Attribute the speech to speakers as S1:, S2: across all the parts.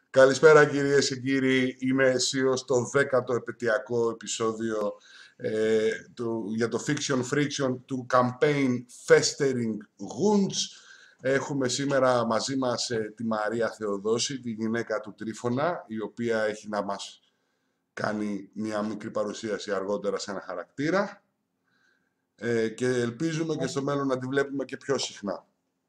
S1: Καλησπέρα κυρίες και κύριοι, είμαι αισίως στο 10ο επαιτειακό επεισόδιο για το Fiction Friction του campaign Festering Wounds. Έχουμε σήμερα μαζί μας τη Μαρία Θεοδόση, τη γυναίκα του Τρίφωνα, η οποία έχει να μας κάνει μια μικρή παρουσίαση αργότερα σε ένα χαρακτήρα και ελπίζουμε και στο μέλλον να τη βλέπουμε και πιο συχνά.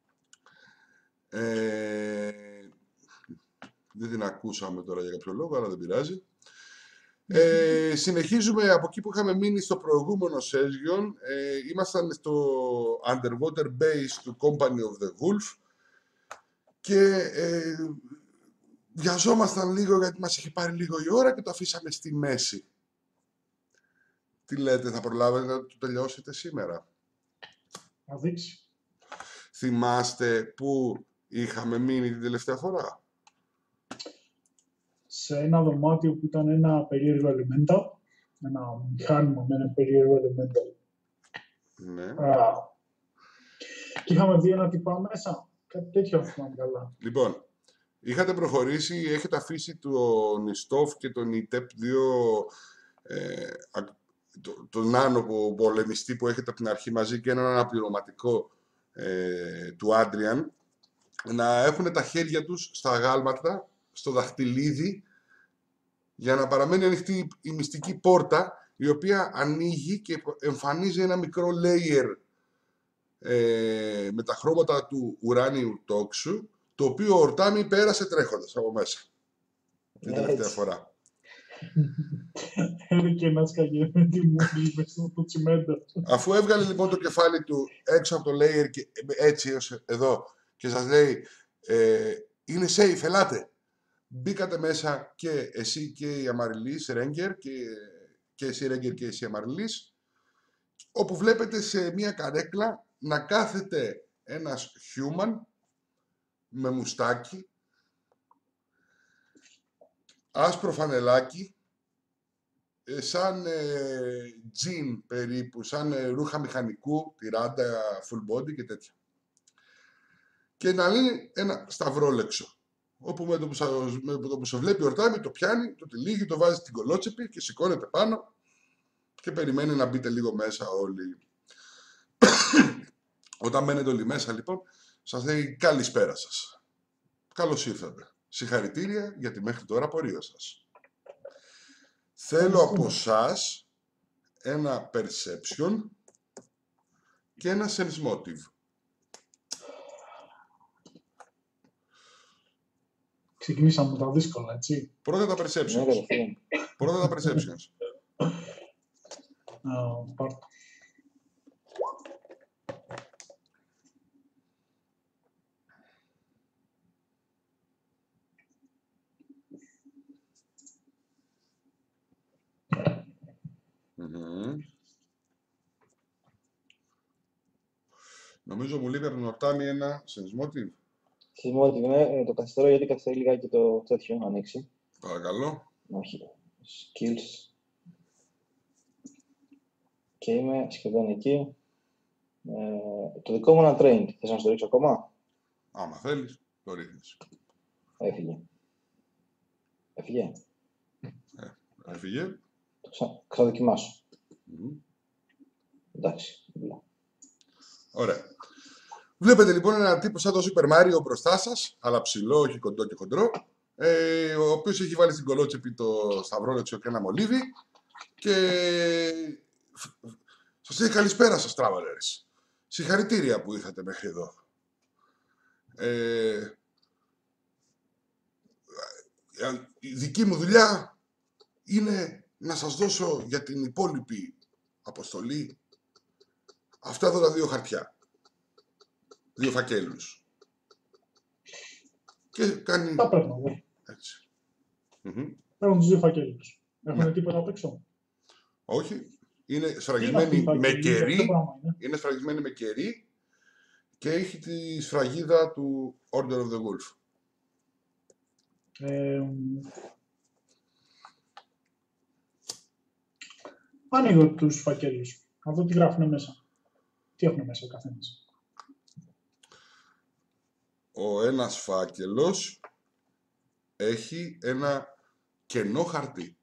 S1: Δεν την ακούσαμε τώρα για κάποιο λόγο, αλλά δεν πειράζει. Συνεχίζουμε από εκεί που είχαμε μείνει στο προηγούμενο session. Ήμασταν στο Underwater Base του Company of the Wolf και βιαζόμασταν λίγο γιατί μας είχε πάρει λίγο η ώρα και το αφήσαμε στη μέση. Τι λέτε, θα προλάβετε να το τελειώσετε σήμερα?
S2: Θα δείξει.
S1: Θυμάστε πού είχαμε μείνει την τελευταία φορά?
S2: Σε ένα δωμάτιο που ήταν ένα περίεργο elemental, ένα μηχάνημα με ένα περίεργο elemental.
S1: Ναι.
S2: Και είχαμε δει ένα τυπά μέσα. Κάτι τέτοιο, αν θυμάμαι καλά.
S1: Λοιπόν, είχατε προχωρήσει, έχετε αφήσει τον Ιστόφ και τον ep10, τον άνω πολεμιστή που έχετε από την αρχή μαζί και έναν αναπληρωματικό του Άντριαν, να έχουν τα χέρια τους στα γάλματα, στο δαχτυλίδι, για να παραμένει ανοιχτή η μυστική πόρτα, η οποία ανοίγει και εμφανίζει ένα μικρό layer με τα χρώματα του ουράνιου τόξου, το οποίο ο Ορτάμι πέρασε τρέχοντας από μέσα την τελευταία φορά.
S2: Ένα και ένα σκαγέ με τη μούλη στο τσιμέντο.
S1: Αφού έβγαλε λοιπόν το κεφάλι του έξω από το layer και έτσι έως εδώ και σας λέει είναι safe, ελάτε. Μπήκατε μέσα και εσύ και η Αμαριλής, Ρέγκερ, και εσύ Ρέγκερ και εσύ Αμαριλής, όπου βλέπετε σε μια καρέκλα να κάθεται ένας human με μουστάκι, άσπρο φανελάκι, σαν τζιν περίπου, σαν ρούχα μηχανικού, τυράντα, full body και τέτοια. Και να λέει ένα σταυρόλεξο, όπου με το που σε βλέπει ο Ορτάμι το πιάνει, το τυλίγει, το βάζει στην κολότσεπη και σηκώνεται πάνω και περιμένει να μπείτε λίγο μέσα όλοι. Όταν μένετε όλοι μέσα λοιπόν, σας λέει καλησπέρα σας. Καλώς ήρθατε. Συγχαρητήρια για τη μέχρι τώρα πορεία σας. Θέλω από εσάς ένα perception και ένα sense motive.
S2: Ξεκινήσαμε τα δύσκολα, έτσι.
S1: Πρώτα τα perceptions. Πρώτα τα perceptions.
S2: Πάρ' το.
S1: Νομίζω μου λείπει από τον Ορτάμι ένα sense motive.
S3: Θυμώ το καθυστερώ γιατί καθυστερεί λιγάκι το τέτοιο να ανοίξει.
S1: Παρακαλώ.
S3: Όχι. Skills. Και είμαι σχεδόν εκεί. Το δικό μου είναι untrained. Θες να στο ρίξω ακόμα?
S1: Άμα θέλεις, το ρίχνεις.
S3: Έφυγε. Έφυγε.
S1: Έφυγε.
S3: Ξαναδοκιμάσω. Εντάξει.
S1: Ωραία. Βλέπετε λοιπόν έναν τύπο σαν το Super Mario μπροστά σας, αλλά ψηλό, όχι κοντό και χοντρό, ο οποίος έχει βάλει στην κολότσεπη το σταυρόλεξο και ένα μολύβι και σας λέει καλησπέρα σας, travelers. Συγχαρητήρια που ήρθατε μέχρι εδώ. Η δική μου δουλειά είναι να σας δώσω για την υπόλοιπη αποστολή αυτά εδώ τα δύο χαρτιά. Δύο φακέλους. Και κάνει...
S2: Τα παίρνω εγώ.
S1: Έτσι.
S2: Παίρνω τους δύο φακέλους. Έχουν τίποτα απ' έξω?
S1: Όχι. Είναι σφραγισμένη με κερί. Είναι σφραγισμένη με κερί και έχει τη σφραγίδα του Order of the Wolf.
S2: Ανοίγω τους φακέλους. Να δω τι γράφουν μέσα. Τι έχουν μέσα ο καθένας.
S1: Ο ένας φάκελος έχει ένα κενό χαρτί.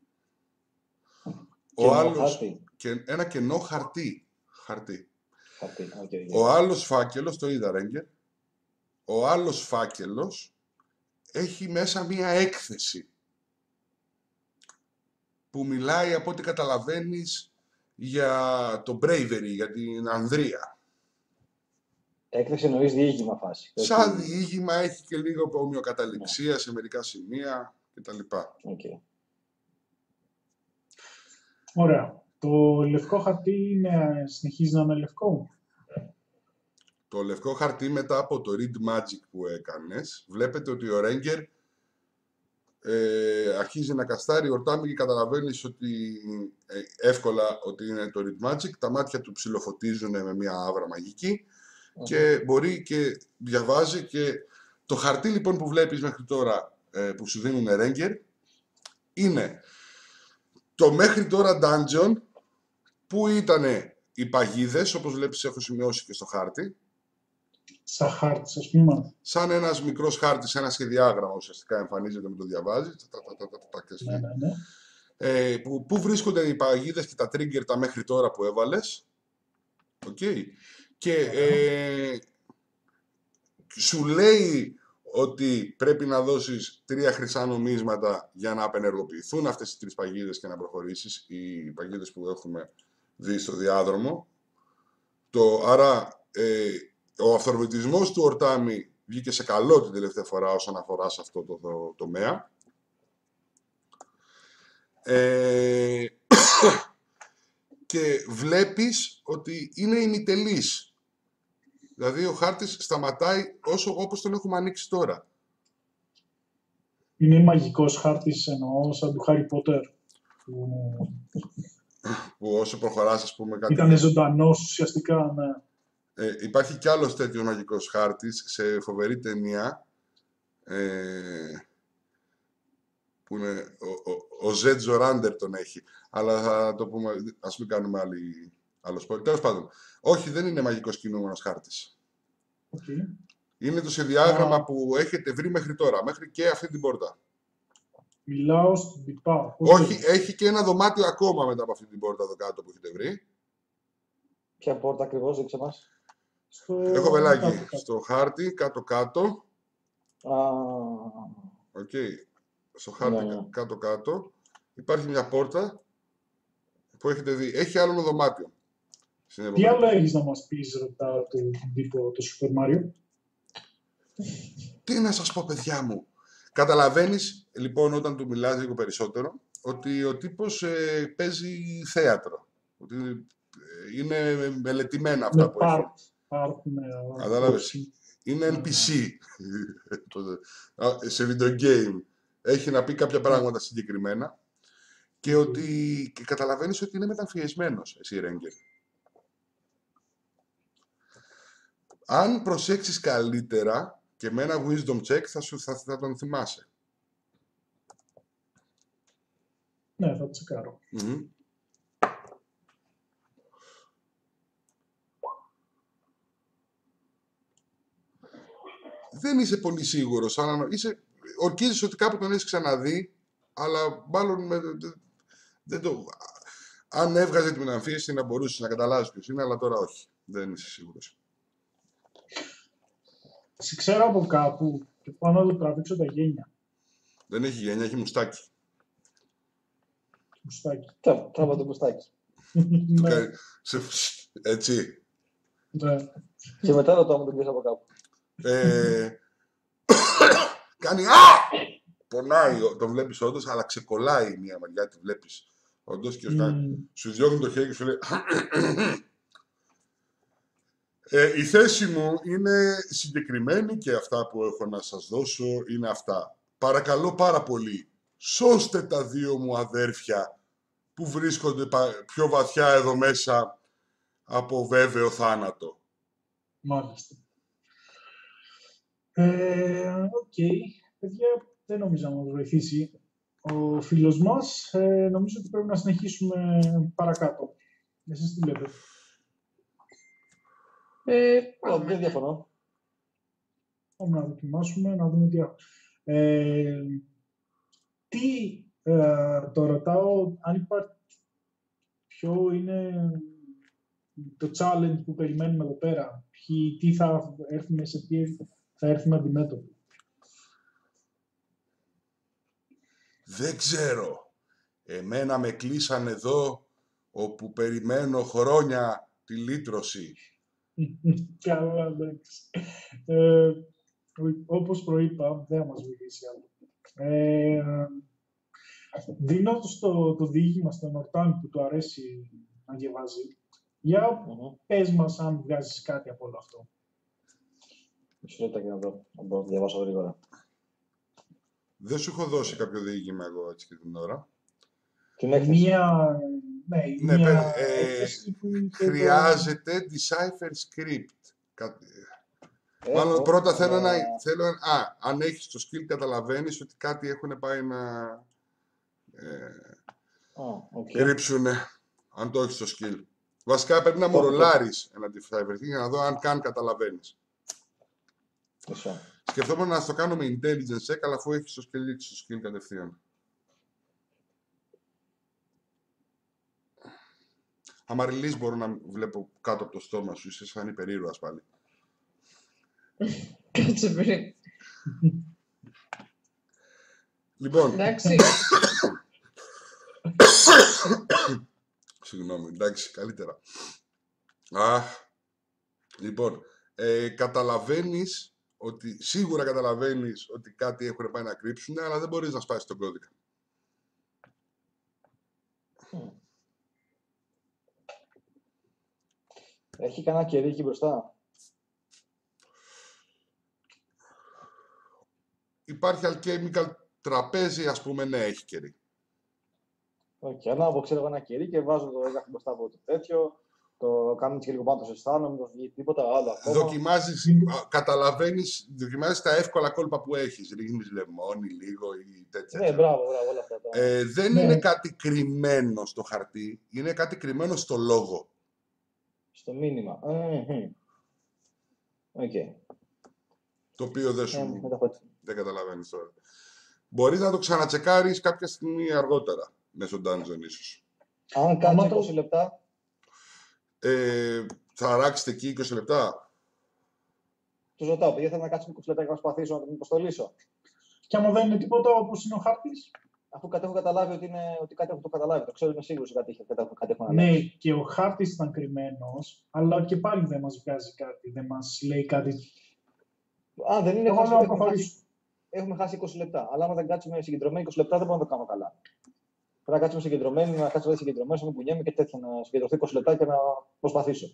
S3: Κενό χαρτί.
S1: Ένα κενό χαρτί.
S3: Okay.
S1: Ο άλλος φάκελος, το είδα Ρέγκερ, ο άλλος φάκελος έχει μέσα μία έκθεση που μιλάει, από ό,τι καταλαβαίνεις, για το bravery, για την ανδρεία.
S3: Έκθεση εννοείς διήγημα φάση.
S1: Σαν διήγημα, έχει και λίγο ομοιοκαταληξία σε μερικά σημεία κτλ.
S3: Okay.
S2: Ωραία. Το λευκό χαρτί συνεχίζει να είναι λευκό.
S1: Το λευκό χαρτί, μετά από το read magic που έκανες, βλέπετε ότι ο Ranger αρχίζει να καστάρει ορτάμι και καταλαβαίνεις ότι εύκολα ότι είναι το read magic. Τα μάτια του ψιλοφωτίζουν με μια άβρα μαγική και μπορεί και διαβάζει. Και το χαρτί λοιπόν που βλέπεις μέχρι τώρα που σου δίνουν Ranger είναι το μέχρι τώρα dungeon που ήταν οι παγίδες, όπως βλέπεις έχω σημειώσει και στο χάρτη. Σαν
S2: χάρτης, ας πούμε.
S1: Σαν ένας μικρός χάρτης, ένα σχεδιάγραμμα ουσιαστικά εμφανίζεται με το διαβάζει.
S2: Ναι.
S1: Πού βρίσκονται οι παγίδες και τα trigger τα μέχρι τώρα που έβαλες. Okay. Και σου λέει ότι πρέπει να δώσεις 3 χρυσά νομίσματα για να απενεργοποιηθούν αυτές οι 3 παγίδες και να προχωρήσεις, οι παγίδες που έχουμε δει στο διάδρομο. Άρα ο αυθορμητισμός του Ορτάμι βγήκε σε καλό την τελευταία φορά όσον αφορά σε αυτό το τομέα. Και βλέπεις ότι είναι ημιτελής. Δηλαδή ο χάρτης σταματάει όπως τον έχουμε ανοίξει τώρα.
S2: Είναι μαγικός χάρτης, εννοώ, σαν του Harry Potter.
S1: Που όσο προχωράς, ας πούμε, κάτι...
S2: Ήταν ζωντανός ουσιαστικά, ναι.
S1: Υπάρχει κι άλλος τέτοιος μαγικός χάρτης σε φοβερή ταινία που είναι ο Ζετ Ζοράντερ τον έχει. Αλλά θα το πούμε, ας μην κάνουμε άλλο σπορ. Τέλος πάντων, όχι, δεν είναι μαγικός κινούμενος χάρτης.
S2: Okay.
S1: Είναι το σχεδιάγραμμα που έχετε βρει μέχρι τώρα, μέχρι και αυτή την πόρτα.
S2: Μιλάω στην τυπά.
S1: Όχι, έχει και ένα δωμάτιο ακόμα μετά από αυτή την πόρτα εδώ κάτω που έχετε βρει.
S3: Ποια πόρτα ακριβώς, δείξε μας.
S1: Έχω βελάκι στο χάρτη, κάτω-κάτω. Okay. Στο χάρτη κάτω-κάτω υπάρχει μια πόρτα που έχετε δει. Έχει άλλο ένα δωμάτιο.
S2: Τι άλλο έχεις να μας πεις, ρωτάω τον τύπο, το Super Mario.
S1: Τι να σας πω, παιδιά μου. Καταλαβαίνεις, λοιπόν, όταν του μιλάς λίγο περισσότερο, ότι ο τύπος παίζει θέατρο. Ότι είναι μελετημένα αυτά που έχει. Κατάλαβες. Είναι NPC σε video game. Έχει να πει κάποια πράγματα συγκεκριμένα και ότι καταλαβαίνεις ότι είναι μεταμφιεσμένος, εσύ, Ρέγκερ. Αν προσέξεις καλύτερα και με ένα wisdom check θα τον θυμάσαι.
S2: Ναι, θα τσεκάρω.
S1: Δεν είσαι πολύ σίγουρος. Ορκίζεις ότι κάπου τον έχεις ξαναδεί, αλλά μάλλον δεν το... Αν έβγαζε τη μεταμφίεση να μπορούσες να καταλάβεις ποιος είναι, αλλά τώρα όχι. Δεν είσαι σίγουρος.
S2: Σε ξέρω από κάπου και πάω να το τραβήξω τα γένια.
S1: Δεν έχει γένια, έχει μουστάκι.
S2: Μουστάκι.
S3: Τράβα το μουστάκι.
S1: Έτσι.
S2: Ναι.
S3: Και μετά ρωτάω με τον πίσω από κάπου.
S1: Κάνει πονάει, τον βλέπεις όντως, αλλά ξεκολλάει μια μεριά, τη βλέπεις όντως και σου διώχνει το χέρι και σου λέει η θέση μου είναι συγκεκριμένη και αυτά που έχω να σας δώσω είναι αυτά. Παρακαλώ πάρα πολύ, σώστε τα 2 μου αδέρφια που βρίσκονται πιο βαθιά εδώ μέσα από βέβαιο θάνατο.
S2: Μάλιστα. Οκ. Παιδιά, δεν νομίζω να μας βοηθήσει ο φίλος μας. Νομίζω ότι πρέπει να συνεχίσουμε παρακάτω. Εσείς τι λέτε?
S3: Δεν διαφωνώ.
S2: Πάμε να δοκιμάσουμε, να δούμε τι Το ρωτάω αν υπάρχει ποιο είναι το challenge που περιμένουμε εδώ πέρα. Τι θα έρθουμε, σε τι θα έρθουμε αντιμέτωποι.
S1: Δεν ξέρω. Εμένα με κλείσαν εδώ όπου περιμένω χρόνια τη λύτρωση.
S2: Καλά, εντάξει. Όπως προείπα, δεν θα μας βοηθήσει άλλο. Δίνω το διήγημα στον Ορτάν που του αρέσει να διαβάζει. Για πες μας αν βγάζεις κάτι από όλο αυτό.
S3: Μισό λεπτό και να δω. Να μπορώ να διαβάσω γρήγορα.
S1: Δεν σου έχω δώσει κάποιο διήγημα εγώ έτσι και την ώρα.
S3: Την έκθεση.
S2: Μία έκθεση που είχε
S1: χρειάζεται decipher script. Μάλλον πρώτα θέλω να... αν έχεις το skill καταλαβαίνεις ότι κάτι έχουν πάει να κρύψουνε, αν το έχεις το skill. Βασικά πρέπει να μου ρολάρεις ένα decipher για να δω αν καν καταλαβαίνεις. Σκεφτόμουν να το κάνω με intelligence check, αλλά αφού έχεις το skill κατευθείαν. Αμαριλής μπορώ να βλέπω κάτω από το στόμα σου, είσαι σαν υπερήρωας πάλι.
S4: Κάτσε πριν.
S1: Λοιπόν.
S4: Εντάξει.
S1: Συγγνώμη, εντάξει, καλύτερα. Λοιπόν, καταλαβαίνεις ότι, σίγουρα καταλαβαίνεις ότι κάτι έχουν πάει να κρύψουν, αλλά δεν μπορείς να σπάσεις τον κώδικα.
S3: Έχει κανένα κερί εκεί μπροστά.
S1: Υπάρχει alchemical τραπέζι, ας πούμε, ναι, έχει κερί.
S3: Ανάβω, ξέρω, ένα κερί και βάζω το έγγραφο μπροστά από το τέτοιο. Το κάνω και λίγο πάνω, το αισθάνομαι, μήπως βγει τίποτα άλλο ακόμα.
S1: Δοκιμάζεις τα εύκολα κόλπα που έχεις. Ρίχνεις λεμόνι λίγο ή τέτοια.
S3: Ναι, μπράβο, όλα αυτά.
S1: Δεν είναι κάτι κρυμμένο στο χαρτί, είναι κάτι κρυμμένο στο λόγο.
S3: Στο μήνυμα.
S1: Το οποίο δεν καταλαβαίνεις τώρα. Μπορείς να το ξανατσεκάρεις κάποια στιγμή αργότερα, μέσω dungeon ίσως.
S3: Αν κάτσει 20 λεπτά.
S1: Θα αράξετε εκεί 20 λεπτά.
S3: Τους ρωτάω, παιδιά, θέλω να κάτσουμε 20 λεπτά και να προσπαθήσω να το υποστολίσω.
S2: Και άμα δεν είναι τίποτα όπως είναι ο χάρτης.
S3: Αφού κάτι έχω καταλάβει ότι κάτι έχω το καταλάβει. Το ξέρω, είμαι σίγουρος ότι κάτι έχω
S2: αναλάβει. Ναι, και ο χάρτης ήταν κρυμμένος, αλλά και πάλι δεν μας βγάζει κάτι, δεν μας λέει κάτι.
S3: Δεν είναι έχουμε χάσει 20 λεπτά. Αλλά άμα δεν κάτσουμε συγκεντρωμένοι 20 λεπτά, δεν μπορούμε να το κάνουμε καλά. Πρέπει να κάτσουμε συγκεντρωμένοι, να κάτσουμε συγκεντρωμένοι, να μην κουνιέμαι και τέτοια, να συγκεντρωθεί 20 λεπτά και να προσπαθήσω.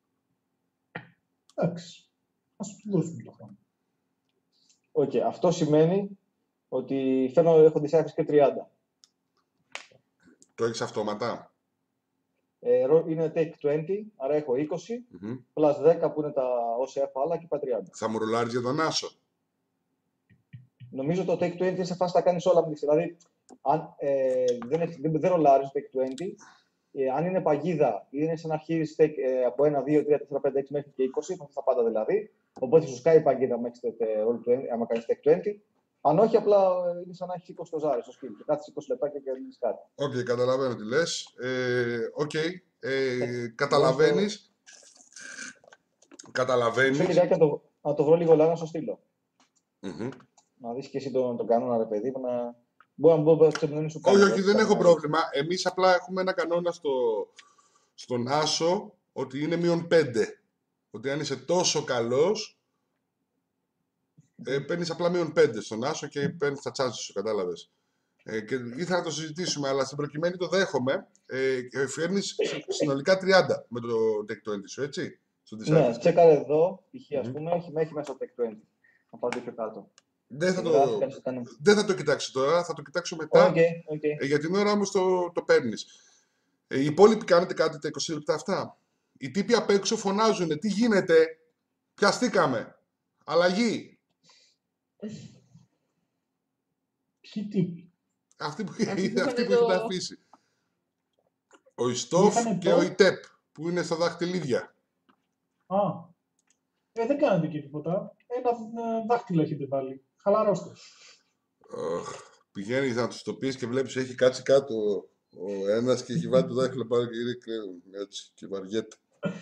S2: Εντάξει. Ας του δώσουμε το χρόνο.
S3: Αυτό σημαίνει ότι έχω decipher και 30.
S1: Το έχεις αυτόματα.
S3: Είναι take 20, άρα έχω 20, plus 10 που είναι τα όσα έχω άλλα και πάει 30.
S1: Θα μου ρολάρεις για τον Άσο.
S3: Νομίζω το take 20 είναι σε φάση να κάνεις όλα. Δηλαδή, αν δεν ρολάρεις το take 20, αν είναι παγίδα ή είναι σαν να αρχίζεις από 1, 2, 3, 4, 5, 6 μέχρι και 20, θα τα πάντα δηλαδή. Οπότε σου σκάει η παγίδα άμα κάνεις take 20. Αν όχι, απλά είναι σαν να έχεις 20 το ζάρι στο σπίτι και κάθεσαι 20 λεπτά και κάνεις κάτι.
S1: Καταλαβαίνω τι λες. Καταλαβαίνεις.
S3: Θέλω λιγάκι να το βρω λίγο λάθος να στο στείλω. Να δεις και εσύ τον κανόνα, ρε παιδί μου, να... Μπορεί να ξεπνώνει σου κάνει.
S1: Όχι, δεν έχω πρόβλημα. Εμείς απλά έχουμε ένα κανόνα στον Άσο ότι είναι -5. Ότι αν είσαι τόσο καλός, παίρνεις απλά -5 στον Άσο και παίρνεις τα τσάντσες σου, κατάλαβες. Και ήθελα να το συζητήσουμε, αλλά στην προκειμένη το δέχομαι. Φέρνεις συνολικά 30 με το Tech 20 σου, έτσι.
S3: Ναι, τσέκαρε εδώ, π.χ. ας πούμε, έχει μέσα το Tech 20. Να πάω πιο κάτω.
S1: Δεν θα το κοιτάξω τώρα, θα το κοιτάξω μετά. Για την ώρα όμως το παίρνεις. Οι υπόλοιποι κάνετε κάτι τα 20 λεπτά αυτά. Οι τύποι απ' έξω φωνάζουν, τι γίνεται, πιαστήκαμε, αλλαγή.
S2: Ποιοι τύποι?
S1: Αυτοί που έχετε αφήσει. Ο Ιστόφ και ο Ιτέπ, που είναι στα δάχτυλίδια.
S2: Δεν κάνετε και τίποτα. Ένα δάχτυλο έχετε βάλει. Χαλαρώστε.
S1: Πηγαίνεις να τους το πεις και βλέπεις έχει κάτσει κάτω ο ένας και έχει βάλει το δάχτυλο πάνω και είναι έτσι και βαριέται.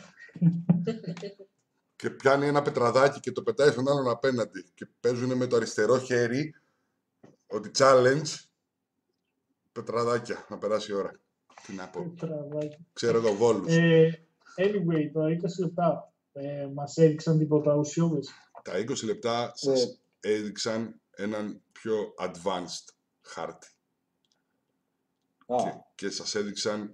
S1: Και πιάνει ένα πετραδάκι και το πετάει στον άλλον απέναντι και παίζουν με το αριστερό χέρι ότι challenge πετραδάκια, να περάσει η ώρα. Τι να πω. Ξέρω εγώ Βόλους.
S2: Anyway, το 20 λεπτά μας έδειξαν τίποτα ουσιώδες.
S1: Τα 20 λεπτά σας έδειξαν έναν πιο advanced χάρτη. Και σας έδειξαν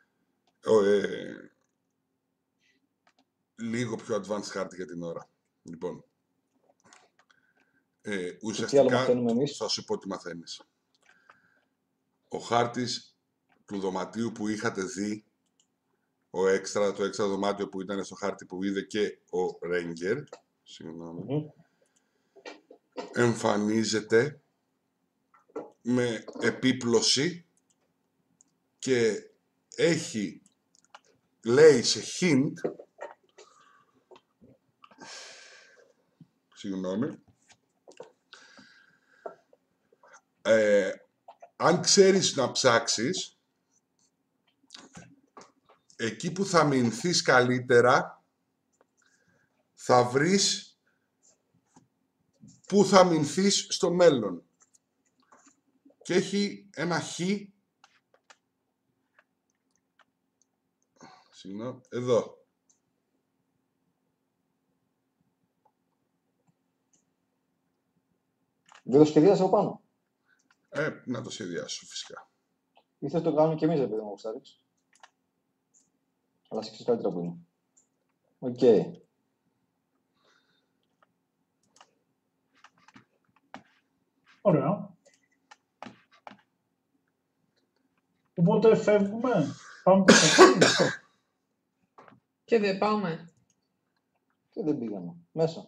S1: λίγο πιο advanced χάρτη για την ώρα. Λοιπόν, ουσιαστικά θα σου πω τι μαθαίνεις. Ο χάρτης του δωματίου που είχατε δει, το έξτρα δωμάτιο που ήταν στο χάρτη που είδε και ο Ranger, εμφανίζεται με επίπλωση και έχει, λέει σε hint, αν ξέρεις να ψάξεις, εκεί που θα μηνθείς καλύτερα, θα βρεις που θα μηνθείς στο μέλλον. Και έχει ένα χ, εδώ.
S3: Δεν το σχεδιάσα από πάνω.
S1: Να το σχεδιάσω φυσικά.
S3: Ήθελες το κάνουμε και εμείς, επειδή μου γουστάρεις. Αλλά σε ξέρεις καλύτερα που είναι. Οκ.
S2: Ωραία. Οπότε φεύγουμε. Πάμε προς τα
S4: Και δεν πάμε.
S3: Και δεν πήγαμε. Μέσα.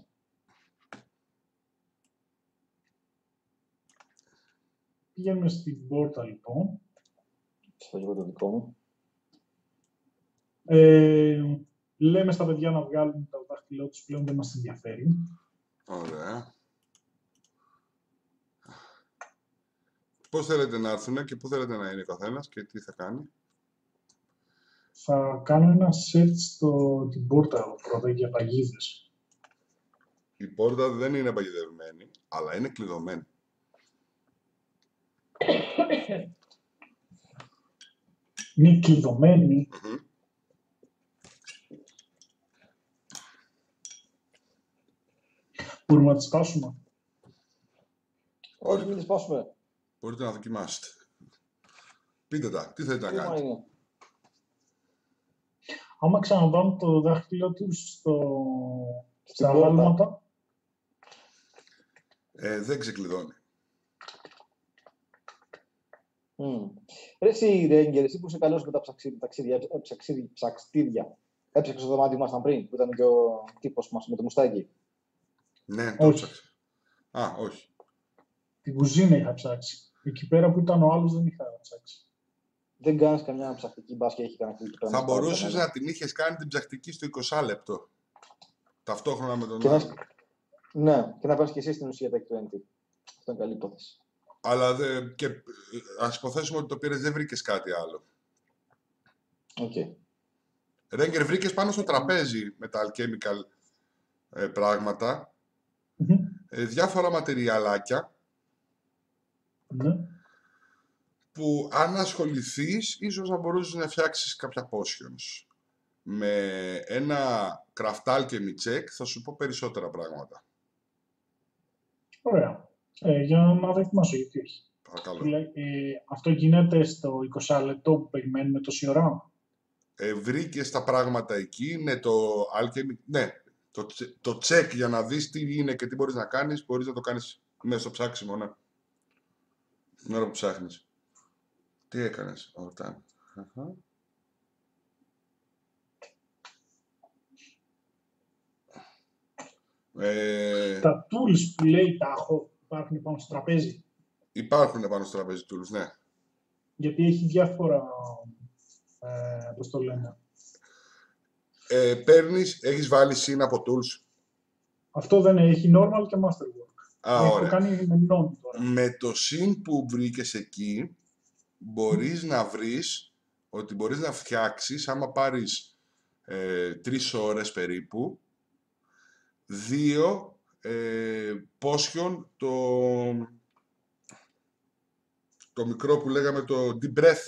S2: Πηγαίνουμε στην πόρτα, λοιπόν.
S3: Στο λίγο το δικό μου.
S2: Λέμε στα παιδιά να βγάλουν το δάχτυλό τους, πλέον δεν μας ενδιαφέρει.
S1: Ωραία. Πώς θέλετε να έρθουν και πού θέλετε να είναι ο καθένας και τι θα κάνει?
S2: Θα κάνω ένα search στην πόρτα πρώτα για παγίδες.
S1: Η πόρτα δεν είναι παγιδευμένη, αλλά είναι κλειδωμένη.
S2: Είναι κλειδωμένη. Μπορούμε να τη σπάσουμε?
S3: Όχι, μην τη σπάσουμε.
S1: Μπορείτε να δοκιμάσετε. Πείτε τα, τι θέλετε να κάνετε.
S2: Άμα ξαναβάλουν το δάχτυλο τους στα βάλματα.
S1: Δεν ξεκλειδώνει.
S3: Ρε εσύ, Ρέγγερ, εσύ που είσαι καλός με τα ψαξτίδια. Έψαξες το δωμάτιο που ήμασταν πριν, που ήταν και ο τύπος μας με το μουστάκι.
S1: Ναι, το ψάξα. Όχι.
S2: Την κουζίνα είχα ψάξει. Εκεί πέρα που ήταν ο άλλος δεν είχα ψάξει.
S3: Δεν κάνεις καμιά ψαχτική μπας και έχει κανένα κλειδί.
S1: Θα μπορούσες να την είχες κάνει την ψαχτική στο 20 λεπτό. Ταυτόχρονα με τον άλλο.
S3: Ναι, και να πας και εσύ στην ουσία τα 20. Αυτό είναι καλή υπόθεση.
S1: Αλλά ας υποθέσουμε ότι το πήρες, δεν βρήκες κάτι άλλο. Ρέγκερ, βρήκες πάνω στο τραπέζι με τα alchemical πράγματα, διάφορα ματεριαλάκια, που αν ασχοληθείς, ίσως να μπορούσες να φτιάξεις κάποια potions. Με ένα craft alchemy check θα σου πω περισσότερα πράγματα.
S2: Ωραία. Για να δοκιμάσω, γιατί όχι.
S1: Παρακαλώ.
S2: Αυτό γίνεται στο 20 λεπτό που περιμένουμε τόση ώρα.
S1: Βρήκες τα πράγματα εκεί, ναι, το alchemy, ναι, το check για να δεις τι είναι και τι μπορείς να κάνεις, μπορείς να το κάνεις μέσα στο ψάξιμο, ναι. Την ώρα που ψάχνεις. Τι έκανες, όταν.
S2: Τα tools που λέει τα έχω, υπάρχουν πάνω στο τραπέζι.
S1: Υπάρχουν πάνω στο τραπέζι tools, ναι.
S2: Γιατί έχει διάφορα, πώς το λένε.
S1: Παίρνεις, έχεις βάλει συν από tools.
S2: Αυτό δεν έχει normal και masterwork.
S1: Α,
S2: Το
S1: ωραία.
S2: κάνει με νόμι τώρα.
S1: Με το συν που βρήκες εκεί, μπορείς να βρεις ότι μπορείς να φτιάξεις, άμα πάρεις 3 ώρες περίπου, 2 potion, το μικρό που λέγαμε το deep breath.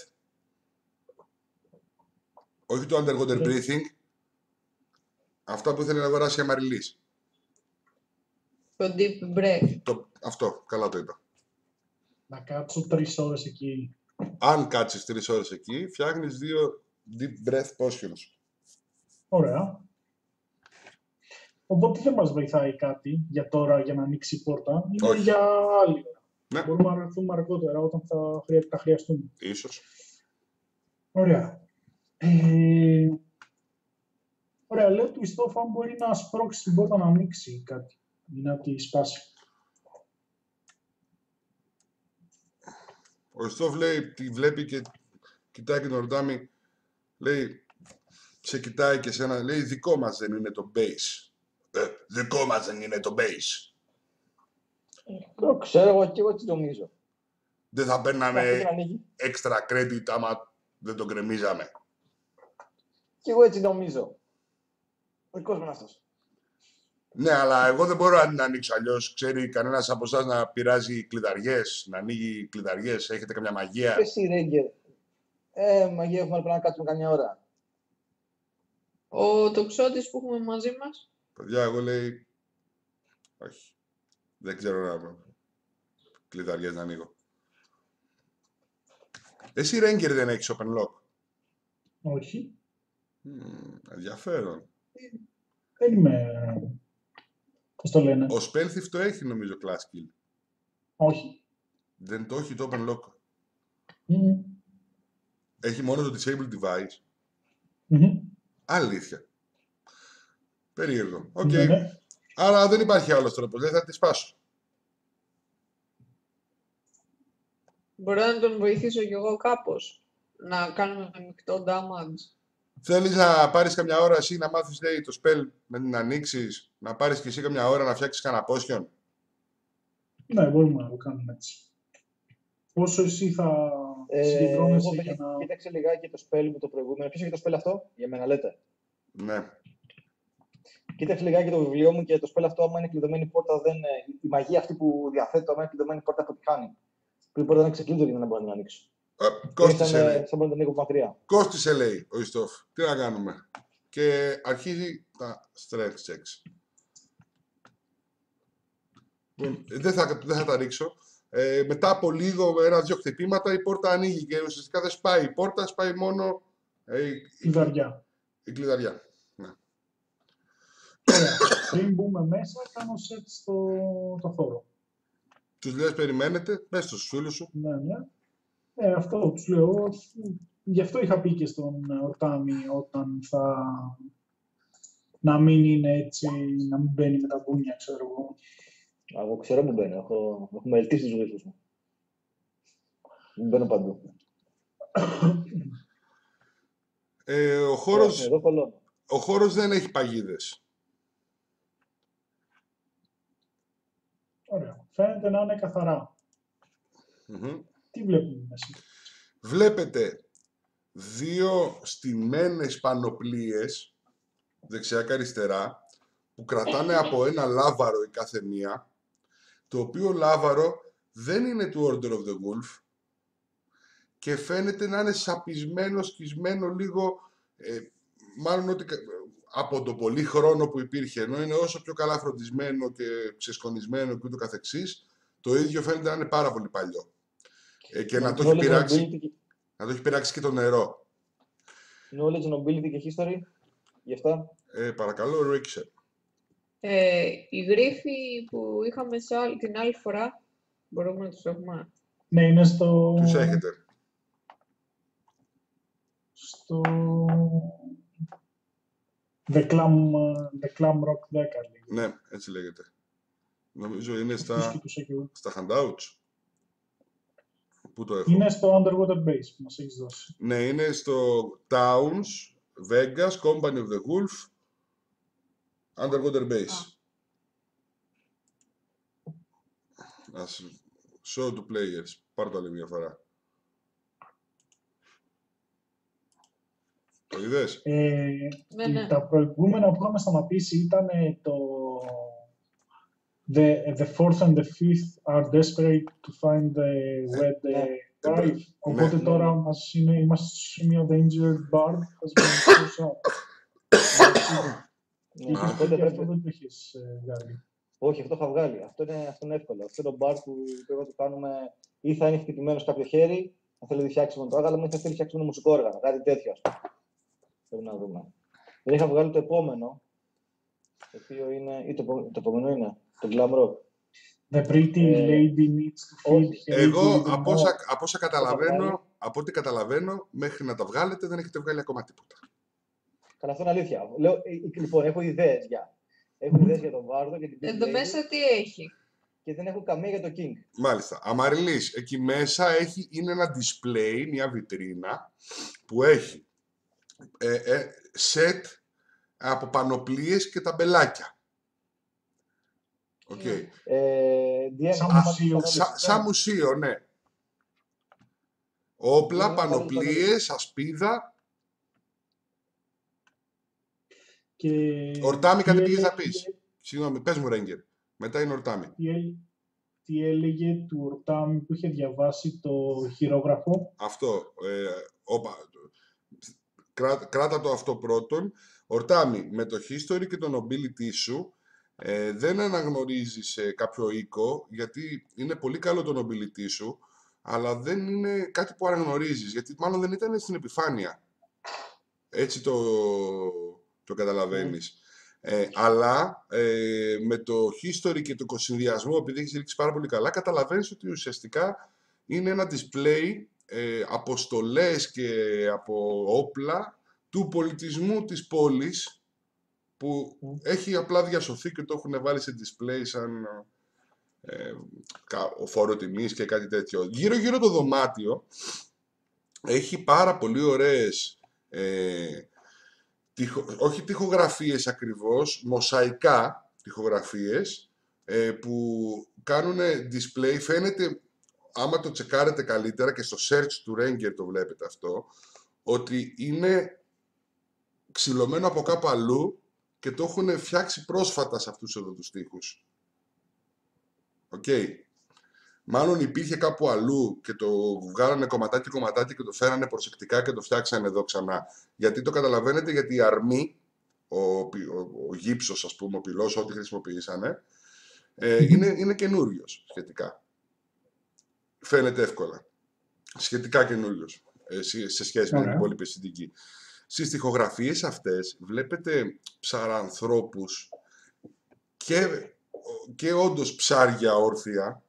S1: Όχι το underwater breathing. Αυτά που ήθελε να αγοράσει η Αμαριλής.
S4: Το deep breath.
S1: Αυτό, καλά το είπα.
S2: Να κάτσω 3 ώρες εκεί.
S1: Αν κάτσεις 3 ώρες εκεί, φτιάχνεις 2 deep breath potions.
S2: Ωραία. Οπότε δεν μας βοηθάει κάτι για τώρα για να ανοίξει η πόρτα. Είναι
S1: Όχι.
S2: για άλλη ώρα.
S1: Ναι,
S2: Μπορούμε να έρθουμε αργότερα όταν τα χρειαστούμε.
S1: ίσως.
S2: Ωραία. Ωραία, λέω του Ιστόφ αν μπορεί να σπρώξει την πόρτα να ανοίξει κάτι ή να τη σπάσει.
S1: Ο Ιστόφ λέει, τη βλέπει και κοιτάει και τον Ορτάμι. Λέει, σε κοιτάει και σένα, λέει, δικό μας δεν είναι το base. Δικό μας δεν είναι το base.
S3: Το ξέρω εγώ και εγώ τι νομίζω.
S1: Δεν θα
S3: Αυτό
S1: παίρναμε
S3: δεν ανοίγει.
S1: extra credit άμα δεν τον κρεμίζαμε.
S3: Και εγώ έτσι νομίζω. Ο δικός μου είναι αυτός.
S1: Ναι, αλλά εγώ δεν μπορώ να την ανοίξω αλλιώς. Ξέρει κανένας από εσάς να πειράζει κλειδαριές, να ανοίγει κλειδαριές, έχετε καμιά μαγεία.
S3: Εσύ, Ρέγκερ. Μαγεία έχουμε, πρέπει να κάτσουμε καμιά ώρα.
S4: Ο τοξότης που έχουμε μαζί μας.
S1: Παιδιά, εγώ λέει, όχι, δεν ξέρω να κλειδαριές να ανοίγω. Εσύ, Ρέγκερ, δεν έχεις open lock.
S2: Όχι.
S1: Ενδιαφέρον.
S2: Δεν είμαι... Πώς το λένε.
S1: Ο Spellthief το έχει νομίζω class skill.
S2: Όχι.
S1: Δεν το έχει το open lock.
S2: Μμμ.
S1: Έχει μόνο το disable device.
S2: Μμμ.
S1: Αλήθεια. Περίεργο. Οκ.
S2: Ναι, ναι.
S1: Άρα δεν υπάρχει άλλος τρόπος. Δεν θα τη σπάσω.
S4: Μπορώ να τον βοηθήσω κι εγώ κάπως. Να κάνουμε μεικτό damage.
S1: Θέλεις να πάρεις καμιά ώρα εσύ να μάθεις λέει, το spell, να την ανοίξεις, να πάρεις και εσύ καμιά ώρα να φτιάξεις κανένα potion.
S2: Ναι, μπορούμε να το κάνουμε έτσι. Όσο εσύ θα συγκεντρώνεσαι
S3: Εγώ
S2: για να...
S3: κοίταξε λιγάκι το spell μου το προηγούμενο. Ποιος έχει το spell αυτό, για μένα λέτε.
S1: Ναι.
S3: Κοίταξε λιγάκι το βιβλίο μου και το spell αυτό, άμα είναι κλειδωμένη πόρτα, δεν... η μαγεία αυτή που διαθέτω, άμα είναι κλειδωμένη πόρτα, αποτυχάνει. Που η πόρτα δεν ξεκλείδωρη για να μπορώ να την ανοίξω.
S1: Κόστισε λέει.
S3: Σαν να την ανοίγω από μακριά.
S1: Κόστισε λέει ο Ιστόφ. Τι να κάνουμε. Και αρχίζει τα strength checks. Δεν θα τα ρίξω. Μετά από λίγο, 1-2 χτυπήματα, η πόρτα ανοίγει και ουσιαστικά δεν σπάει η πόρτα, σπάει μόνο
S2: κλειδαριά.
S1: η κλειδαριά. Ναι.
S2: Ωραία. Πριν μπούμε μέσα, κάνω set στο χώρο.
S1: Τους λες περιμένετε, πες το στους φίλους σου.
S2: Ναι, ναι. Αυτό τους λέω. Γι' αυτό είχα πει και στον Ορτάμι όταν να μην είναι έτσι, να μην μπαίνει με τα μπούνια, ξέρω εγώ.
S3: Εγώ ξέρω που μπαίνω. Έχω μελετήσει τις βοήθους μου. Δεν μπαίνω παντού.
S1: Ο χώρος δεν έχει παγίδες.
S2: Ωραία. Φαίνεται να είναι καθαρά. Τι βλέπουμε μέσα.
S1: Βλέπετε 2 στημένες πανοπλίες, δεξιά και αριστερά, που κρατάνε από ένα λάβαρο η κάθε μία, το οποίο λάβαρο δεν είναι του Order of the Wolf και φαίνεται να είναι σαπισμένο, σκισμένο λίγο, μάλλον ότι από το πολύ χρόνο που υπήρχε, ενώ είναι όσο πιο καλά φροντισμένο και ξεσκονισμένο και ούτω καθεξής, το ίδιο φαίνεται να είναι πάρα πολύ παλιό. Και να το έχει πειράξει και το νερό.
S3: Knowledge, nobility και history, γι' αυτά.
S1: Παρακαλώ, ρίξε.
S4: Οι γρίφοι που είχαμε την άλλη φορά, μπορούμε να τους έχουμε.
S2: Ναι, είναι στο...
S1: Τους έχετε.
S2: Στο... The Clam Rock 10.
S1: Ναι, έτσι λέγεται. Νομίζω είναι στα handouts. Πού το έχω.
S2: Είναι στο Underwater Base που μας έχεις δώσει.
S1: Ναι, είναι στο Towns, Vegas, Company of the Wolf, Underwater Base. Show to players. Πάρ' το άλλη μια φορά. Το είδες?
S4: Ναι.
S2: Τα προηγούμενα που είχαμε σταματήσει ήταν το The fourth and the fifth are desperate to find the wed wife. Οπότε τώρα είμαστε στο σημείο The injured bard has been close up. Και αυτό δεν το έχεις βγάλει.
S3: Όχι, αυτό θα βγάλει. Αυτό είναι εύκολο. Αυτό είναι το μπαρ που πρέπει να το κάνουμε ή θα είναι χτυπημένο κάποιο χέρι, θα θέλει να φτιάξουμε το άγαλμα ή θα θέλει να φτιάξουμε ένα μουσικό όργανο. Κάτι τέτοιο, ας πούμε. Πρέπει να δούμε. Δεν είχα βγάλει το επόμενο, το οποίο είναι. Ή το επόμενο είναι το glam rock.
S2: The pretty lady needs to feed her.
S1: Εγώ, από ό,τι καταλαβαίνω, μέχρι να τα βγάλετε δεν έχετε βγάλει ακόμα τίποτα.
S3: Καλά, αυτό είναι αλήθεια. Λέω, λοιπόν, έχω ιδέες για. Έχω ιδέες για τον Βάρδο και την Pretty
S4: Εδώ
S3: Lady
S4: μέσα τι έχει?
S3: και δεν έχω καμία για το King.
S1: Μάλιστα. Αμαριλής, εκεί μέσα είναι ένα display, μια βιτρίνα, που έχει σετ από πανοπλίες και ταμπελάκια. Okay. Σαν μουσείο, ναι. Όπλα, πανοπλίες, ασπίδα. Ορτάμι, κάτι πήγες να πεις. Συγγνώμη, πες μου, Ρέγκερ. Μετά είναι Ορτάμι.
S2: Τι έλεγε του Ορτάμι που είχε διαβάσει το χειρόγραφο?
S1: Αυτό. Κράτα το αυτό πρώτον. Ορτάμι, με το history και το nobility σου δεν αναγνωρίζεις κάποιο οίκο, γιατί είναι πολύ καλό το nobility σου, αλλά δεν είναι κάτι που αναγνωρίζεις, γιατί μάλλον δεν ήταν στην επιφάνεια. Έτσι το καταλαβαίνεις. Αλλά με το history και το συνδυασμό, επειδή έχεις ρίξει πάρα πολύ καλά, καταλαβαίνεις ότι ουσιαστικά είναι ένα display από στολές και από όπλα του πολιτισμού της πόλης, που έχει απλά διασωθεί και το έχουν βάλει σε display σαν φόρο τιμής και κάτι τέτοιο. Γύρω-γύρω το δωμάτιο έχει πάρα πολύ ωραίες όχι τοιχογραφίες ακριβώς, μοσαϊκά τοιχογραφίες που κάνουν display. Φαίνεται, άμα το τσεκάρετε καλύτερα και στο search του Ranger το βλέπετε αυτό, ότι είναι ξυλωμένο από κάπου αλλού και το έχουν φτιάξει πρόσφατα σε αυτούς εδώ τους τοίχους. Μάλλον υπήρχε κάπου αλλού και το βγάλανε κομματάκι και το φέρανε προσεκτικά και το φτιάξανε εδώ ξανά. Γιατί το καταλαβαίνετε, γιατί η αρμή, ο γύψος, ας πούμε, ο πυλός, ό,τι χρησιμοποιήσανε, είναι καινούριος σχετικά. Φαίνεται εύκολα. Σχετικά καινούριος σε σχέση με την υπόλοιπη αισθητική. Στις τοιχογραφίες αυτές βλέπετε ψαρανθρώπους και όντως ψάρια όρθια,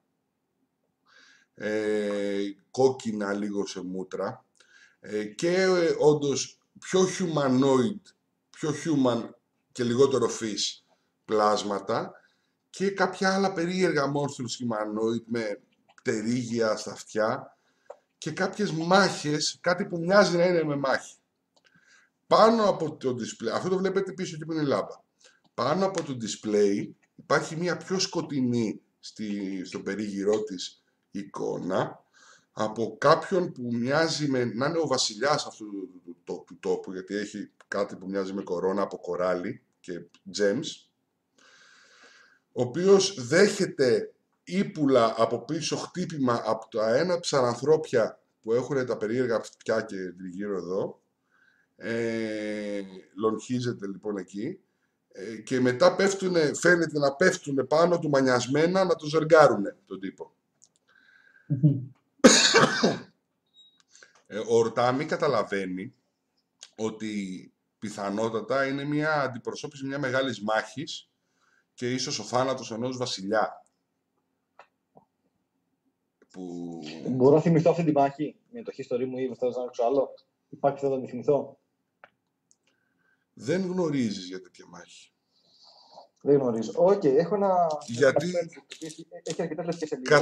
S1: κόκκινα λίγο σε μούτρα, και όντως πιο humanoid, πιο human και λιγότερο fish πλάσματα, και κάποια άλλα περίεργα monsters humanoid με πτερίγια στα αυτιά και κάποιες μάχες, κάτι που μοιάζει να είναι με μάχη. Πάνω από το display, αυτό το βλέπετε πίσω και που είναι η λάμπα. Πάνω από το display υπάρχει μια πιο σκοτεινή στο περίγυρό της εικόνα από κάποιον που μοιάζει να είναι ο βασιλιάς αυτού του τόπου, γιατί έχει κάτι που μοιάζει με κορώνα από κοράλι και gems, ο οποίος δέχεται ύπουλα από πίσω, χτύπημα από τα ένα ψαρανθρώπια που έχουν τα περίεργα αυτιά και τριγύρω εδώ. Λονχίζεται λοιπόν εκεί, και μετά φαίνεται να πέφτουν πάνω του μανιασμένα, να τον ζεργάρουνε τον τύπο. Ο Ορτάμι καταλαβαίνει ότι πιθανότατα είναι μια αντιπροσώπηση μια μεγάλης μάχης και ίσως ο θάνατος ενός βασιλιά.
S3: Μπορώ να θυμηθώ αυτή τη μάχη με το history μου ή με θέλω να ρωτήσω άλλο? Υπάρχει, θέλω να τη θυμηθώ?
S1: Δεν γνωρίζεις για τέτοια μάχη.
S3: Δεν γνωρίζω. Οκ, έχω ένα...
S1: Γιατί
S3: έχει αρκετές λευκές σελίδες.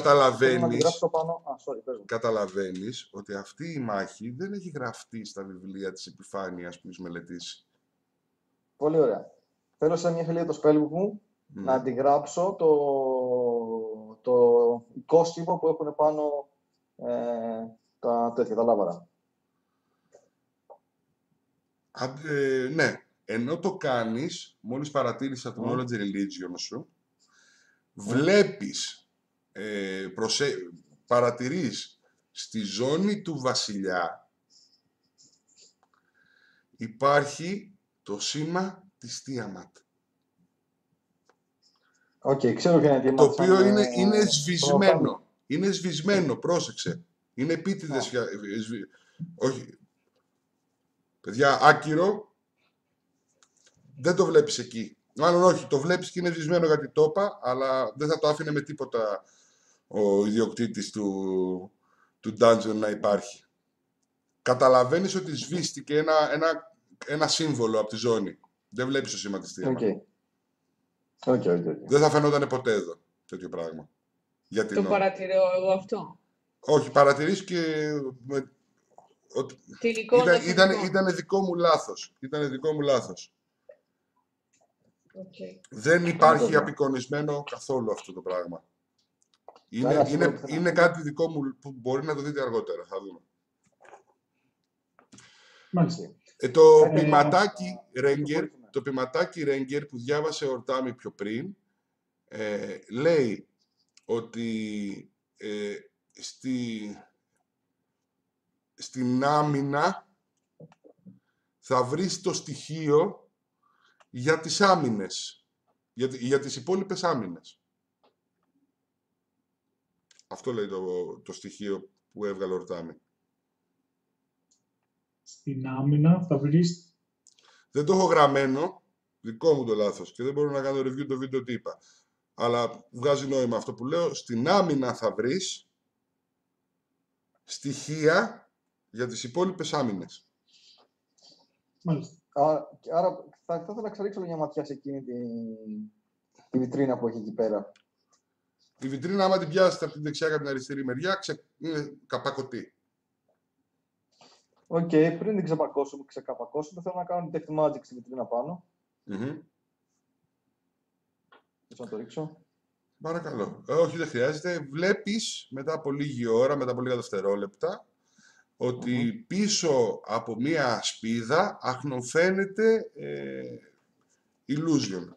S1: καταλαβαίνεις ότι αυτή η μάχη δεν έχει γραφτεί στα βιβλία της επιφάνειας που έχεις μελετήσει.
S3: Πολύ ωραία. Θέλω σε μια σελίδα το spellbook μου να αντιγράψω το οικόσχημα που έχουν πάνω τα λάβαρα.
S1: Ναι, ενώ το κάνεις, μόλις παρατήρησα το knowledge religion σου, βλέπεις, παρατηρείς στη ζώνη του βασιλιά υπάρχει το σήμα της Tiamat.
S3: Οκ, ξέρω ποια είναι η
S1: Το οποίο είναι σβησμένο. Είναι σβησμένο, πρόσεξε. Είναι επίτηδες. Όχι. Παιδιά, άκυρο. Δεν το βλέπεις εκεί. Μάλλον όχι, το βλέπεις και είναι σβησμένο γιατί το είπα, αλλά δεν θα το άφηνε με τίποτα ο ιδιοκτήτης του dungeon να υπάρχει. Καταλαβαίνεις ότι σβήστηκε ένα σύμβολο από τη ζώνη. Δεν βλέπεις το σήμα της Tiamat. Δεν θα φαινόταν ποτέ εδώ τέτοιο πράγμα.
S4: Το παρατηρώ εγώ αυτό.
S1: Όχι, παρατηρείς και
S4: Την εικόνα
S1: ήταν δικό μου λάθος. Ήταν δικό μου λάθος.
S4: Okay.
S1: Δεν υπάρχει απεικονισμένο καθόλου αυτό το πράγμα. Είναι κάτι δικό μου που μπορεί να το δείτε αργότερα. Θα δούμε.
S2: Μάλιστα.
S1: Το ποιηματάκι Ranger που διάβασε ο Τάμι πιο πριν λέει ότι στην άμυνα θα βρεις το στοιχείο για τις άμυνες, για τις υπόλοιπες άμυνες. Αυτό λέει το στοιχείο που έβγαλε ο Ορτάμι.
S2: Στην άμυνα θα βρεις...
S1: Δεν το έχω γραμμένο, δικό μου το λάθος και δεν μπορώ να κάνω review το βίντεο τι είπα. Αλλά βγάζει νόημα αυτό που λέω. Στην άμυνα θα βρεις στοιχεία για τις υπόλοιπες άμυνες.
S2: Μάλιστα.
S3: Άρα θα ήθελα να ξαναρίξω μια ματιά σε εκείνη τη βιτρίνα που έχει εκεί πέρα.
S1: Η βιτρίνα, άμα την πιάσετε από την δεξιά και από την αριστερή μεριά, είναι καπακωτή.
S3: Οκ, πριν την ξεκαπακώσουμε, θέλω να κάνω detect magic στη βιτρίνα πάνω. Να το ρίξω.
S1: Παρακαλώ. Όχι, δεν χρειάζεται. Βλέπεις μετά από λίγη ώρα, μετά από λίγα δευτερόλεπτα, ότι πίσω από μία σπίδα αχνοφαίνεται illusion.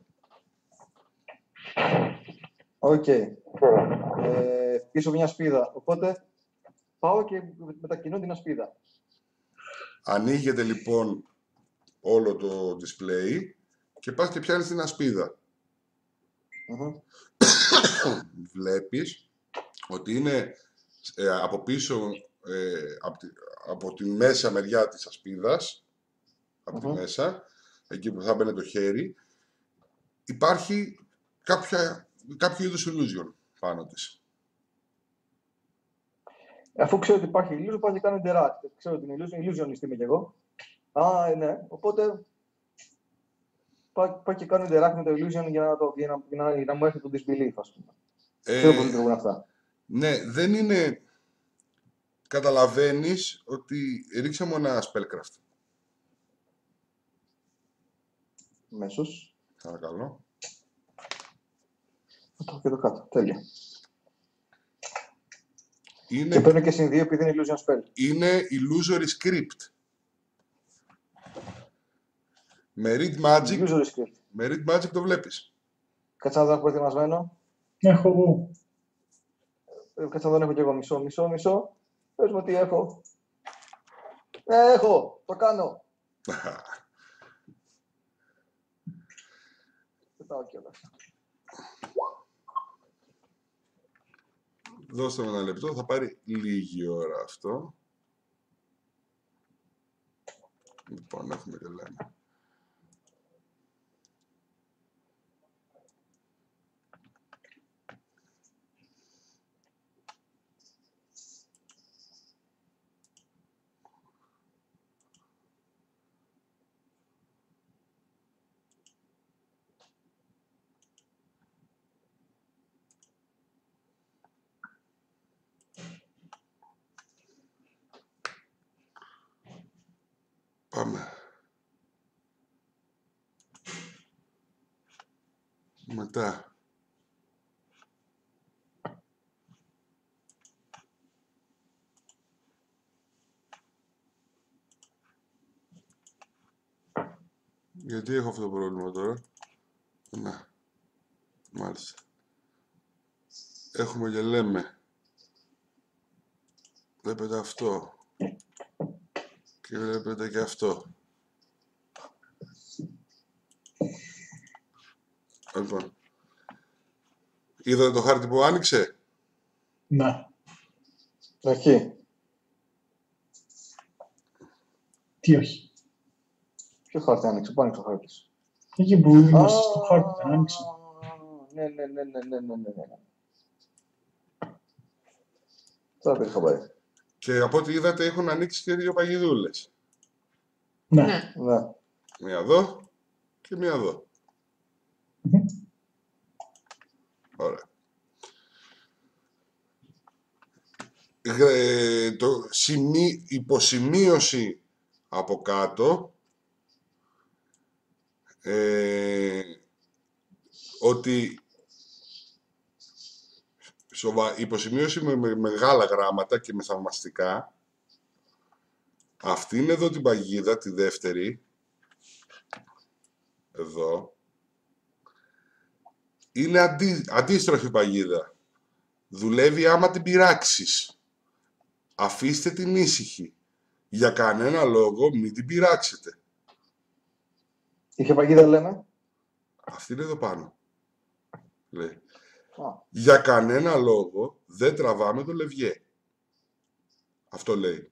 S3: Οκ. Πίσω μια σπίδα. Οπότε πάω και μετακινώ την ασπίδα.
S1: Ανοίγεται λοιπόν όλο το display και πας και πιάνεις την ασπίδα. Βλέπεις ότι είναι από πίσω, από τη μέσα μεριά της ασπίδας, από τη μέσα, εκεί που θα μπαίνει το χέρι, υπάρχει κάποιο είδους illusion πάνω της.
S3: Αφού ξέρω ότι υπάρχει illusion, πάω και κάνω interact. Ξέρω ότι είναι illusionist είμαι κι εγώ. Ναι. Οπότε πάω και κάνω interact με το illusion για να μου έρθει το disbelief, ας πούμε. Ξέρω πώς λειτουργούν αυτά.
S1: Ναι, δεν είναι... Καταλαβαίνεις ότι ρίξε μου ένα spellcraft.
S3: Μέσως.
S1: Παρακαλώ.
S3: Το έχω και εδώ κάτω. Τέλεια.
S1: Είναι...
S3: Και παίρνω και συν 2 επειδή είναι illusion spell.
S1: Είναι illusory script. Με read magic.
S3: Illusory script.
S1: Με read magic το βλέπεις.
S3: Κάτσε να δω αν έχω προετοιμασμένο.
S2: Έχω εγώ.
S3: Κάτσε να δω αν έχω κι εγώ μισό. Πες μου τι έχω. Έχω! Το κάνω! Πετάω κιόλας.
S1: Δώστε με ένα λεπτό, θα πάρει λίγη ώρα αυτό. Λοιπόν, έχουμε και λέμε. Πάμε. Μετά. Γιατί έχω αυτό το πρόβλημα τώρα. Να, μάλιστα. Έχουμε και λέμε. Βλέπετε αυτό. Και βλέπετε και αυτό. Λοιπόν. Είδατε το χάρτη που άνοιξε.
S2: Ναι.
S3: Εκεί.
S2: Τι όχι.
S3: Ποιο χάρτη άνοιξε, πού άνοιξε ο χάρτης?
S2: Εκεί που είμαστε στο χάρτη, δεν άνοιξε.
S3: Ναι. Τώρα πήρε χαμπάρι.
S1: Και από ό,τι είδατε έχουν ανοίξει και 2 παγιδούλες.
S2: Ναι.
S4: Ναι.
S3: Ναι.
S1: Μία εδώ και μία εδώ. Ωραία. Υποσημείωση από κάτω ότι υποσημείωση με μεγάλα γράμματα και με θαυμαστικά. Αυτή είναι εδώ την παγίδα, τη δεύτερη. Εδώ. Είναι αντίστροφη παγίδα. Δουλεύει άμα την πειράξεις. Αφήστε την ήσυχη. Για κανένα λόγο μην την πειράξετε.
S3: Είχε παγίδα, λέμε.
S1: Αυτή είναι εδώ πάνω. Λέει.
S3: Α.
S1: Για κανένα λόγο δεν τραβάμε το λευγέ. Αυτό λέει.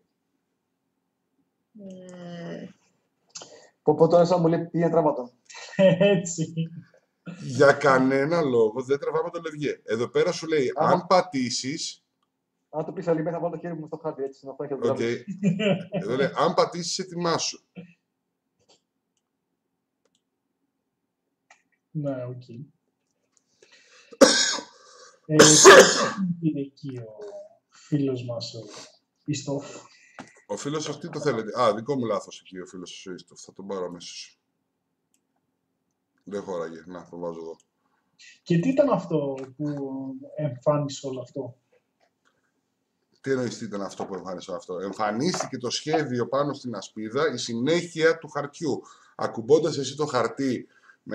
S3: Πω τώρα σαν μου λέει πήγαινε τραβάτον.
S2: Έτσι.
S1: Για κανένα λόγο δεν τραβάμε το λευγέ. Εδώ πέρα σου λέει, αν πατήσεις...
S3: Αν το πεις άλλη θα βάλω το χέρι μου στο χάρτη, έτσι, να πάει και το
S1: Οκ.
S3: τραβήξω.
S1: Εδώ λέει, αν πατήσεις, ετοιμάσου.
S2: Ναι, οκ. Τι είναι εκεί ο φίλος μας, ο Ιστόφ.
S1: Ο φίλος αυτή το θέλετε. Α, δικό μου λάθος εκεί ο φίλος ο Ιστόφ. Θα τον πάρω αμέσως. Δεν χώραγε. Να, το βάζω εγώ.
S2: Και τι ήταν αυτό που εμφάνισε όλο αυτό?
S1: Τι εννοείς τι ήταν αυτό που εμφάνισε αυτό? Εμφανίστηκε το σχέδιο πάνω στην ασπίδα, η συνέχεια του χαρτιού. Ακουμπώντας εσύ το χαρτί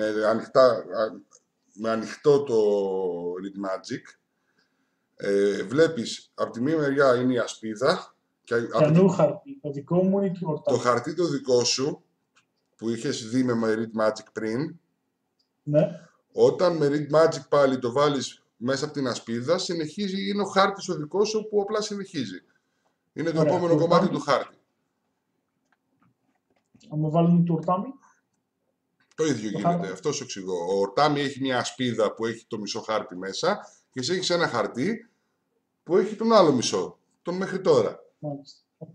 S1: με ανοιχτό το Read Magic, βλέπεις από τη μία μεριά είναι η ασπίδα.
S2: Κανού χαρτί. Το δικό μου είναι του Ορτάκη.
S1: Το χαρτί το δικό σου, που είχες δει με Read Magic πριν,
S2: Ναι.
S1: όταν με Read Magic πάλι το βάλεις μέσα από την ασπίδα, συνεχίζει, είναι ο χάρτης ο δικός σου που απλά συνεχίζει. Είναι το
S2: Ωραία,
S1: επόμενο
S2: το
S1: κομμάτι
S2: Ορτάμι.
S1: του χάρτη.
S2: Αν βάλουμε το Ορτάμι.
S1: Το ίδιο γίνεται, αυτό σου εξηγώ. Ο Ορτάμι έχει μια ασπίδα που έχει το μισό χάρτη μέσα και εσύ έχεις ένα χαρτί που έχει τον άλλο μισό, τον μέχρι τώρα.
S2: Μάλιστα. Οκ.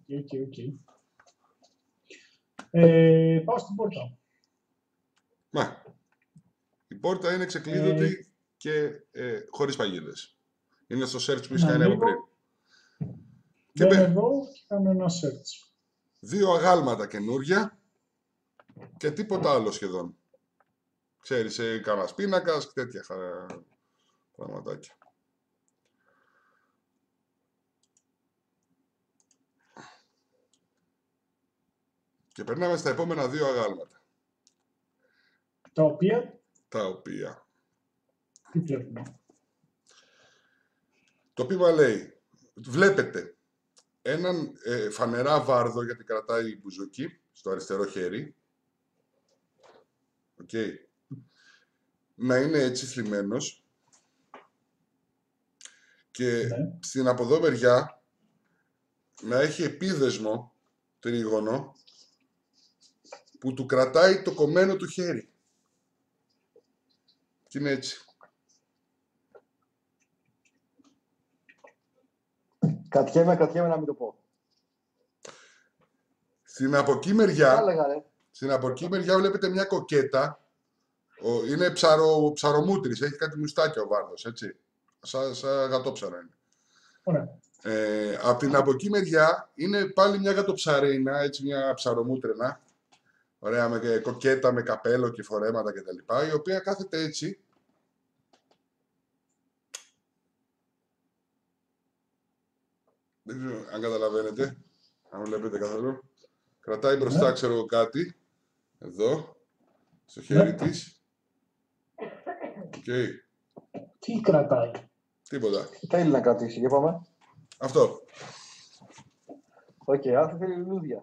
S2: Πάω στην πόρτα.
S1: Μα, η πόρτα είναι ξεκλείδωτη και χωρίς παγίδες. Είναι στο search που είχες κάνει από πριν.
S2: Μπαίνω εδώ και κάνω ένα search.
S1: 2 αγάλματα καινούρια και τίποτα άλλο σχεδόν. Ξέρεις, κανένας πίνακας και τέτοια πραγματάκια. Και περνάμε στα επόμενα 2 αγάλματα.
S2: Τα οποία, τι βλέπουμε?
S1: Το πείμα λέει, βλέπετε έναν φανερά βάρδο, γιατί κρατάει μπουζούκι στο αριστερό χέρι. Okay. Να είναι έτσι θλιμμένος. Και στην από εδώ μεριά να έχει επίδεσμο τρίγωνο που του κρατάει το κομμένο του χέρι. Και είναι έτσι.
S3: Κατιέμαι να μην το πω.
S1: Στην από εκεί μεριά βλέπετε μια κοκέτα. Είναι ψαρομούτρης, έχει κάτι μουστάκια ο βάρδος, έτσι. Σαν γατόψαρο είναι.
S2: Ωραία.
S1: Από την από εκεί μεριά είναι πάλι μια γατοψαρίνα, έτσι μια ψαρομούτρενα. Ωραία, με κοκέτα, με καπέλο και φορέματα κτλ. Η οποία κάθεται έτσι. Δεν ξέρω αν καταλαβαίνετε, αν βλέπετε καθόλου. Κρατάει μπροστά, ξέρω εγώ κάτι. Εδώ. Στο χέρι
S2: Ναι.
S1: της. Okay.
S2: Τι κρατάει?
S1: Τίποτα.
S3: Τι θέλει να κρατήσει, για πάμε.
S1: Αυτό.
S3: Οκ, άρα θέλει λουλούδια.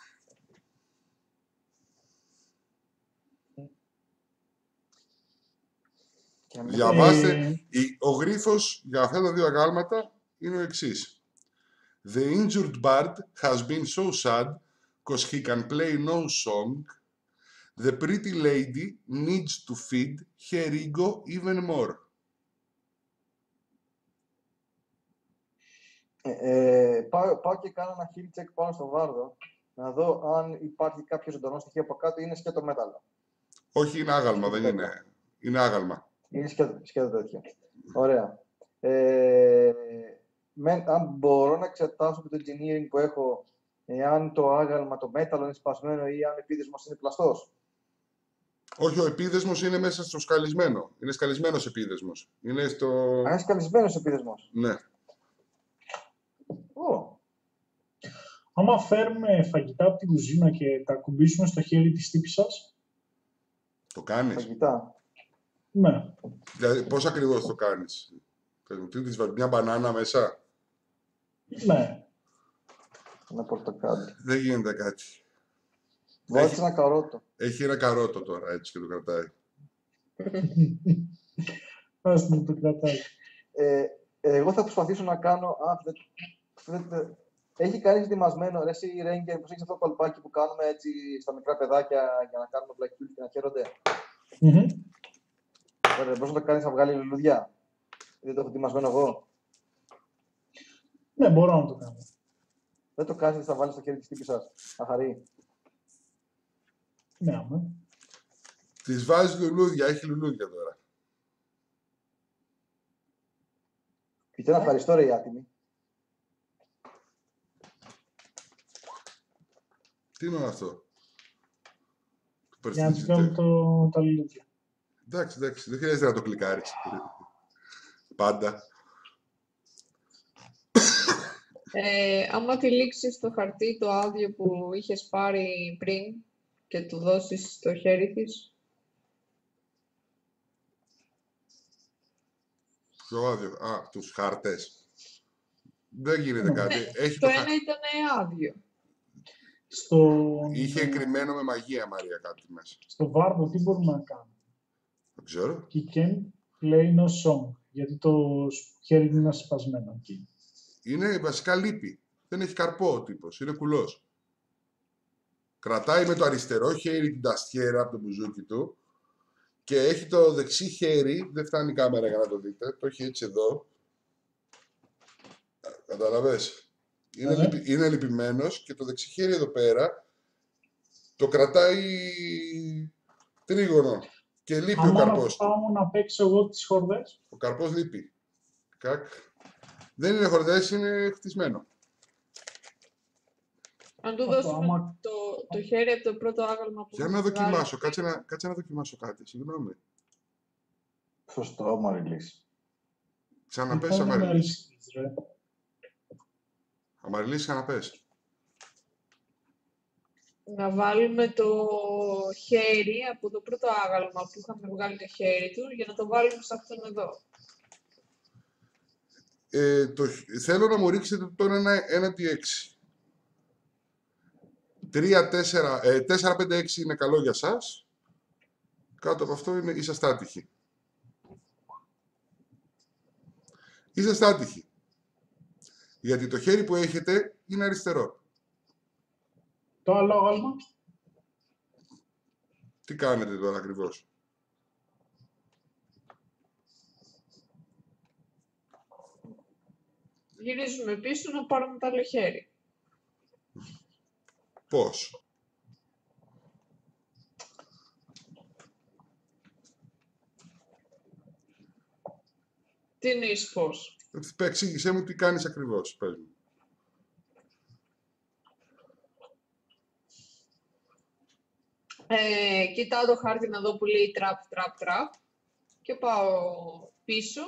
S1: Διαβάστε. Ο γρίφος για αυτά τα δύο αγάλματα είναι ο εξής. The injured bard has been so sad cause he can play no song. The pretty lady needs to feed her ego even more.
S3: Πάω και κάνω ένα heal check πάνω στο βάρδο, να δω αν υπάρχει κάποιο ζωντανό στοιχείο από κάτω ή είναι σκέτο μέταλλο.
S1: Όχι, είναι άγαλμα, δεν είναι. Είναι άγαλμα.
S3: Είναι σκέτο τέτοιο. Ωραία. Αν μπορώ να εξετάσω με το engineering που έχω, εάν το άγαλμα, το μέταλλο είναι σπασμένο ή αν ο επίδεσμος είναι πλαστός.
S1: Όχι, ο επίδεσμος είναι μέσα στο σκαλισμένο. Είναι σκαλισμένος επίδεσμος. Είναι στο...
S3: Αν είναι σκαλισμένος επίδεσμος.
S1: Ναι.
S2: Άμα φέρουμε φαγητά από την κουζίνα και τα κουμπίσουμε στο χέρι της τύπισσας.
S1: Το κάνεις.
S3: Φαγητά.
S2: Ναι.
S1: Δηλαδή, πώς ακριβώς το κάνεις. Τι της βάλεις, μια μπανάνα μέσα.
S2: Ναι.
S3: Ένα πορτοκάλι.
S1: Δεν γίνεται κάτι.
S3: Βάζεις ένα καρότο.
S1: Έχει ένα καρότο τώρα, έτσι και το κρατάει.
S2: Ας να το κρατάει.
S3: Εγώ θα προσπαθήσω να κάνω... Έχει κανείς ετοιμασμένο, ρε εσύ Ρέγγερ, πως έχεις αυτό το παλπάκι που κάνουμε έτσι στα μικρά παιδάκια για να κάνουμε βλακιούλ και να χαίρονται. Ωραία, μπορείς να το κάνεις να βγάλει λουλουδιά. Δεν το έχω ετοιμασμένο εγώ.
S2: Ναι, μπορώ να το κάνω.
S3: Δεν το κάνεις, θα βάλεις στο χέρι της τύπισσας. Να χαρεί.
S2: Ναι, άμα.
S1: Της βάζει λουλούδια, έχει λουλούδια τώρα.
S3: Πείτε να ευχαριστώ ρε η άτιμη.
S1: Τι είναι αυτό.
S2: Για να τσιγκάμε τα λουλούδια.
S1: Εντάξει, δεν χρειάζεται να το κλικάρεις. Πάντα.
S4: Άμα τυλίξεις το χαρτί, το άδειο που είχες πάρει πριν και του δώσεις στο χέρι της.
S1: Ποιο άδειο. Α, τους χάρτες. Δεν γίνεται κάτι. Έχει
S4: Το ένα ήταν άδειο.
S1: Είχε κρυμμένο με μαγεία, Μαρία, κάτι μέσα.
S2: Στο βάρδο τι μπορούμε να κάνουμε.
S1: Δεν ξέρω.
S2: Και can play no song. Γιατί το χέρι είναι ασπασμένο εκεί.
S1: Είναι βασικά λύπη. Δεν έχει καρπό ο τύπος. Είναι κουλός. Κρατάει με το αριστερό χέρι την ταστιέρα από το μπουζούκι του και έχει το δεξί χέρι, δεν φτάνει η κάμερα για να το δείτε, το έχει έτσι εδώ. Καταλαβες. Είναι λυπημένος και το δεξί χέρι εδώ πέρα το κρατάει τρίγωνο και λείπει ο καρπός του.
S2: Άμα πάω να παίξω εγώ τις χορδές.
S1: Ο καρπός λείπει. Δεν είναι χορδές, είναι χτισμένο.
S4: Αν του δώσουμε το χέρι από το πρώτο άγαλμα που...
S1: Για να δοκιμάσω, κάτσε να δοκιμάσω κάτι, συγγνώμη.
S3: Σωστό, Αμαριλής.
S1: Ξαναπες, Αμαριλής. Αμαριλής, ξαναπες.
S4: Να βάλουμε το χέρι από το πρώτο άγαλμα που είχαμε βγάλει το χέρι του για να το βάλουμε σε αυτόν εδώ.
S1: Θέλω να μου ρίξετε τώρα ένα T6. 4-5-6 είναι καλό για σας. Κάτω από αυτό είσαστε άτυχοι. Είσαστε άτυχοι. Γιατί το χέρι που έχετε είναι αριστερό.
S2: Το άλλο άγαλμα.
S1: Τι κάνετε τώρα ακριβώς.
S4: Γυρίζουμε πίσω να πάρουμε το άλλο χέρι.
S1: Πώς.
S4: Τι εννοείς πώς.
S1: Εξήγησέ μου τι κάνεις ακριβώς. Πες μου.
S4: Κοιτάω το χάρτη να δω που λέει trap και πάω πίσω.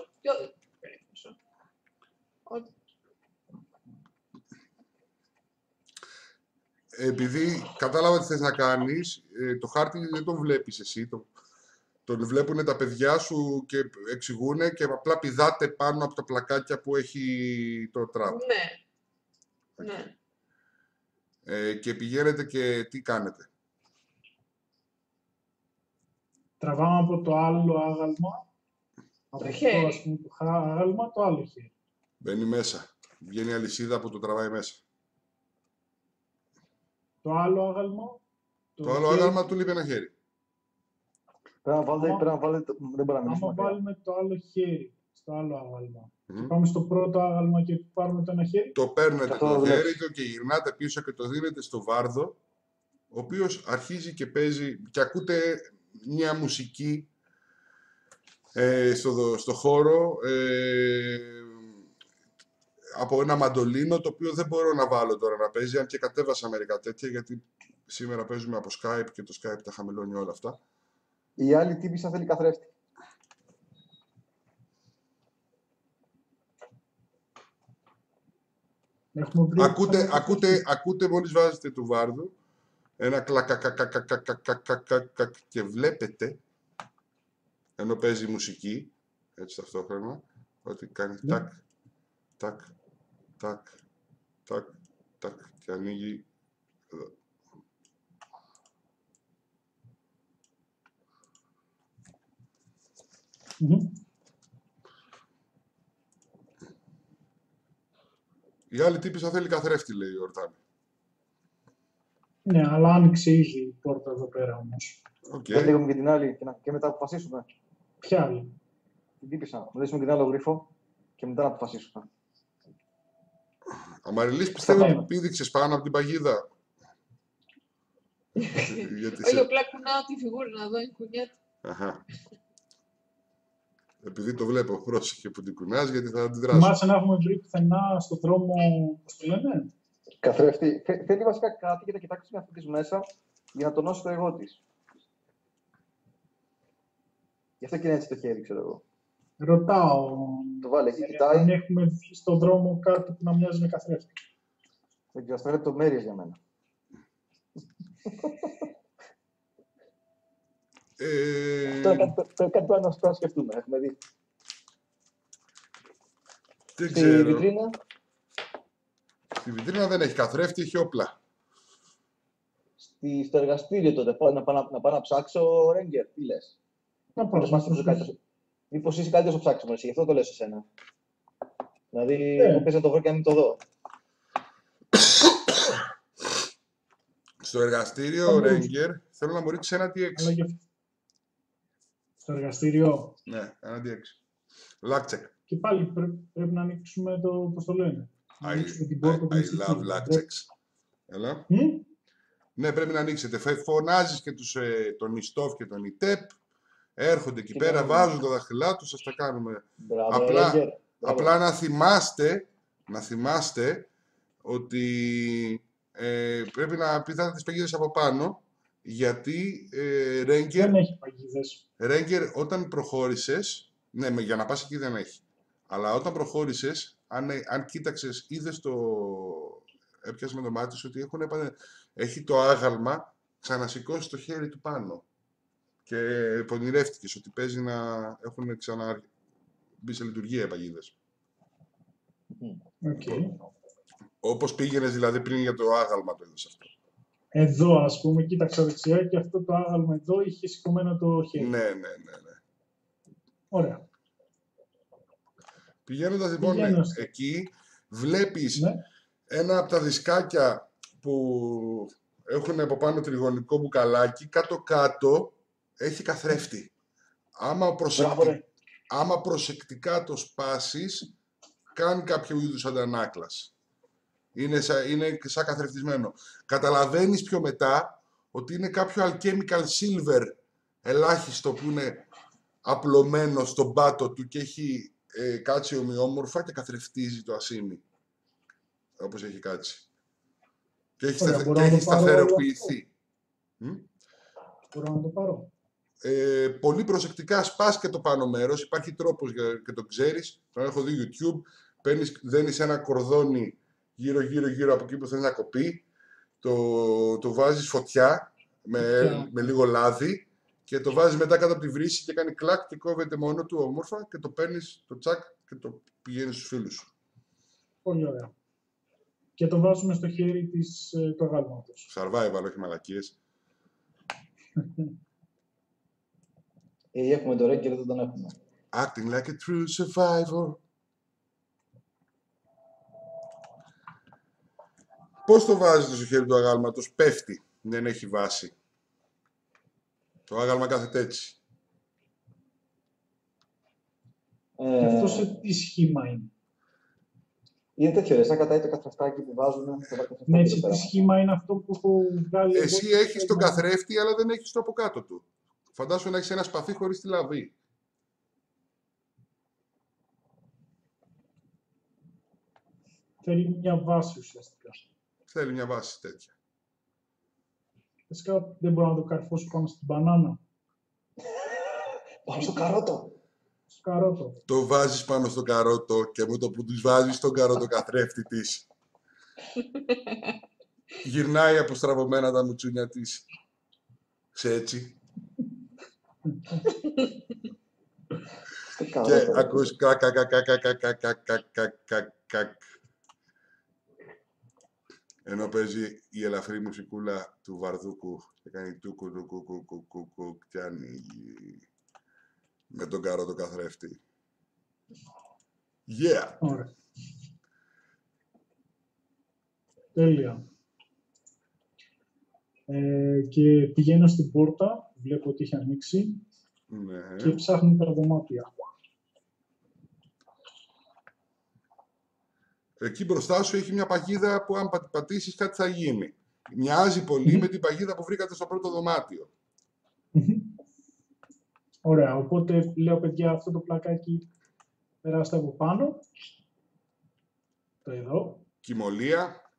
S1: επειδή κατάλαβα τι θες να κάνεις, το χάρτη δεν τον βλέπεις εσύ, τον βλέπουν τα παιδιά σου και εξηγούν και απλά πηδάτε πάνω από τα πλακάκια που έχει το τραπ.
S4: Ναι.
S1: Και πηγαίνετε και τι κάνετε.
S2: Τραβάμε από το άλλο άγαλμα. Από αυτό,
S4: χέρι.
S2: ας πούμε, το άγαλμα, το άλλο χέρι.
S1: Μπαίνει μέσα. Βγαίνει η αλυσίδα που το τραβάει μέσα.
S2: Το άλλο άγαλμα.
S1: Το άλλο
S2: χέρι,
S1: άγαλμα του λείπει ένα χέρι.
S3: Πρέπει να βάλετε, δεν μπορεί να
S2: άμα
S3: μιλήσουμε.
S2: βάλουμε το άλλο χέρι στο άλλο άγαλμα και
S1: Μμμ.
S2: πάμε στο πρώτο άγαλμα και πάρουμε το ένα χέρι,
S1: Το παίρνετε
S3: Αυτό
S1: το
S3: δουλεύει.
S1: χέρι του και γυρνάτε πίσω και το δίνετε στο βάρδο, ο οποίος αρχίζει και παίζει και ακούτε μια μουσική στο χώρο από ένα μαντολίνο, το οποίο δεν μπορώ να βάλω τώρα να παίζει, αν και κατέβασα μερικά τέτοια, γιατί σήμερα παίζουμε από Skype και το Skype τα χαμηλώνει όλα αυτά.
S3: Η άλλη τύπησα θέλει καθρέφτη.
S2: έχουμε βρει...
S1: Ακούτε μόλις βάζετε του βάρδου ένα κλακακακακακακακακακακακ και βλέπετε, ενώ παίζει μουσική, έτσι ταυτόχρονα, ότι κάνει τάκ, τάκ, τάκ, τάκ, τάκ και ανοίγει εδώ. Η άλλη τύπησα θέλει καθρέφτη, λέει ο Ορτάνη.
S2: Ναι, αλλά άνοιξε ήδη η πόρτα εδώ πέρα όμως.
S3: Δεν λέγουμε και την άλλη και μετά αποφασίσουμε.
S2: Ποια άλλη?
S3: Την τύπησα. Να δείσουμε και την άλλο γρίφο και μετά να αποφασίσουμε.
S1: Αμαριλής, πιστεύω ότι πήδηξες πάνω από την παγίδα.
S4: Όχι, απλά κουνάω τη φιγούρα να δω η κουνιέται.
S1: Αχα. Επειδή το βλέπω, πρόσεχε που την κουνάς, γιατί θα αντιδράσω.
S2: Θυμάσαι να έχουμε βρει πουθενά στον δρόμο, πώς το λένε?
S3: Καθρέφτη. Θέλει βασικά κάτι και θα κοιτάξει με αυτή της μέσα για να τονώσει το εγώ της. Γι' αυτό και είναι έτσι το χέρι, ξέρω εγώ.
S2: Ρωτάω.
S3: Το βάλε εκεί, κοιτάει.
S2: Αν έχουμε δει στον δρόμο κάτι που να μοιάζει με καθρέφτη.
S3: Δεν ξέρω, αυτά είναι λεπτομέρειες για μένα. Αυτό είναι κάτι που να σκεφτούμε. Έχουμε δει.
S1: Δεν
S3: Στη
S1: ξέρω.
S3: βιτρίνα.
S1: Στη βιτρίνα δεν έχει καθρέφτη, έχει όπλα.
S3: Στο εργαστήριο τότε, να πάω να ψάξω Ρέγκερ, τι λες?
S2: Να πάω.
S3: Μήπως είσαι καλύτερος στο ψάξιμο, εσύ, γι' αυτό το λέω σε σένα. Δηλαδή, εγώ πες να το βρω και να μην το δω.
S1: Στο εργαστήριο, Ρέγκερ, θέλω να μου ρίξει ένα D6.
S2: Στο εργαστήριο.
S1: Ναι, ένα D6. Luck check.
S2: Και πάλι πρέπει να ανοίξουμε το, πώς το λένε.
S1: I love luck checks. Έλα. Ναι, πρέπει να ανοίξετε. Φωνάζεις και τον Ιστόφ και τον Ιτέπ. Έρχονται εκεί πέρα, βάζουν τα δάχτυλά τους, σας τα κάνουμε. Απλά να θυμάστε ότι πρέπει να πηδάτε τις παγίδες από πάνω, γιατί Ρέγκερ...
S2: Δεν έχει παγίδες.
S1: Ρέγκερ, όταν προχώρησες, ναι, για να πας εκεί δεν έχει. Αλλά όταν προχώρησες, αν κοίταξες, είδες έπιασε με το μάτι σου ότι έχει το άγαλμα ξανασηκώσει το χέρι του πάνω. Και πονηρεύτηκες ότι παίζει να έχουν ξαναμπεί σε λειτουργία οι παγίδες.
S2: Okay.
S1: Όπως πήγαινες δηλαδή πριν για το άγαλμα το είδες αυτό.
S2: Εδώ, ας πούμε, κοίταξα δεξιά και αυτό το άγαλμα εδώ είχε σηκωμένο το χέρι.
S1: Ναι.
S2: Ωραία.
S1: Πηγαίνοντας λοιπόν εκεί, βλέπεις ένα από τα δισκάκια που έχουν από πάνω τριγωνικό μπουκαλάκι, κάτω-κάτω έχει καθρέφτη. Άμα προσεκτικά το σπάσεις, κάνει κάποιο είδους αντανάκλαση. Είναι σαν καθρεφτισμένο. Καταλαβαίνεις πιο μετά ότι είναι κάποιο alchemical silver ελάχιστο που είναι απλωμένο στον πάτο του και έχει κάτσει ομοιόμορφα και καθρεφτίζει το ασίμι. Όπως έχει κάτσει. Και έχει σταθεροποιηθεί.
S2: Μπορώ να το πάρω.
S1: Πολύ προσεκτικά σπάς και το πάνω μέρος. Υπάρχει τρόπος και το ξέρεις. Τον έχω δει YouTube. Δένεις ένα κορδόνι γύρω από εκεί που θέλει να κοπεί το βάζεις φωτιά με λίγο λάδι και το βάζεις μετά κάτω από τη βρύση και κάνει κλακ και κόβεται μόνο του όμορφα και το παίρνεις το τσακ και το πηγαίνεις στους φίλους σου.
S2: Πολύ ωραία. Και το βάζουμε στο χέρι του αγάλματος.
S1: Survival, όχι μαλακίες.
S3: Ή έχουμε το Ranger, δεν τον έχουμε.
S1: Acting like a true survivor. Πώς το βάζετε στο χέρι του αγάλματος? Πέφτει. Δεν έχει βάση. Το άγαλμα κάθεται έτσι.
S2: Αυτό σε τι σχήμα είναι?
S3: Είναι τέτοιο ρε, σαν κατάει το καθρεφτάκι που βάζουν.
S2: Ναι, σε τι σχήμα είναι αυτό που έχω βγάλει?
S1: Εσύ έχεις τον καθρέφτη, αλλά δεν έχεις το από κάτω του. Φαντάσου να έχεις ένα σπαθί χωρίς τη λαβή.
S2: Θέλει μια βάση ουσιαστικά.
S1: Θέλει μια βάση τέτοια.
S2: Φυσικά δεν μπορώ να το καρφώσω πάνω στην μπανάνα.
S3: Πάνω στο καρότο.
S2: Στο καρότο.
S1: Το βάζεις πάνω στο καρότο και με το που τους βάζεις τον καρότο καθρέφτη της, γυρνάει αποστραβωμένα τα μουτσούνια της. Σε έτσι. Και ακούς κακ. Ενώ παίζει η ελαφρύ μουσικούλα του Βαρδούκου και κάνει τούκου και ανοίγει με τον καρότο καθρέφτη. Yeah!
S2: Ωραία. Τέλεια. Και πηγαίνω στην πόρτα, βλέπω ότι έχει ανοίξει
S1: Ναι.
S2: και ψάχνω τα δωμάτια.
S1: Εκεί μπροστά σου έχει μια παγίδα που αν πατήσεις κάτι θα γίνει. Μοιάζει πολύ με την παγίδα που βρήκατε στο πρώτο δωμάτιο.
S2: Ωραία, οπότε λέω παιδιά αυτό το πλακάκι περάστε από πάνω. Το εδώ.
S1: Κυμολία.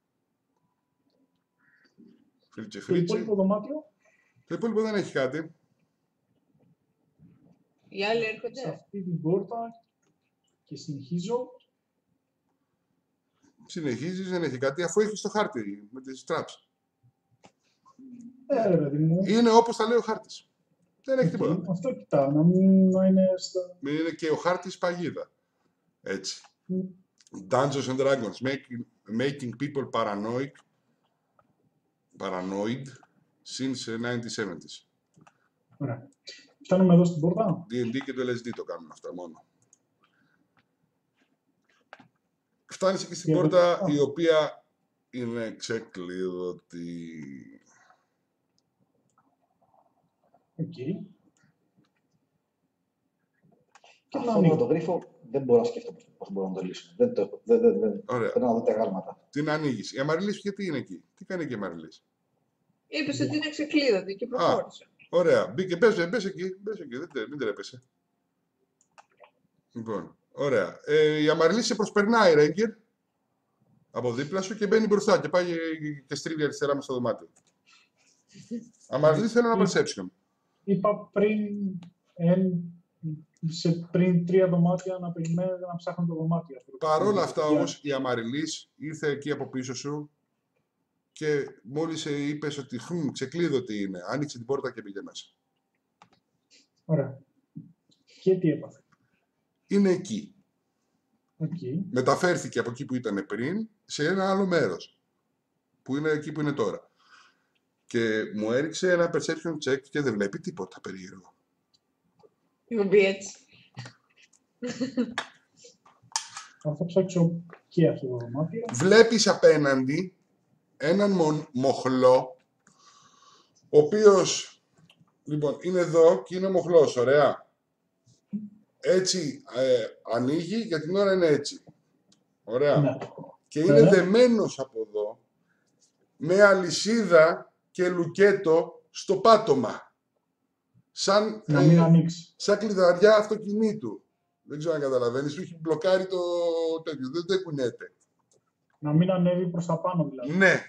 S2: Το
S1: Φρίτσε.
S2: υπόλοιπο δωμάτιο.
S1: Το υπόλοιπο δεν έχει κάτι.
S4: Οι άλλοι
S2: Σε
S4: έρχονται.
S2: αυτή την πόρτα και συνεχίζω.
S1: Συνεχίζεις, δεν έχει κάτι, αφού έχεις το χάρτη με τις traps.
S2: Ρε παιδί μου.
S1: Είναι όπως τα λέει ο χάρτης. Δεν έχει τίποτα.
S2: Αυτό κοιτάω, να μην είναι στο...
S1: Είναι και ο χάρτης παγίδα. Έτσι. Dungeons and Dragons. Making people paranoid since 1970s.
S2: Ωραία. Φτάνουμε εδώ στην πόρτα.
S1: D&D και το LSD το κάνουν αυτά μόνο. Φτάνεις εκεί στην πόρτα η οποία είναι ξεκλείδωτη.
S2: Οκ.
S3: Και αυτό με το γρίφο δεν μπορώ να σκεφτώ πώς μπορώ να το λύσω. Δεν πρέπει να δω τα γάλματα.
S1: Την ανοίγεις. Η Αμαριλής γιατί είναι εκεί? Τι κάνει εκεί η Αμαριλής?
S4: Είπες ότι είναι ξεκλείδωτη και προχώρησε.
S1: Ωραία. Μπήκε. Μπες εκεί. Μην τρέπεσαι. Λοιπόν, ωραία. Η Αμαριλής σε προσπερνάει, Ρέγκερ, από δίπλα σου και μπαίνει μπροστά και πάει και στρίβει αριστερά μες στο δωμάτιο. Αμαριλής, θέλω ένα perception.
S2: Είπα πριν 3 δωμάτια να περιμένετε να ψάχνω το δωμάτιο.
S1: Παρόλα αυτά όμως η Αμαριλής ήρθε εκεί από πίσω σου και μόλις είπες ότι ξεκλείδωτη είναι, άνοιξε την πόρτα και πήγε μέσα.
S2: Ωραία. Και τι έπαθε?
S1: Είναι εκεί.
S2: Okay.
S1: Μεταφέρθηκε από εκεί που ήταν πριν σε ένα άλλο μέρος, που είναι εκεί που είναι τώρα. Και μου έριξε ένα perception check και δεν βλέπει τίποτα περίεργο.
S4: Είμαι έτσι.
S2: Θα ψάξω και αυτό το δωμάτιο.
S1: Βλέπεις απέναντι έναν μοχλό, ο οποίος, λοιπόν, είναι εδώ και είναι μοχλός, ωραία. Έτσι ανοίγει, για την ώρα είναι έτσι. Ωραία.
S2: Ναι.
S1: Και είναι δεμένος από εδώ, με αλυσίδα και λουκέτο στο πάτωμα. Σαν,
S2: να μην ανοίξει.
S1: Σαν κλειδαριά αυτοκινήτου. Δεν ξέρω αν καταλαβαίνεις, του έχει μπλοκάρει το τέτοιο, δεν κουνιέται.
S2: Να μην ανέβει προς τα πάνω δηλαδή.
S1: Ναι.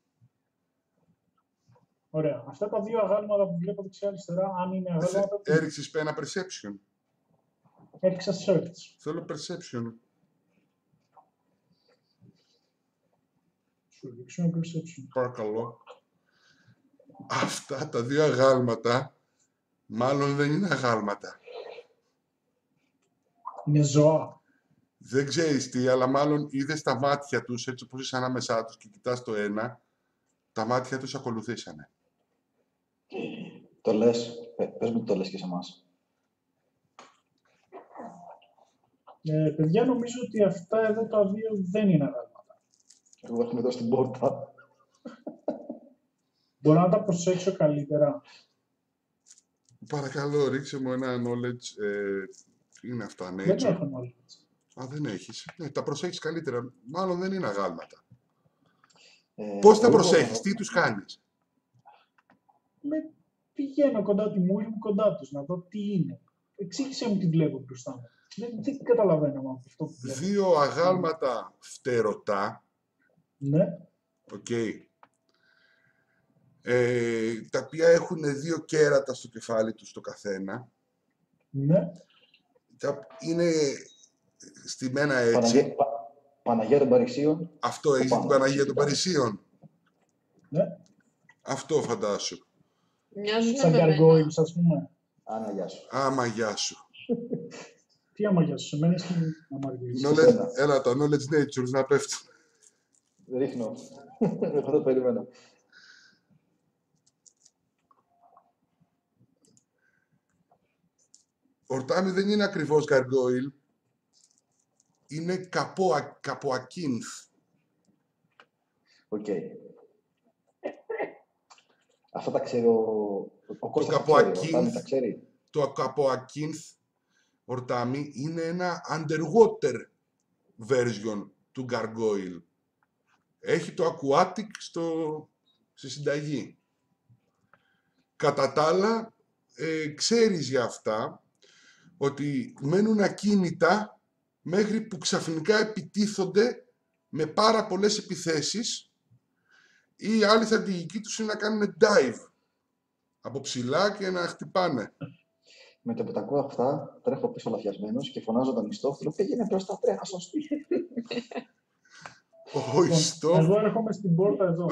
S2: Ωραία. Αυτά τα δύο αγάλματα που βλέπω δεξιά-αριστερά, αν είναι αγάλματα...
S1: Έριξες ένα perception.
S2: Έριξα search.
S1: Θέλω perception.
S2: σου ρίξω ένα perception.
S1: Παρακαλώ. Αυτά τα δύο αγάλματα μάλλον δεν είναι αγάλματα.
S2: Είναι ζώα.
S1: Δεν ξέρεις τι, αλλά μάλλον είδες τα μάτια τους, έτσι όπως είσαι ανάμεσά τους και κοιτάς το ένα, τα μάτια τους ακολουθήσανε.
S3: Το λες. Πες μου το λες και σε εμάς.
S2: Παιδιά, νομίζω ότι αυτά εδώ τα δύο δεν είναι αγάλματα.
S3: Εγώ έχουμε εδώ στην πόρτα.
S2: Μπορώ να τα προσέξω καλύτερα.
S1: Παρακαλώ, ρίξε μου ένα knowledge. Τι είναι αυτά,
S2: Δεν
S1: nature.
S2: έχω knowledge.
S1: Α, δεν έχεις. Τα προσέχεις καλύτερα. Μάλλον δεν είναι αγάλματα. Πώς τα προσέχεις, τι τους κάνεις.
S2: Πηγαίνω κοντά τη μούρη μου, κοντά τους, να δω τι είναι. Εξήγησέ μου τι βλέπω μπροστά μου. Δεν καταλαβαίνω από αυτό που βλέπω.
S1: Δύο αγάλματα φτερωτά.
S2: Ναι.
S1: Οκ. Τα οποία έχουν δύο κέρατα στο κεφάλι τους το καθένα.
S2: Ναι.
S1: Είναι στημένα έτσι.
S3: Παναγία των Παρισίων.
S1: Αυτό, έχεις την Παναγία των Παρισίων.
S2: Ναι.
S1: Αυτό φαντάσου.
S4: Μοιάζουν
S2: Σαν
S4: με μένα.
S2: gargoyles, ας πούμε.
S3: Άνα, γεια σου.
S1: Άμα γεια σου.
S2: Τι άμα για σου, σε μένα είναι αμαργίες.
S1: Έλα τα knowledge natures να πέφτουν.
S3: Ρίχνω. Εγώ το περιμένω.
S1: Ο Ορτάμι δεν είναι ακριβώς gargoyle. Είναι καποακίνθ.
S3: Οκ. Αυτά τα ξέρει ο Κώστας, τα ξέρει.
S1: Το καποακίνθ, Ορτάμι, είναι ένα underwater version του gargoyle. Έχει το aquatic στη συνταγή. Κατά τα άλλα, ξέρεις για αυτά ότι μένουν ακίνητα μέχρι που ξαφνικά επιτίθονται με πάρα πολλές επιθέσεις ή η άλλη στρατηγική τους είναι να κάνουν dive από ψηλά και να χτυπάνε.
S3: Με το που τα ακούω αυτά, τρέχω πίσω λαφιασμένος και φωνάζω τον Ιστόφυλλο, πήγαινε μπροστά, τρέχα σωστή.
S1: Ο Ιστόφυλλος.
S2: Εγώ έρχομαι στην πόρτα εδώ.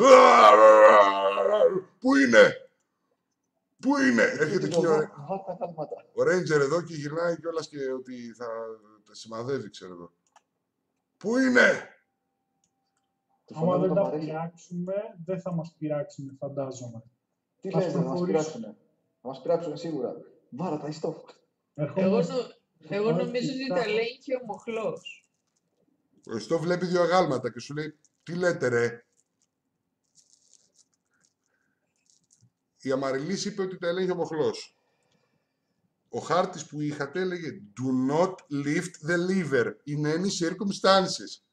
S1: Πού είναι? Πού είναι? Έρχεται εκεί ο Ranger εδώ και γυρνάει κιόλας και ότι θα τα σημαδεύει, ξέρω εγώ. Πού είναι?
S2: Άμα δεν τα πειράξουμε, δεν θα μας πειράξουν, φαντάζομαι.
S3: Τι λες, θα μας πειράξουνε. Θα μας πειράξουνε σίγουρα. Βάρα τα Ιστόφυλλο.
S4: Εγώ νομίζω ότι τα λέει και ο Μοχλός.
S1: Ο Ιστό βλέπει δύο αγάλματα και σου λέει, τι λέτε ρε? Η Αμαριλής είπε ότι τα έλεγε ο Μοχλός. Ο χάρτης που είχατε έλεγε Do not lift the lever in any circumstances.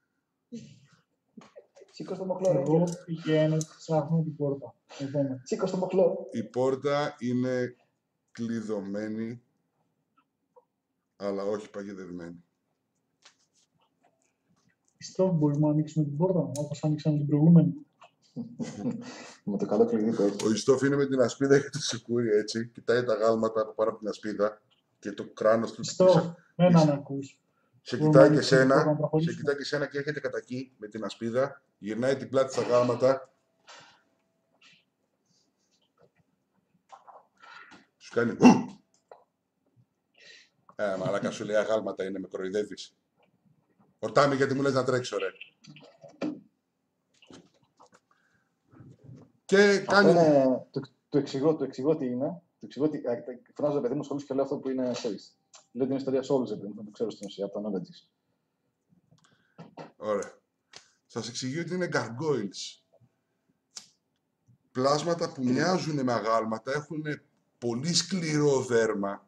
S3: Σήκω στο Μοχλό.
S2: Εγώ πηγαίνω και ψάχνω την πόρτα.
S3: Σήκω στο Μοχλό.
S1: Η πόρτα είναι κλειδωμένη, αλλά όχι παγιδευμένη.
S2: Ιστό, μπορούμε να ανοίξουμε την πόρτα, όπως ανοίξαμε την προηγούμενη.
S3: Με το καλό κλειδί που έχει.
S1: Ο Ιστόφ είναι με την ασπίδα και το σικούρι έτσι. Κοιτάει τα γάλματα από πάνω από την ασπίδα και το κράνος του.
S2: Ιστόφ, έναν ακούς.
S1: Σε κοιτάει και σένα και έρχεται κατά εκεί με την ασπίδα. Γυρνάει την πλάτη στα γάλματα. Σου κάνει. Μαλάκα, σου λέει αγάλματα είναι, με κοροϊδεύεις. Ορτάμι, γιατί μου λες να τρέξω, ρε. Και κάνει.
S3: Το εξηγώ τι είναι. Φράζω το παιδί μου σχολούς και λέω αυτό που είναι ξέρεις. Λέω την ιστορία σε όλους, επειδή το ξέρω στην ουσία, από τα knowledge.
S1: Ωραία. Σας εξηγεί ότι είναι gargoyles. Πλάσματα που μοιάζουν με αγάλματα, έχουν πολύ σκληρό δέρμα.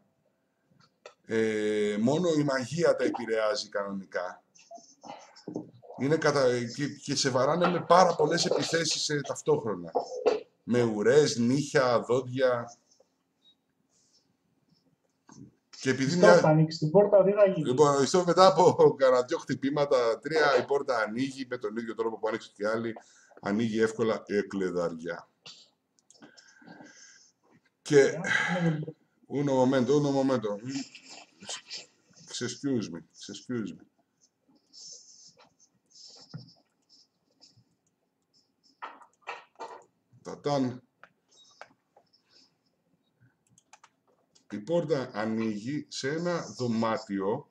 S1: Μόνο η μαγεία τα επηρεάζει κανονικά. Είναι και σε βαράνε με πάρα πολλές επιθέσεις ταυτόχρονα. Με ουρές, νύχια, δόντια. Και επειδή
S2: θα ανοίξει την πόρτα, τι θα γίνει?
S1: Λοιπόν, μετά από κανένα 2 χτυπήματα, 3, η πόρτα ανοίγει με τον ίδιο τρόπο που άνοιξε και άλλη. Ανοίγει εύκολα εκλεδαριά. Και... Uno momento. Excuse me. Όταν η πόρτα ανοίγει σε ένα δωμάτιο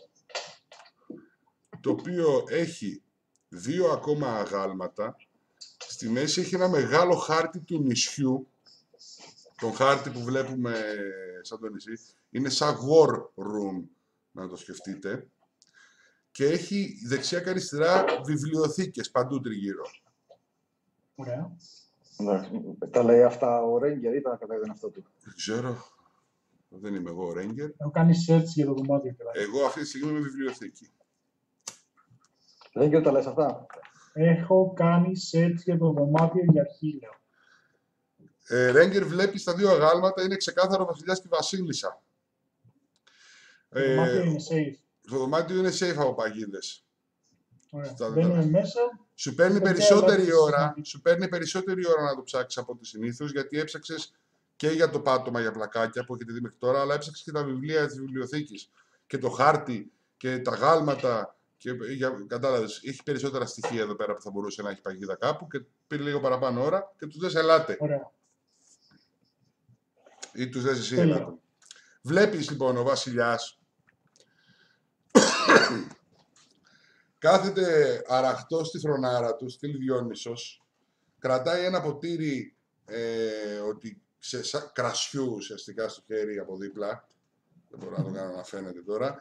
S1: το οποίο έχει 2 ακόμα αγάλματα. Στη μέση έχει ένα μεγάλο χάρτη του νησιού. Τον χάρτη που βλέπουμε σαν το νησί. Είναι σαν war room, να το σκεφτείτε. Και έχει δεξιά και αριστερά βιβλιοθήκες παντού τριγύρω.
S2: Ωραία.
S3: Τα λέει αυτά ο Ranger ή τα κατάγεται αυτό του?
S1: Δεν ξέρω. Δεν είμαι εγώ ο Ranger.
S2: Έχω κάνει search για το δωμάτιο.
S1: Εγώ αυτή τη στιγμή είμαι βιβλιοθήκη.
S3: Ranger, τα λες αυτά?
S2: Έχω κάνει search για το δωμάτιο για αρχείο.
S1: Ranger, βλέπεις τα 2 αγάλματα, είναι ξεκάθαρο ο βασιλιάς και η βασίλισσα.
S2: Το δωμάτιο είναι safe.
S1: Το δωμάτιο είναι safe από παγίδες.
S2: Ωραία.
S1: Στα
S2: Μπαίνουμε μέσα.
S1: Σου παίρνει περισσότερη ώρα να το ψάξεις από ό,τι συνήθως, γιατί έψαξες και για το πάτωμα για πλακάκια που έχετε δει μέχρι τώρα, αλλά έψαξες και τα βιβλία της βιβλιοθήκης και το χάρτη και τα γάλματα. Κατάλαβες, έχει περισσότερα στοιχεία εδώ πέρα που θα μπορούσε να έχει παγίδα κάπου και πήρε λίγο παραπάνω ώρα και τους λες ελάτε.
S2: Ωραία.
S1: Ή τους λες εσύ ελάτε. Βλέπεις λοιπόν ο βασιλιάς κάθεται αραχτός στη θρονάρα του, στυλ Διόνυσος, κρατάει ένα ποτήρι κρασιού ουσιαστικά στο χέρι από δίπλα. Δεν μπορώ να το κάνω να φαίνεται τώρα.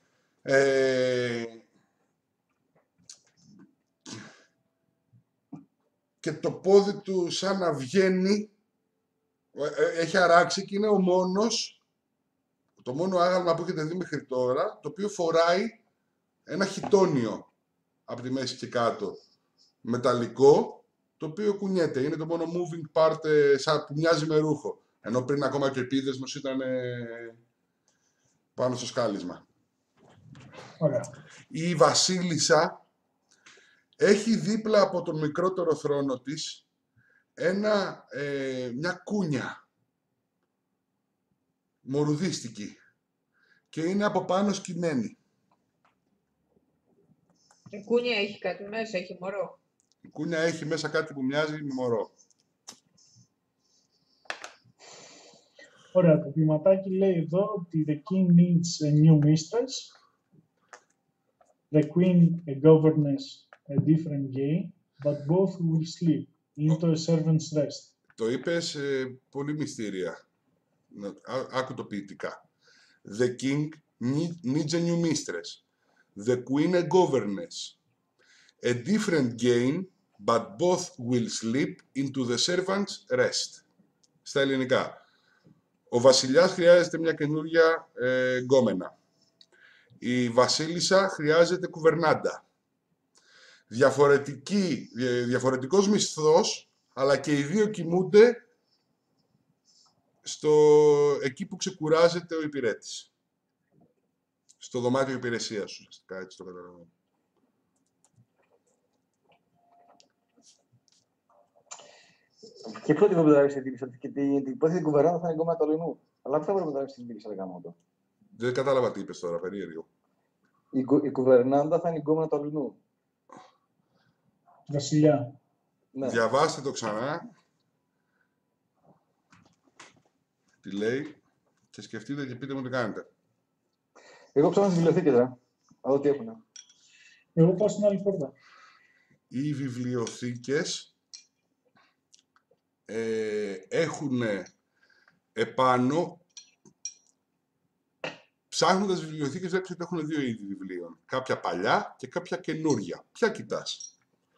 S1: Και το πόδι του σαν να βγαίνει, έχει αράξει και είναι το μόνο άγαλμα που έχετε δει μέχρι τώρα, το οποίο φοράει ένα χιτόνιο από τη μέση και κάτω, μεταλλικό, το οποίο κουνιέται. Είναι το μόνο moving part που μοιάζει με ρούχο. Ενώ πριν ακόμα και ο επίδεσμος ήταν πάνω στο σκάλισμα.
S2: Ωραία.
S1: Η βασίλισσα έχει δίπλα από τον μικρότερο θρόνο της μια κούνια μορουδίστικη και είναι από πάνω σκυμμένη.
S4: Η κούνια έχει κάτι μέσα, έχει μωρό.
S1: Η κούνια έχει μέσα κάτι που μοιάζει με μωρό.
S2: Ωραία, το ποιηματάκι λέει εδώ ότι the king needs a new mistress, the queen a governess, a different game, but both will sleep into a servant's rest.
S1: Το είπες πολύ μυστήρια. Άκου το ποιητικά. The king needs a new mistress, the queen a governess, a different game, but both will sleep into the servant's rest. Στα ελληνικά. Ο βασιλιάς χρειάζεται μια καινούργια γκόμενα. Η βασίλισσα χρειάζεται κουβερνάντα. Διαφορετικός μισθός, αλλά και οι δύο κοιμούνται εκεί που ξεκουράζεται ο υπηρέτης. Στο δωμάτιο υπηρεσίας, ουσιαστικά, έτσι το καταλαβαίνω.
S3: Και πρώτη που θα στην τύπη, και την υπόθεση κουβερνάντα θα είναι γκόμενα του Αλληνού. Αλλά δεν θα πρέπει να τα στην τύπη, το.
S1: Δεν κατάλαβα τι είπες τώρα, περίεργο.
S3: Η κουβερνάντα θα είναι γκόμενα του Αλληνού.
S2: Βασιλιά.
S1: Ναι. Διαβάστε το ξανά. Τι λέει και σκεφτείτε και πείτε μου τι κάνετε.
S3: Εγώ ψάχνω στις βιβλιοθήκες, να δω τι έχουνε.
S2: Εγώ πάω στην άλλη πόρτα.
S1: Οι βιβλιοθήκες έχουν επάνω, ψάχνοντας βιβλιοθήκες βλέπεις ότι έχουν 2 είδη βιβλίων. Κάποια παλιά και κάποια καινούρια. Ποια κοιτάς?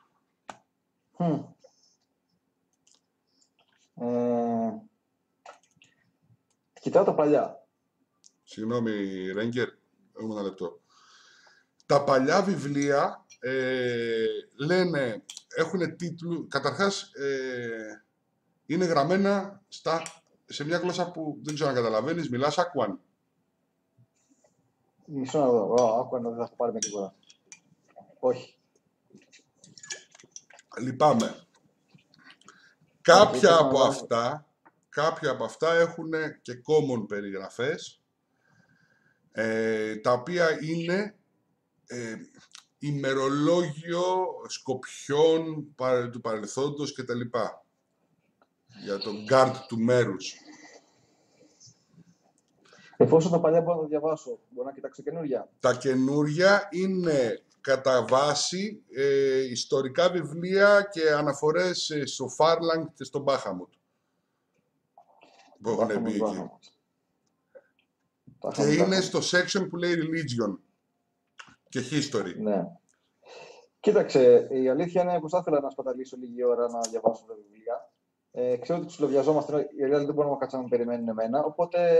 S3: Κοιτάω τα παλιά.
S1: Συγγνώμη, Ρέγκερ, έχουμε ένα λεπτό. Τα παλιά βιβλία έχουν τίτλου, καταρχάς είναι γραμμένα σε μια γλώσσα που δεν ξέρω αν καταλαβαίνεις, μιλάς Άκουαν.
S3: Μισό να δω, Άκουαν δεν θα έχω πάρει με τίποτα. Όχι.
S1: Λυπάμαι. Κάποια από αυτά έχουν και common περιγραφές, τα οποία είναι ημερολόγιο σκοπιών του παρελθόντος κτλ. Για τον guard του μέρους.
S3: Εφόσον τα παλιά μπορώ να τα διαβάσω, μπορώ να κοιτάξω καινούργια.
S1: Τα καινούρια είναι κατά βάση ιστορικά βιβλία και αναφορές στο Farlang και στον Bahamut που έχουν μπει εκεί. Και είναι στο section που λέει Religion και History.
S3: Ναι. Κοίταξε, η αλήθεια είναι πως θα ήθελα να σπαταλήσω λίγη ώρα να διαβάσω τα βιβλία. Ξέρω ότι ψιλοβιαζόμαστε, οι άλλοι δεν μπορούμε να κάτσουμε να περιμένουν εμένα, οπότε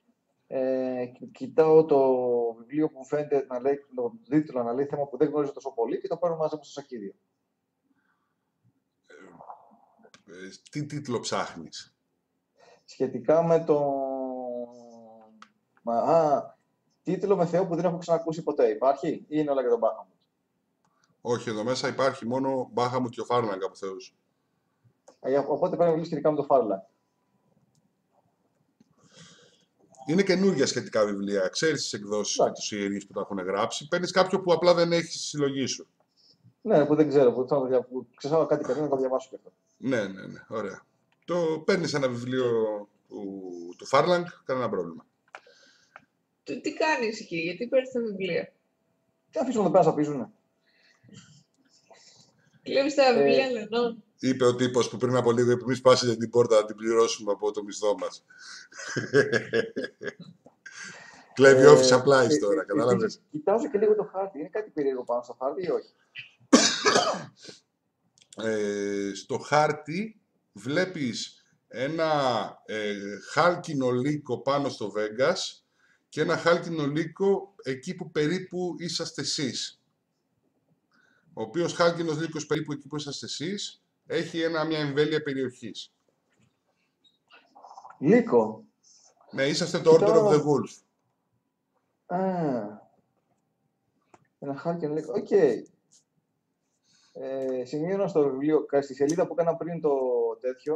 S3: κοιτάω το βιβλίο που μου φαίνεται να λέει, το τίτλο να λέει θέμα που δεν γνωρίζω τόσο πολύ και το παίρνω μαζί μου στο σακίδιο.
S1: Τι τίτλο ψάχνεις?
S3: Σχετικά με το... τίτλο με Θεό που δεν έχω ξανακούσει ποτέ. Υπάρχει ή είναι όλα για τον Bahamut?
S1: Όχι, εδώ μέσα υπάρχει μόνο Bahamut και ο Farlang από Θεούς.
S3: Οπότε πρέπει να μιλήσει σχετικά με το Farlang.
S1: Είναι καινούργια σχετικά βιβλία. Ξέρεις τις εκδόσεις και τους ιερείς που τα έχουν γράψει. Παίρνεις κάποιο που απλά δεν έχεις στη συλλογή σου.
S3: Ναι, που δεν ξέρω. Που ξέρω κάτι καινούργιο να το διαβάσω και αυτό.
S1: Ναι, ωραία. Το παίρνεις ένα βιβλίο του Farlang, κανένα πρόβλημα.
S4: Τι κάνεις εκεί, γιατί παίρνεις τα βιβλία?
S3: Τι αφήσουμε εδώ πέρα να πείζουνε.
S4: Κλέβεις τα βιβλία Λενών.
S1: Είπε ο τύπος που πριν από λίγο είπε: μη σπάσετε την πόρτα να την πληρώσουμε από το μισθό μας. Κλέβει office supplies τώρα, κατάλαβες.
S3: Κοιτάζω και λίγο το χάρτη. Είναι κάτι περίεργο πάνω στο χάρτη ή όχι?
S1: Στο χάρτη βλέπεις ένα χάλκινο λύκο πάνω στο Vegas και ένα χάλκινο λύκο εκεί που περίπου είσαστε εσείς. Ο οποίος χάλκινος λύκος περίπου εκεί που είσαστε εσείς έχει μια εμβέλεια περιοχής.
S3: Λύκο.
S1: Ναι, είσαστε το Order of the Wolf.
S3: Ένα χάλκινο λύκο. Οκ. Σημείωνα στο βιβλίο, στη σελίδα που έκανα πριν το τέτοιο,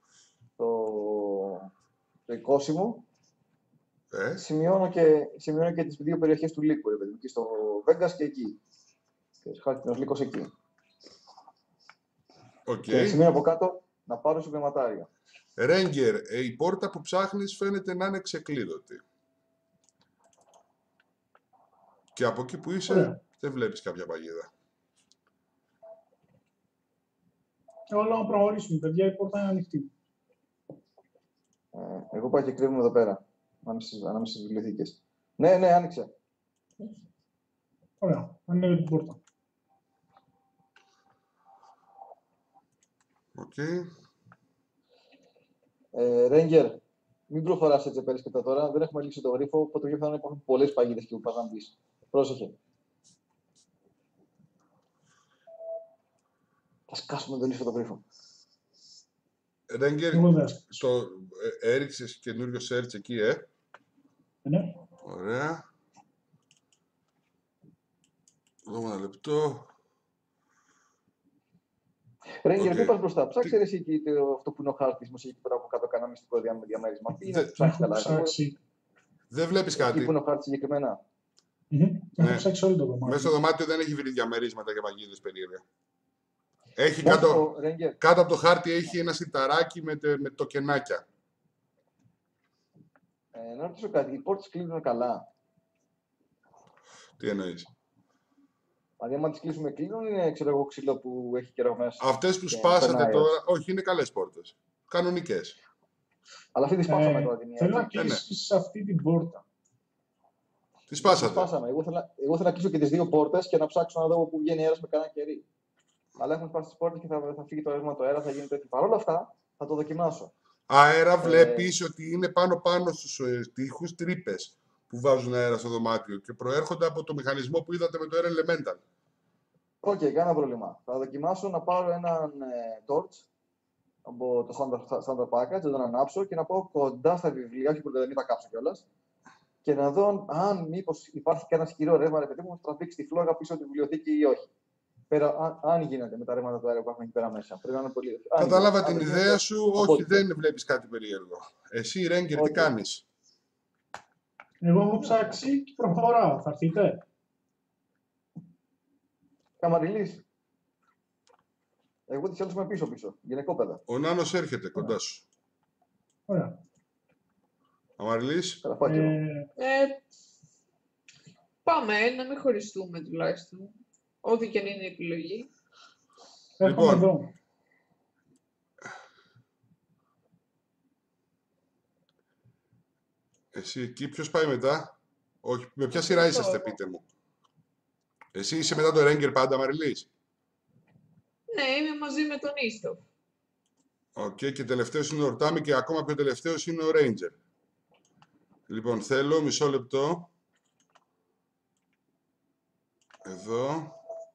S3: το εικόσιμο, σημειώνω και τις δύο περιοχές του λύκου, εκεί στο Vegas και εκεί. Χάλκινος λύκος εκεί.
S1: Okay.
S3: Και σημειώνω από κάτω να πάρω συμπληρωματάρια.
S1: Ρέγγερ, η πόρτα που ψάχνεις φαίνεται να είναι ξεκλείδωτη. Και από εκεί που είσαι δεν βλέπεις κάποια παγίδα.
S2: Όλα να προχωρήσουμε, παιδιά, η πόρτα είναι ανοιχτή.
S3: Εγώ πάω και κρύβομαι εδώ πέρα, ανάμεσα στις βιβλιοθήκες. Ναι, άνοιξε.
S2: Ωραία, ανοίγω την πόρτα.
S1: Οκ.
S3: Ρέγγερ, μην προχωράς έτσι απέρισκεπτα τώρα. Δεν έχουμε λύσει το γρίφο, οπότε το θα υπάρχουν πολλές παγίδες και που πας να μπεις. Πρόσεχε. Θα σκάσουμε το λύσω το γρίφο.
S1: Ρέγγερ, έριξες καινούριο search εκεί,
S2: Ναι.
S1: Ωραία. Δούμε ένα λεπτό.
S3: Ρέγγερ, μην πας μπροστά. Ψάξε εσύ εκεί αυτό που είναι ο χάρτης μας, εκεί πέρα από κάτω κάνα μυστικό διαμέρισμα.
S1: Δεν βλέπεις κάτι.
S3: Εκεί που είναι ο χάρτης συγκεκριμένα.
S2: Έχω ψάξει όλο το δωμάτιο.
S1: Μέσα στο δωμάτιο δεν έχει βρει διαμερίσματα για παγίδες περίεργα. Έχει κάτω από το χάρτη έχει ένα σιταράκι με τοκενάκια.
S3: Να ρωτήσω κάτι, οι πόρτες κλείνουν καλά?
S1: Τι εννοείς?
S3: Δηλαδή, άμα τις κλείσουμε κλείνουν, είναι ξύλο που έχει καιρό μέσα?
S1: Αυτές που σπάσατε τώρα, όχι, είναι καλές πόρτες. Κανονικές.
S3: Αλλά αυτή τη σπάσαμε τώρα την μία.
S2: Θέλω να κλείσεις αυτή την πόρτα.
S1: Τη σπάσατε.
S3: Σπάσαμε. Εγώ θέλω να κλείσω και τις δύο πόρτες και να ψάξω να δω πού βγαίνει αέρας με κανένα κερί. Αλλά έχουμε σπάσει τις πόρτες και θα φύγει το ρεύμα το αέρα, θα γίνει τέτοιο. Παρ' όλα αυτά, θα το δοκιμάσω.
S1: Αέρα βλέπεις ότι είναι πάνω στους τοίχους τρύπες που βάζουν αέρα στο δωμάτιο και προέρχονται από το μηχανισμό που είδατε με το Air Elemental.
S3: Οκ, κανένα πρόβλημα. Θα δοκιμάσω να πάρω έναν torch από το standard package, να τον ανάψω και να πάω κοντά στα βιβλία, όχι να μην τα κάψω κιόλας, και να δω αν μήπως υπάρχει κανένα ισχυρό ρεύμα, ρε παιδί μου, θα τραβήξει τη φλόγα πίσω από τη βιβλιοθήκη ή όχι. Πέρα, αν γίνεται με τα ρεύματα του αέρα που έχουν εκεί πέρα μέσα. Πρέπει να είναι πολύ...
S1: Κατάλαβα την ιδέα σου, όχι, δεν βλέπεις κάτι περίεργο. Εσύ, Ρέγγερ, τι κάνεις?
S2: Εγώ έχω ψάξει και προχωράω. Θα έρθείτε?
S3: Καμαριλής. Εγώ τις άλλες είμαι πίσω-πίσω. Γυναικόπαιδα.
S1: Ο Νάνος έρχεται κοντά σου.
S2: Ωραία.
S1: Αμαριλής.
S3: Καλά, πάω κι εγώ.
S4: Πάμε, να μην χωριστούμε τουλάχιστον. Ό,τι και αν είναι η επιλογή.
S2: Έρχομαι
S1: Λοιπόν.
S2: εδώ.
S1: Εσύ εκεί, ποιος πάει μετά? Όχι, με ποια σειρά είσαστε,
S4: εγώ.
S1: πείτε μου. Εσύ είσαι μετά το Ranger πάντα, Μαριλής.
S4: Ναι, είμαι μαζί με τον Ίστοφ.
S1: Οκ, και τελευταίος είναι ο Ορτάμι και ακόμα πιο τελευταίος είναι ο Ranger. Λοιπόν, θέλω μισό λεπτό. Εδώ.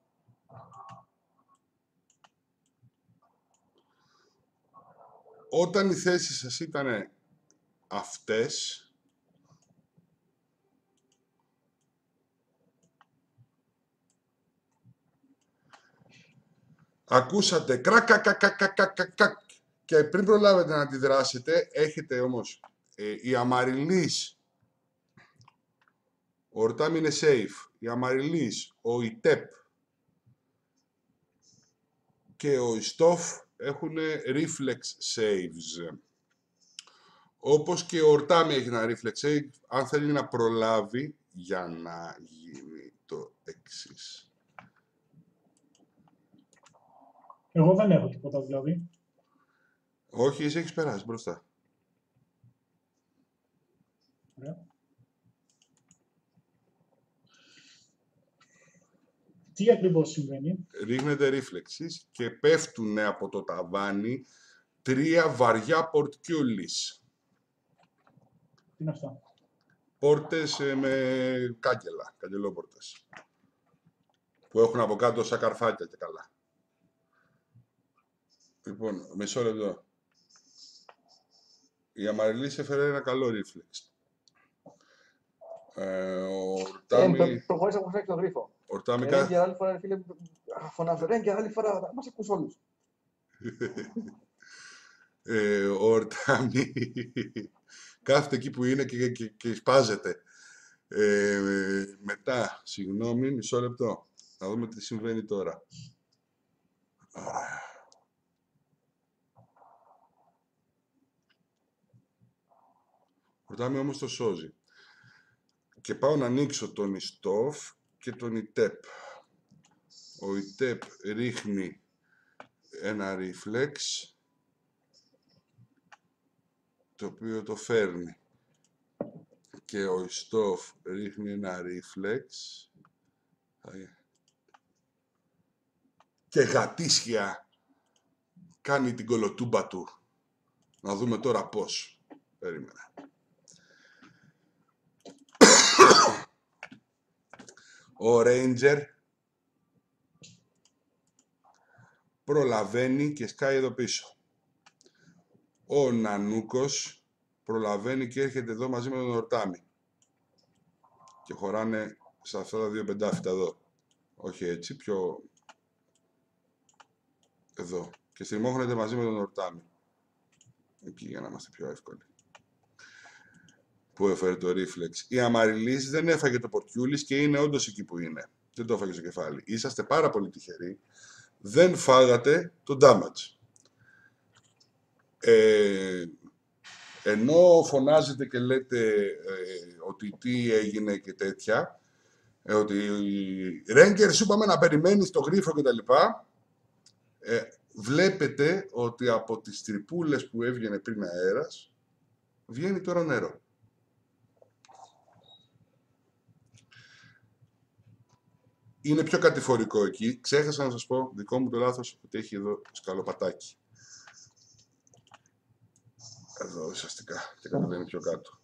S1: Όταν οι θέσεις σας ήταν αυτές, ακούσατε κρακ και πριν προλάβετε να αντιδράσετε, έχετε όμως η Αμαριλής, ο Ορτάμι είναι safe, η Αμαριλής, ο Ιτέπ και ο Ιστόφ έχουν reflex saves. Όπως και ο Ορτάμι έχει ένα reflex save, αν θέλει να προλάβει για να γίνει το εξής.
S2: Εγώ δεν έχω τίποτα δηλαδή.
S1: Όχι, εσύ έχεις περάσει μπροστά.
S2: Ωραία. Τι ακριβώς συμβαίνει?
S1: Ρίχνετε reflexes και πέφτουν από το ταβάνι 3 βαριά πορτκιούλις.
S2: Τι είναι αυτά?
S1: Πόρτες με κάγκελα, καγκελόπορτες. Που έχουν από κάτω σαν καρφάκια και καλά. Λοιπόν, μισό λεπτό. Η Αμαριλής έφερε ένα καλό reflex. Ο Ορτάμι...
S3: Προχώρησα από τον γρίφο.
S1: Ορτάμι
S3: Ranger άλλη φορά, φίλε, φωνάζω. Ranger άλλη φορά, θα μας ακούς όλους.
S1: Ο Ορτάμι κάθεται εκεί που είναι και σπάζεται. Μετά, συγγνώμη, μισό λεπτό. Να δούμε τι συμβαίνει τώρα. Ωραία. Ο Ορτάμι όμως το σώζει. Και πάω να ανοίξω τον Ιστόφ και τον Ιτέπ. Ο Ιτέπ ρίχνει ένα reflex, το οποίο το φέρνει. Και ο Ιστόφ ρίχνει ένα reflex. Και γατήσια κάνει την κολοτούμπα του. Να δούμε τώρα πώς. Περίμενα. Ο Ranger προλαβαίνει και σκάει εδώ πίσω. Ο Νανούκος προλαβαίνει και έρχεται εδώ μαζί με τον Ορτάμι. Και χωράνε σε αυτά τα δύο πεντάφυτα εδώ. Όχι έτσι, πιο... εδώ. Και στριμώχνεται μαζί με τον Ορτάμι. Εκεί για να είμαστε πιο εύκολοι. Που έφερε το reflex. Η Αμαριλής δεν έφαγε το πορτιούλις και είναι όντως εκεί που είναι. Δεν το έφαγε στο κεφάλι. Είσαστε πάρα πολύ τυχεροί. Δεν φάγατε το damage. Ενώ φωνάζετε και λέτε ότι τι έγινε και τέτοια, ότι Ranger σου είπαμε να περιμένεις το γρίφο κτλ. Βλέπετε ότι από τις τρυπούλες που έβγαινε πριν αέρας, βγαίνει τώρα νερό. Είναι πιο κατηφορικό εκεί. Ξέχασα να σας πω, δικό μου το λάθος, ότι έχει εδώ σκαλοπατάκι. Εδώ ουσιαστικά και κατεβαίνει πιο κάτω.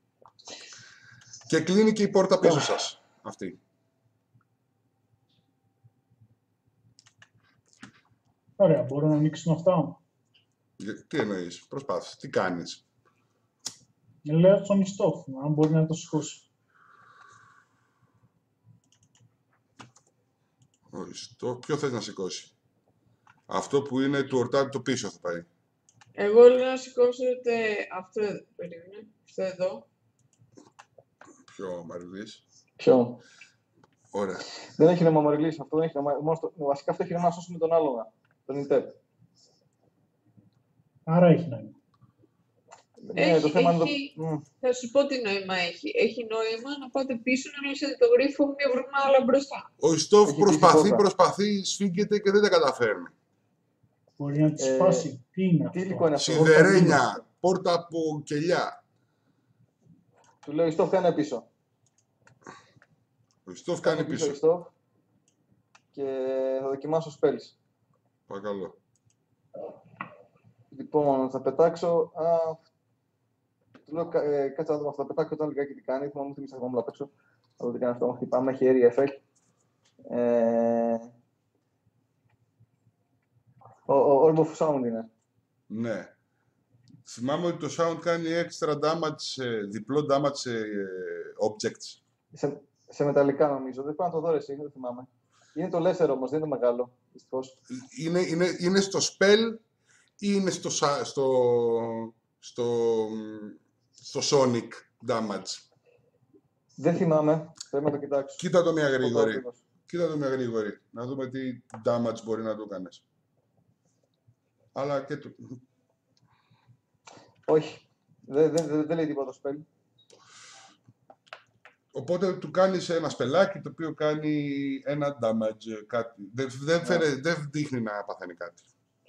S1: Και κλείνει και η πόρτα πίσω σας. Αυτή.
S2: Ωραία, μπορώ να ανοίξουν αυτά.
S1: Τι εννοείς, προσπάθησε, τι κάνεις.
S2: Λέω στον Ιστόφ, αν μπορεί να το σηκώσει.
S1: Ποιο θες να σηκώσει. Αυτό που είναι του Ορτάμι το πίσω θα πάει.
S4: Εγώ λέω να σηκώσετε αυτό εδώ. Περίμενε. Αυτό εδώ.
S1: Ποιο Μαριλής.
S3: Ποιο.
S1: Ωραία.
S3: Δεν έχει νόημα Μαριλής, αυτό δεν έχει νόημα. Βασικά αυτό έχει νόημα να σώσουμε τον άλλον. Τον ΙΤΕΠ.
S2: Άρα έχει νόημα.
S3: Ναι, το θέμα είναι
S4: Θα σου πω τι νόημα έχει. Έχει νόημα να πάτε πίσω να λύσετε το γρίφο μια βρωμάλα μπροστά.
S1: Ο Ιστόφ
S3: Έχει πίσω πόρτα.
S1: προσπαθεί, σφίγγεται και δεν τα καταφέρνει.
S2: Μπορεί να τη σπάσει. Τι είναι
S3: Τι
S2: αυτό?
S3: υλικό είναι αυτό?
S1: Σιδερένια, πόρτα από κελιά.
S3: Του λέω Ιστόφ, κάνε πίσω.
S1: Ο Ιστόφ κάνει πίσω.
S3: Ιστόφ και θα δοκιμάσω spells.
S1: Παρακαλώ.
S3: Λοιπόν, θα πετάξω. Του λέω κάτσε να δούμε αυτό. Θα πετάξω όταν λιγάκι τι κάνει. Θυμάμαι ότι μισά να παίξω. Θα δω τι κάνει αυτό. Χτυπάμε, έχει area effect. Orb of Sound είναι.
S1: Ναι. Θυμάμαι ότι το sound κάνει extra damage, διπλό damage σε objects.
S3: Σε μεταλλικά νομίζω. Δεν πάω να το δω εσύ, δεν θυμάμαι. Είναι το lesser όμως, δεν είναι μεγάλο. Δυστυχώς.
S1: Είναι στο spell ή είναι στο sonic damage?
S3: Δεν θυμάμαι. Πρέπει να το κοιτάξω.
S1: Κοίτα το μια γρήγορη. Να δούμε τι damage μπορεί να του κάνεις. Αλλά και το...
S3: Όχι. Δεν λέει τίποτα το spell.
S1: Οπότε του κάνεις ένα σπελάκι το οποίο κάνει ένα damage, κάτι. Δεν δείχνει να παθαίνει κάτι.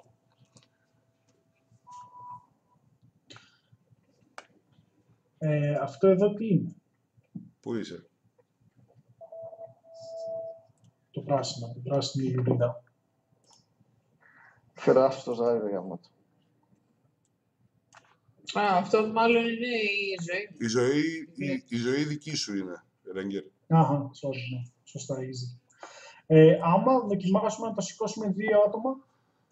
S2: Αυτό εδώ τι είναι?
S1: Πού είσαι?
S2: Το πράσινο, την πράσινη λουρίδα.
S3: Φεράσου στο ζάρι, δεν γάμο του.
S4: Αυτό μάλλον είναι η ζωή.
S1: Η ζωή δική σου είναι, Ρέγκερ.
S2: Αχα, sorry, ναι. Σωστά, easy. Άμα δοκιμάσουμε να το σηκώσουμε 2 άτομα.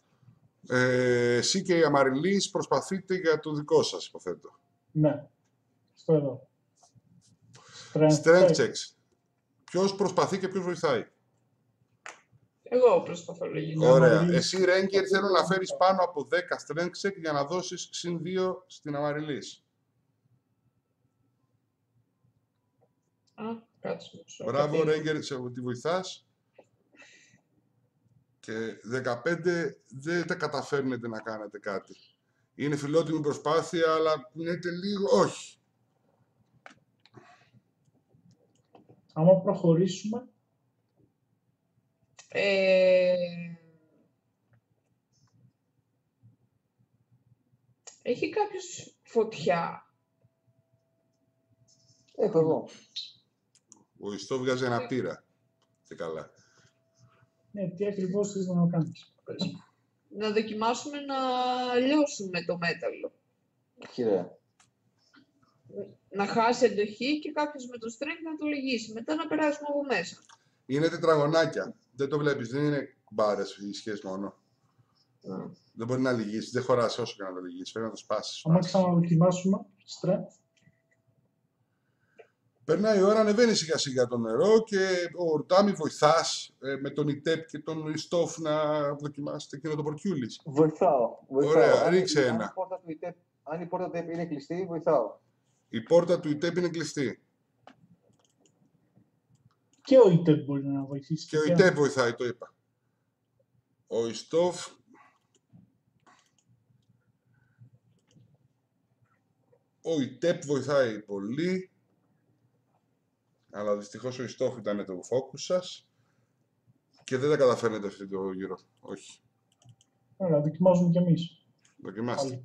S1: Εσύ και η Αμαριλής προσπαθείτε για το δικό σας, υποθέτω.
S2: Ναι. Αυτό εδώ.
S1: Strength checks. Ποιος προσπαθεί και ποιος βοηθάει?
S4: Εγώ προσπαθώ λογικά.
S1: Ωραία. Εσύ, Ρέγκερ, θέλω να φέρεις πάνω από 10 strength check για να δώσεις συν 2 στην Αμαριλής.
S4: Κάτσε.
S1: Μπράβο, Ρέγκερ, σε ότι βοηθάς. Και 15 δεν τα καταφέρνετε να κάνετε κάτι. Είναι φιλότιμη προσπάθεια, αλλά κουνιέται λίγο. Όχι.
S2: Άμα προχωρήσουμε.
S4: Έχει κάποιος φωτιά?
S3: Έχω εγώ.
S1: Ο Ιστό βγάζει ένα πύρα. Και καλά.
S2: Ναι, τι ακριβώς θες να κάνεις?
S4: Να δοκιμάσουμε να λιώσουμε το μέταλλο.
S3: Χειρέα.
S4: Να χάσει εντοχή και κάποιος με το strength να το λυγίσει. Μετά να περάσουμε από μέσα.
S1: Είναι τετραγωνάκια. Δεν το βλέπεις, δεν είναι κουμπάρες οι σχέσεις μόνο. Δεν μπορεί να λυγίσει, δεν χωράσει όσο και να το λυγίσει. Πρέπει να το σπάσεις.
S2: Άμα ξαναδοκιμάσουμε strength.
S1: Περνάει η ώρα, ανεβαίνει σιγά σιγά το νερό και ο Τάμι βοηθάς με τον Ιτέπ και τον Ιστόφ να δοκιμάσετε εκείνο το πορκιούλις.
S3: Βοηθάω.
S1: Ωραία, ρίξε ένα.
S3: Αν η πόρτα του είναι κλειστή, βοηθάω.
S1: Η πόρτα του Ιτέπ είναι κλειστή.
S2: Και ο ΙΤΕΠ μπορεί να βοηθήσει.
S1: Και ο Ιτέπ βοηθάει, το είπα. Ο Ιστόφ... Ο Ιτέπ βοηθάει πολύ. Αλλά δυστυχώς ο Ιστόφ ήταν το focus σας. Και δεν τα καταφέρνετε αυτή το γύρο. Όχι.
S2: Ωραία, δοκιμάζουμε κι εμείς.
S1: Δοκιμάστε.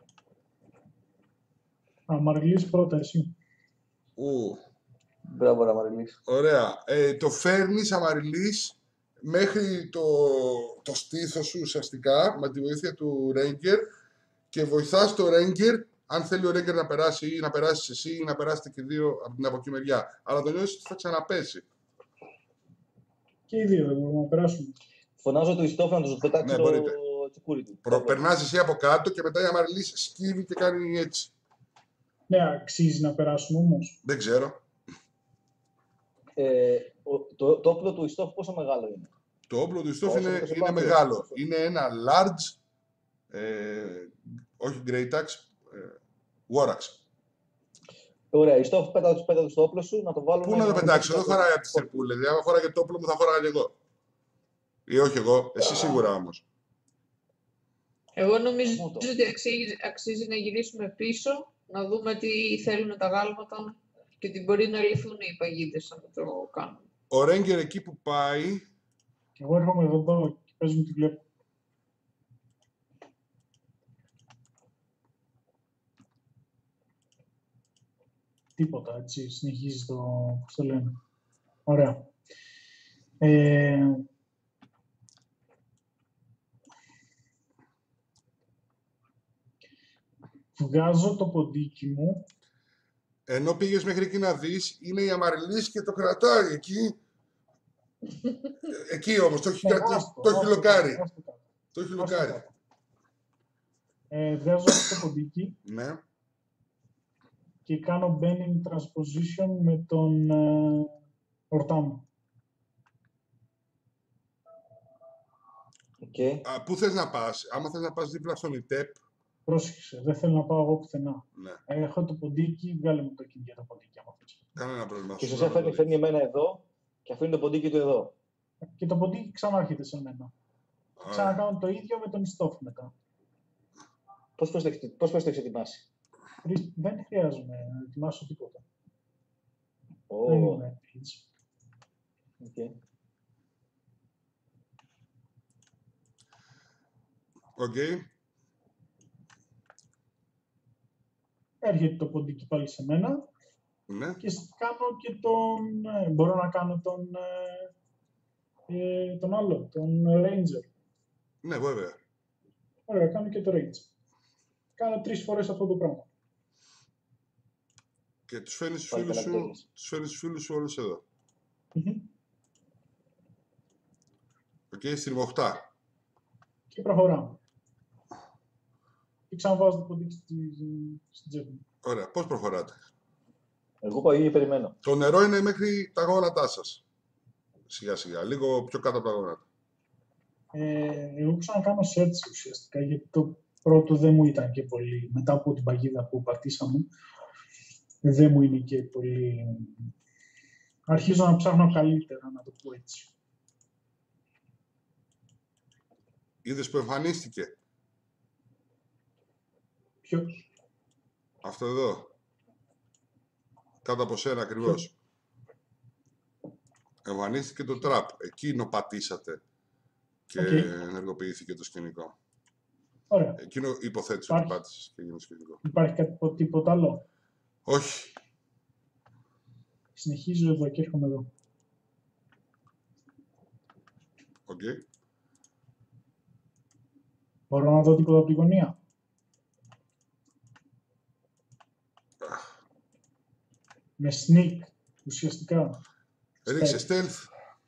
S2: Μαριλής πρώτα, εσύ.
S3: Μπράβο, Αμαριλής.
S1: Ωραία. Το φέρνεις, Αμαριλής, μέχρι το στήθος σου ουσιαστικά, με τη βοήθεια του Ρέγκερ και βοηθάς το Ρέγκερ, αν θέλει ο Ρέγκερ να περάσει ή να περάσεις εσύ ή να περάσετε και δύο από την από εκεί μεριά. Αλλά το νιώσεις ότι θα ξαναπέσει.
S2: Και οι δύο δεν μπορούμε να περάσουμε.
S3: Φωνάζω το Ιστόφ να τους πετάξει το τσικούρι του.
S1: Περνάς εσύ από κάτω και μετά η Αμαριλής σκύβει και κάνει έτσι.
S2: Ναι, αξίζει να περάσουμε όμως.
S1: Δεν ξέρω.
S3: Το όπλο του Ιστόφ πόσο μεγάλο είναι?
S1: Το όπλο του Ιστόφ είναι μεγάλο. Είναι ένα large, όχι great axe, war axe.
S3: Ωραία, Ιστόφ πέτα στο όπλο σου να το βάλουμε.
S1: Πού να το πετάξω, δεν χωράει από τις τερπούλες. Δηλαδή, άμα χωράει το όπλο μου θα χωράει και εγώ. Ή όχι εγώ, εσύ σίγουρα όμως.
S4: Εγώ νομίζω
S3: Αυτό.
S4: ότι αξίζει να γυρίσουμε πίσω, να δούμε τι θέλουν τα γάλματα και τι μπορεί να λυθούν οι παγίδες αν το κάνουν.
S1: Ο Ρέγκερ εκεί που πάει,
S2: Εγώ έρχομαι εδώ και παίζουν τη βλέπω. Τίποτα, έτσι, συνεχίζει το, πώς το λένε. Ωραία. Βγάζω το ποντίκι μου.
S1: ενώ πήγες μέχρι εκεί να δεις, είναι η Αμαριλής και το κρατάει εκεί. Εκεί όμως, το έχει κρατήσει, το έχει λοκάρει. Το έχει λοκάρει.
S2: Βγάζω το ποντίκι
S1: Ναι.
S2: και κάνω bending transposition με τον ορτά μου.
S3: Okay.
S1: Πού θες να πας, άμα θες να πας δίπλα στον ΙΤΕΠ.
S2: Πρόσεξε, δεν θέλω να πάω εγώ πουθενά.
S1: Ναι.
S2: Έχω το ποντίκι, βγάλε μου το κινητό για το ποντίκι.
S1: Κανένα πρόβλημα.
S3: Και ουσιαστικά φέρνει εμένα εδώ και αφήνει το ποντίκι του εδώ.
S2: Και το ποντίκι ξανάρχεται σε μένα. Ξανακάνω το ίδιο με τον ιστόφ μετά.
S3: Πώς το έχεις ετοιμάσει?
S2: Δεν χρειάζομαι να ετοιμάσω τίποτα.
S3: Oh.
S2: Δεν είναι έτσι.
S3: Okay.
S1: Okay.
S2: Έρχεται το ποντίκι πάλι σε μένα.
S1: Ναι.
S2: Και κάνω και τον... μπορώ να κάνω τον άλλο, τον Ranger.
S1: Ναι, βέβαια.
S2: Ωραία, κάνω και το Ranger. Κάνω 3 φορές αυτό το πράγμα.
S1: Και τους φέρνεις τους φίλους σου όλους εδώ. Οκ, στην 8.
S2: Και προχωράμε. Και ξαναβάζω το ποντίκι στην τσέπη μου.
S1: Ωραία, πώς προχωράτε?
S3: Εγώ πάω ή περιμένω.
S1: Το νερό είναι μέχρι τα γόνατά σας. Σιγά σιγά, λίγο πιο κάτω από τα γόνατα.
S2: Εγώ ξανακάνω search ουσιαστικά, γιατί το πρώτο δεν μου ήταν και πολύ, μετά από την παγίδα που πατήσαμε, δεν μου είναι και πολύ... Αρχίζω να ψάχνω καλύτερα, να το πω έτσι.
S1: Είδες που εμφανίστηκε?
S2: Ποιος?
S1: Αυτό εδώ. Κάτω από σένα ακριβώς. Εμφανίστηκε το τραπ. Εκείνο πατήσατε και ενεργοποιήθηκε το σκηνικό.
S2: Ωραία.
S1: Εκείνο υποθέτησε ότι πάτησες και έγινε σκηνικό.
S2: Υπάρχει τίποτα άλλο?
S1: Όχι.
S2: Συνεχίζω εδώ και έρχομαι εδώ.
S1: Οκ.
S2: Μπορώ να δω τίποτα από τη γωνία? Με sneak, ουσιαστικά.
S1: Ρίξε stealth.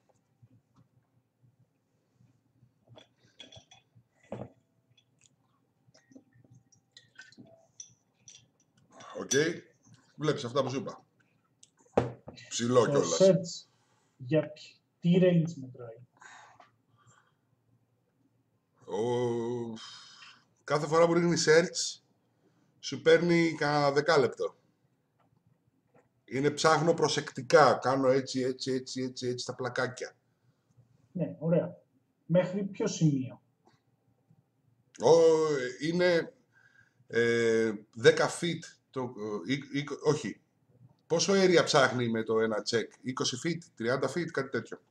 S1: Οκ. Βλέπεις αυτά που σου είπα. Ψηλό κιόλας.
S2: Το search για τι range μετράει?
S1: Κάθε φορά που ρίχνει search, σου παίρνει κανένα 10 λεπτό. Είναι ψάχνω προσεκτικά, κάνω έτσι τα πλακάκια.
S2: Ναι, ωραία. Μέχρι ποιο σημείο?
S1: Είναι 10 feet, όχι. Πόσο area ψάχνει με το ένα check? 20 feet, 30 feet, κάτι τέτοιο.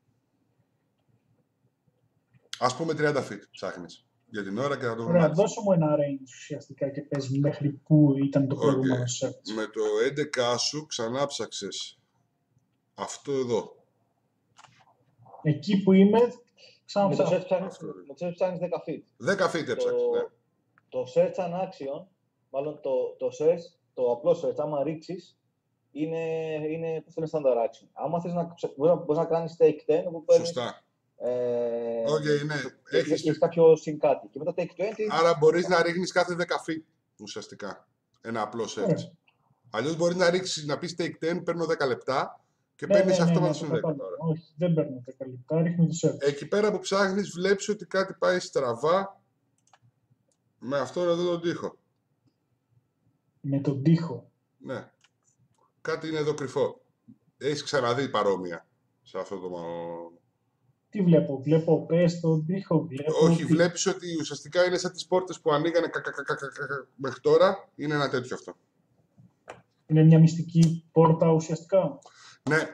S1: Ας πούμε 30 feet ψάχνεις για την ώρα και θα το βρούμε.
S2: Ωραία, δώσω μου ένα range ουσιαστικά και πες μέχρι πού ήταν το προηγούμενο search.
S1: Με το 11 σου ξανά ψάξες αυτό εδώ.
S2: Εκεί που είμαι,
S3: με το search ψάχνεις 10 feet.
S1: 10 feet έψαξες, ναι.
S3: Το search an action, μάλλον το search, το απλό search, άμα ρίξεις, είναι πώς είναι standard action. Άμα θες μπορείς να κάνεις take 10, όπου παίρνεις...
S1: Σωστά. Ναι.
S3: Έχεις κάποιο συν κάτι. Και μετά take 20...
S1: Άρα μπορείς να ρίχνεις κάθε 10 feet, ουσιαστικά. Ένα απλό search. Αλλιώς μπορείς να ρίξεις, να πεις take 10, παίρνω 10 λεπτά και παίρνεις αυτόματα στον 10 τώρα.
S2: Όχι, δεν παίρνω 10 λεπτά, ρίχνω το search.
S1: Εκεί πέρα που ψάχνεις, βλέπεις ότι κάτι πάει στραβά με αυτόν εδώ τον τοίχο.
S2: Με τον τοίχο?
S1: Ναι. Κάτι είναι εδώ κρυφό. Έχεις ξαναδεί παρόμοια σε αυτό
S2: Τι βλέπω, πες το τοίχο,
S1: Όχι, βλέπεις ότι ουσιαστικά είναι σαν τις πόρτες που ανοίγανε μέχρι τώρα. Είναι ένα τέτοιο αυτό.
S2: Είναι μια μυστική πόρτα ουσιαστικά.
S1: Ναι.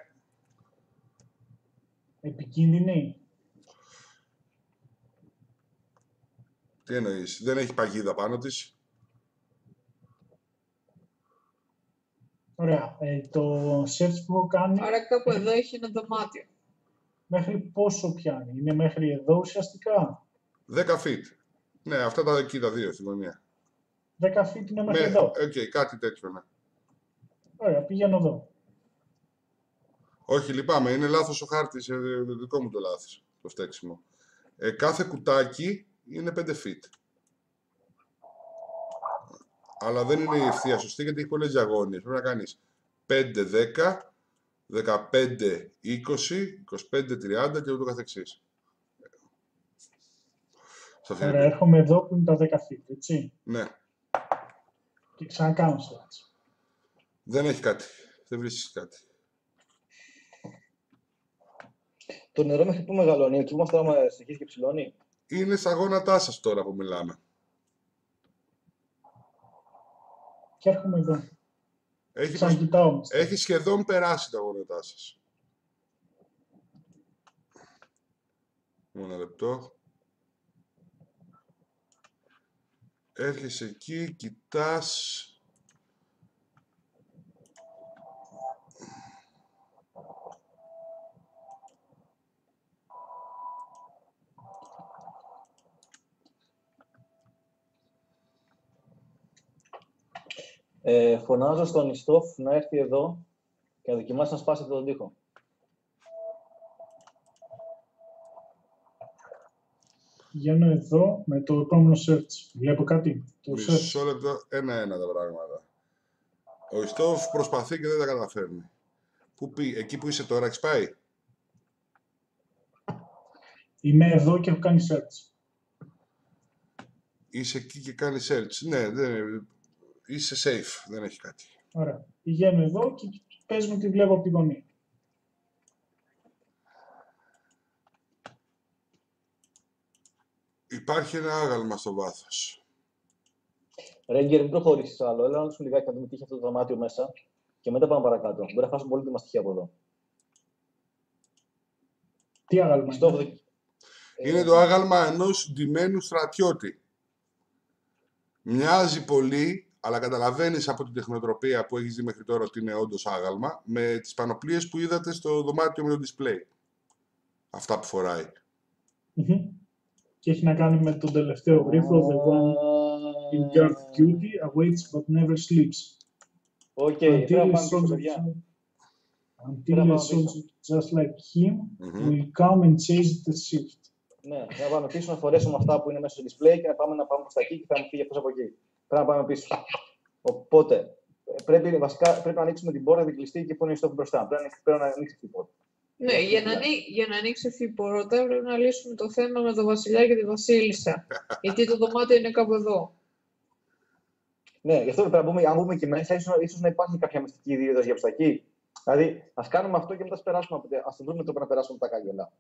S2: Επικίνδυνη.
S1: Τι εννοείς, δεν έχει παγίδα πάνω της.
S2: Ωραία. Το search που έχω κάνει...
S4: Άρα κάπου εδώ έχει ένα δωμάτιο.
S2: Μέχρι πόσο πιάνει, είναι μέχρι εδώ ουσιαστικά.
S1: 10 feet. Ναι, αυτά τα εκεί τα δύο στην γωνία.
S2: 10 feet είναι μέχρι εδώ.
S1: Κάτι τέτοιο, ναι.
S2: Ωραία, πηγαίνω εδώ.
S1: Όχι, λυπάμαι, είναι λάθος ο χάρτης, δικό μου το λάθος, το φταίξιμο. Κάθε κουτάκι είναι 5 feet. Αλλά δεν είναι η ευθεία σωστή γιατί έχει πολλές διαγώνιες. Πρέπει να κάνεις 5, 10, 15, 20, 25, 30 και ούτω καθεξής.
S2: Ωραία, έρχομαι εδώ που είναι τα 10 feet, έτσι.
S1: Ναι.
S2: Και ξανακάνω search.
S1: Δεν έχει κάτι. Δεν βρίσκεις κάτι.
S3: Το νερό μέχρι πού μεγαλώνει, εκεί που είμαστε τώρα συνεχίζει και ψηλώνει.
S1: Είναι στα γόνατά σας τώρα που μιλάμε.
S2: Και έρχομαι εδώ.
S1: Έχει σχεδόν περάσει τα γόνατά σας. Ένα λεπτό. Έρχεσαι εκεί, κοιτάς.
S3: Φωνάζω στον Ιστόφ να έρθει εδώ και να δοκιμάσει να σπάσει αυτόν τον τοίχο.
S2: Πηγαίνω εδώ με το επόμενο search. Βλέπω κάτι.
S1: Μισό λεπτό, ένα-ένα τα πράγματα. Ο Ιστόφ προσπαθεί και δεν τα καταφέρνει. Εκεί που είσαι τώρα, έχεις πάει.
S2: Είμαι εδώ και έχω κάνει search.
S1: Είσαι εκεί και κάνει search. Ναι, είσαι safe, δεν έχει κάτι.
S2: Ωραία. Πηγαίνω εδώ και πες μου τι βλέπω από τη γωνία.
S1: Υπάρχει ένα άγαλμα στο βάθος.
S3: Ρέγγερ, μην προχωρήσεις άλλο. Έλα να δώσουμε λιγάκι να δούμε τι έχει αυτό το δωμάτιο μέσα και μετά πάμε παρακάτω. Μπορεί να χάσουμε πολύτιμα στοιχεία από εδώ.
S2: Τι άγαλμα είναι?
S1: Είναι το άγαλμα ενός ντυμένου στρατιώτη. Μοιάζει πολύ, αλλά καταλαβαίνεις από την τεχνοτροπία που έχεις δει μέχρι τώρα ότι είναι όντως άγαλμα, με τις πανοπλίες που είδατε στο δωμάτιο με το display. Αυτά που φοράει.
S2: Και έχει να κάνει με τον τελευταίο γρίφο, the one in guard duty, awaits but never sleeps. Until a soldier just like him will come and chase the shift.
S3: Ναι, να πάμε πίσω, να φορέσουμε αυτά που είναι μέσα στο display και να πάμε προς τα εκεί και θα μου φύγει αυτός από εκεί. Πρέπει να πάμε πίσω. Οπότε, πρέπει να ανοίξουμε την πόρτα, την κλειστή και που είναι η στόφη μπροστά. Πρέπει να ανοίξει αυτή η πόρτα.
S4: Ναι, για να ανοίξει αυτή η πόρτα πρέπει να λύσουμε το θέμα με τον βασιλιά και τη βασίλισσα. Γιατί το δωμάτιο είναι κάπου εδώ.
S3: Ναι, γι' αυτό πρέπει να μπούμε, αν μπούμε εκεί μέσα, ίσως να υπάρχει κάποια μυστική δίδαση για προς τα εκεί. Δηλαδή, ας κάνουμε αυτό και μετά ας το δούμε το να περάσουμε από τα κάγκελα.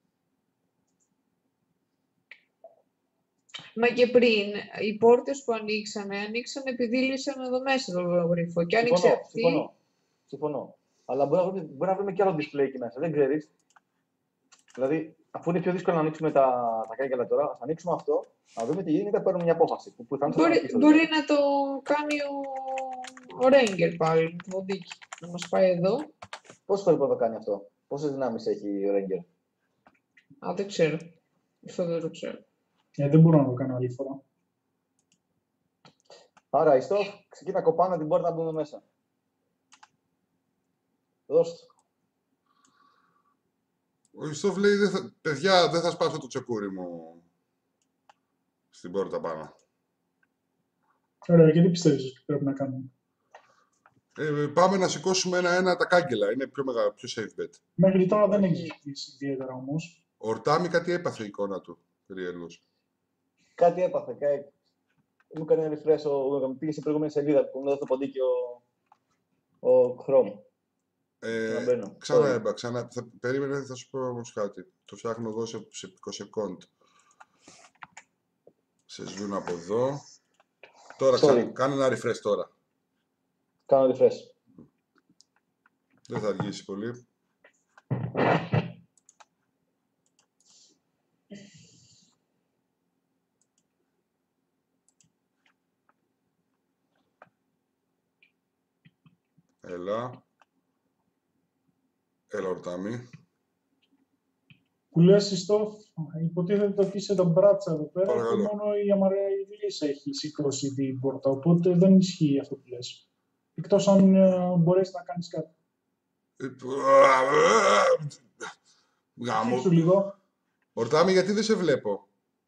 S4: Μα και πριν, οι πόρτες που ανοίξανε επειδή λύσαμε εδώ μέσα το γρίφο. Και άνοιξε αυτή.
S3: Συμφωνώ. Αλλά μπορεί να βρούμε και άλλο display εκεί μέσα. Δεν ξέρεις. Δηλαδή, αφού είναι πιο δύσκολο να ανοίξουμε τα κάγκελα τώρα, ας ανοίξουμε αυτό, να δούμε τι γίνεται, παίρνουμε μια απόφαση.
S4: Μπορεί να το κάνει ο Ρέγγερ πάλι, με το ποντίκι. Να μας πάει εδώ.
S3: Πόσες φορές μπορεί να το κάνει αυτό? Πόσες δυνάμεις έχει ο Ρέγγερ?
S4: Δεν ξέρω. Αυτό δεν το ξέρω.
S2: Δεν μπορώ να το κάνω άλλη φορά.
S3: Άρα, η Στόφ, ξεκίνα κοπάνα την πόρτα να μπούμε μέσα. Δώστε.
S1: Ο Ιστόφ λέει, παιδιά, δεν θα σπάσω το τσεκούρι μου στην πόρτα πάνω.
S2: Ωραία, και τι πιστεύεις ότι πρέπει να κάνουμε?
S1: Πάμε να σηκώσουμε ένα-ένα τα κάγκελα. Είναι πιο μεγάλο, πιο safe bet.
S2: Μέχρι τώρα δεν έχει ζητήσει ιδιαίτερα όμως.
S1: Ο Ορτάμι κάτι έπαθε η εικόνα του, περίεργος.
S3: Κάτι έπαθε. Μου έκανε ένα refresh, πήγε στην προηγούμενη σελίδα που μου έδωσε το ποντίκι ο Chrome. Ξαναμπαίνω.
S1: Ξανά. Περίμενε, θα σου πω όμως κάτι. Το φτιάχνω εγώ σε 20 κοντ. Σε σβήνω από εδώ. Τώρα κάνε ένα refresh τώρα.
S3: Κάνω refresh.
S1: Δεν θα αργήσει πολύ. Έλα. Έλα, Ορτάμι.
S2: Που λες, Ιστόφ, υποτίθεται ότι είσαι τον μπράτσα εδώ πέρα
S1: Παρακαλώ.
S2: και μόνο η Αμαριλής έχει σηκώσει την πόρτα, οπότε δεν ισχύει αυτό που λες. Εκτός αν μπορείς να κάνεις κάτι.
S1: Γάμο.
S2: Σου λίγο.
S1: Ορτάμι, γιατί δεν σε βλέπω.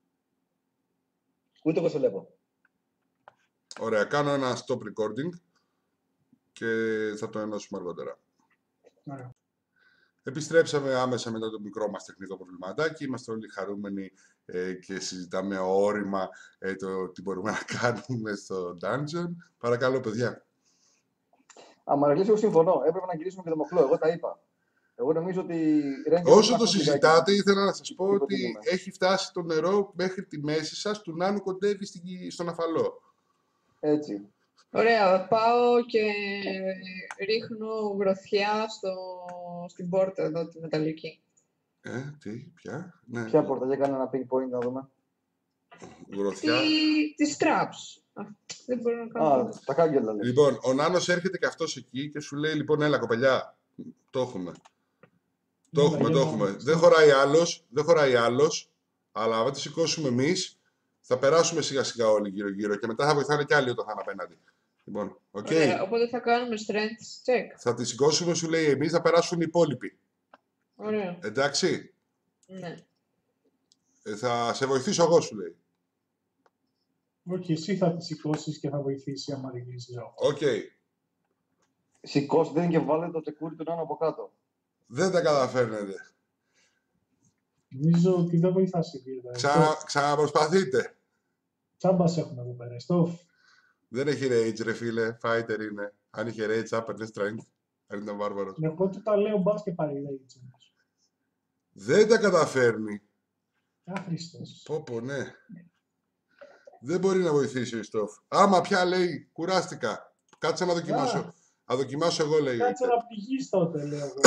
S3: Ούτε εγώ σε βλέπω.
S1: Ωραία, κάνω ένα stop recording και θα το ενώσουμε αργότερα.
S2: Ωραία.
S1: Επιστρέψαμε άμεσα μετά το μικρό μας τεχνικό προβληματάκι. Είμαστε όλοι χαρούμενοι και συζητάμε όρημα το τι μπορούμε να κάνουμε στο dungeon. Παρακαλώ, παιδιά.
S3: Αμαριλής, εγώ συμφωνώ. Έπρεπε να γυρίσουμε και το μοχλό. Εγώ τα είπα. Εγώ νομίζω ότι.
S1: Όσο το συζητάτε, ήθελα να σας πω ότι
S3: Υποτιμούμε.
S1: έχει φτάσει το νερό μέχρι τη μέση σας, του Νάνου κοντεύει στον αφαλό.
S3: Έτσι.
S4: Ωραία, πάω και ρίχνω γροθιά στην πόρτα εδώ, τη μεταλλική.
S1: Ποια, ναι.
S3: Ποια πόρτα, για κάνε ένα ping point να δούμε.
S1: Γροθιά.
S4: Τη straps. Δεν μπορώ να κάνω.
S3: Τα κάγκελα λες.
S1: Λοιπόν, ο Νάνος έρχεται και αυτός εκεί και σου λέει, λοιπόν, έλα κοπελιά, το έχουμε. Το έχουμε. Δεν χωράει άλλος, αλλά αν τη σηκώσουμε εμείς, θα περάσουμε σιγά σιγά όλοι γύρω-γύρω και μετά θα βοηθάνε κι άλλοι όταν θα είναι απέναντι. Λοιπόν, οκ.
S4: Ωραία, οπότε θα κάνουμε strength check.
S1: Θα τη σηκώσουμε, σου λέει, εμείς θα περάσουν οι υπόλοιποι.
S4: Ωραία.
S1: Εντάξει.
S4: Ναι.
S1: Θα σε βοηθήσω εγώ, σου λέει.
S2: Όχι, εσύ θα τη σηκώσεις και θα βοηθήσει η Αμαριλής.
S1: Οκ.
S3: Σηκώστε και βάλετε το τσεκούρι του Νάνου από κάτω.
S1: Δεν τα καταφέρνετε.
S2: Νομίζω ότι δεν βοηθάς εκεί.
S1: Ξαναπροσπαθείτε.
S2: Τσάμπας έχουμε εδώ πέρα. Ιστόφ.
S1: Δεν έχει rage, ρε φίλε. Fighter είναι. Αν είχε rage, θα έπαιρνε strength. Αν ήταν βάρβαρος.
S2: Εγώ του τα λέω μπας και πάρει έτσι όμως.
S1: Δεν τα καταφέρνει.
S2: Άχρηστος.
S1: Πω, ναι. Δεν μπορεί να βοηθήσει ο Ιστόφ. Άμα πια λέει, κουράστηκα. Κάτσε να δοκιμάσω. Να δοκιμάσω εγώ, λέει.
S2: Κάτσε να πηγείς τότε, λέω εγώ.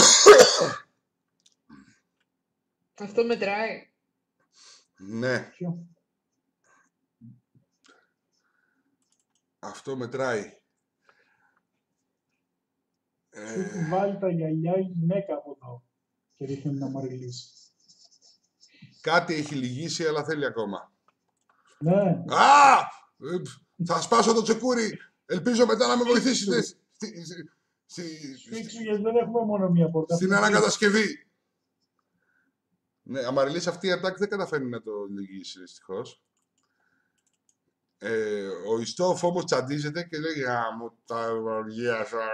S4: Αυτό μετράει.
S1: Ναι,
S2: Ποιο?
S1: αυτό μετράει.
S2: Σου έχει βάλει τα γυαλιά η γυναίκα από εδώ. Και ρίχνει την Αμαριλής.
S1: Κάτι έχει λυγίσει, αλλά θέλει ακόμα.
S2: Ναι.
S1: Α! Θα σπάσω το τσεκούρι. Ελπίζω μετά να με βοηθήσετε
S2: Σφίξου, γιατί δεν έχουμε μόνο μία πόρτα.
S1: στην ανακατασκευή. Ναι, Αμαριλής, αυτή η attack δεν καταφέρνει να το λυγίσει, δυστυχώς. Ο Ιστόφ όμως τσαντίζεται και λέει «Γάμο τα οργία σου».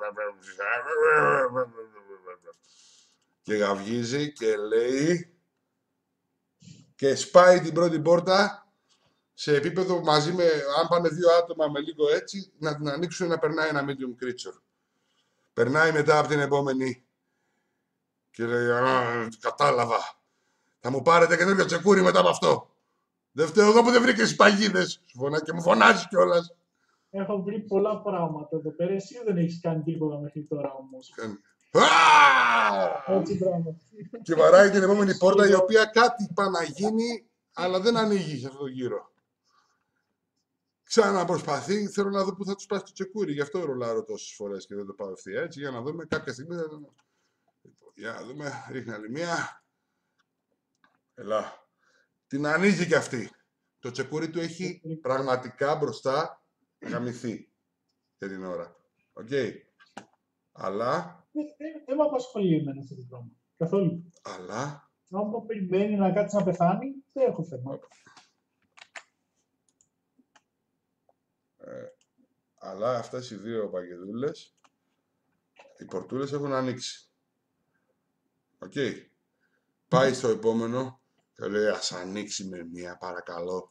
S1: Και γαυγίζει και λέει και σπάει την πρώτη πόρτα σε επίπεδο μαζί με, αν πάνε δύο άτομα με λίγο έτσι, να την ανοίξουν να περνάει ένα medium creature. Περνάει μετά από την επόμενη και λέει «Κατάλαβα, θα μου πάρετε καινούριο τσεκούρι μετά από αυτό. Δεν φταίω εγώ που δεν βρήκες τις παγίδες». Και μου φωνάζεις κιόλας.
S2: Έχω βρει πολλά πράγματα εδώ πέρα. Εσύ δεν έχεις κάνει τίποτα μέχρι τώρα όμως. Έτσι πράγμα.
S1: Και βαράει την επόμενη πόρτα η οποία κάτι πάει να γίνει, αλλά δεν ανοίγει σε αυτό το γύρο. Ξαναπροσπαθεί, θέλω να δω πού θα του πάει το τσεκούρι. Γι' αυτό ρολάρω τόσες φορές και δεν το πάω ευθεία έτσι. Για να δούμε κάποια στιγμή. Για να δούμε, ρίχνει άλλη μία. Ελά. Την ανοίγει κι αυτή. Το τσεκούρι του έχει πραγματικά μπροστά γαμηθεί για την ώρα. Οκ. Αλλά.
S2: Δεν με απασχολεί εμένα αυτό το πράγμα. Καθόλου.
S1: Αλλά.
S2: Αν περιμένει να κάτσει να πεθάνει, δεν έχω θέμα.
S1: Αλλά αυτές οι δύο παγεδούλες, οι πορτούλες έχουν ανοίξει. Οκ. Πάει στο επόμενο και λέει ας ανοίξει με μία παρακαλώ.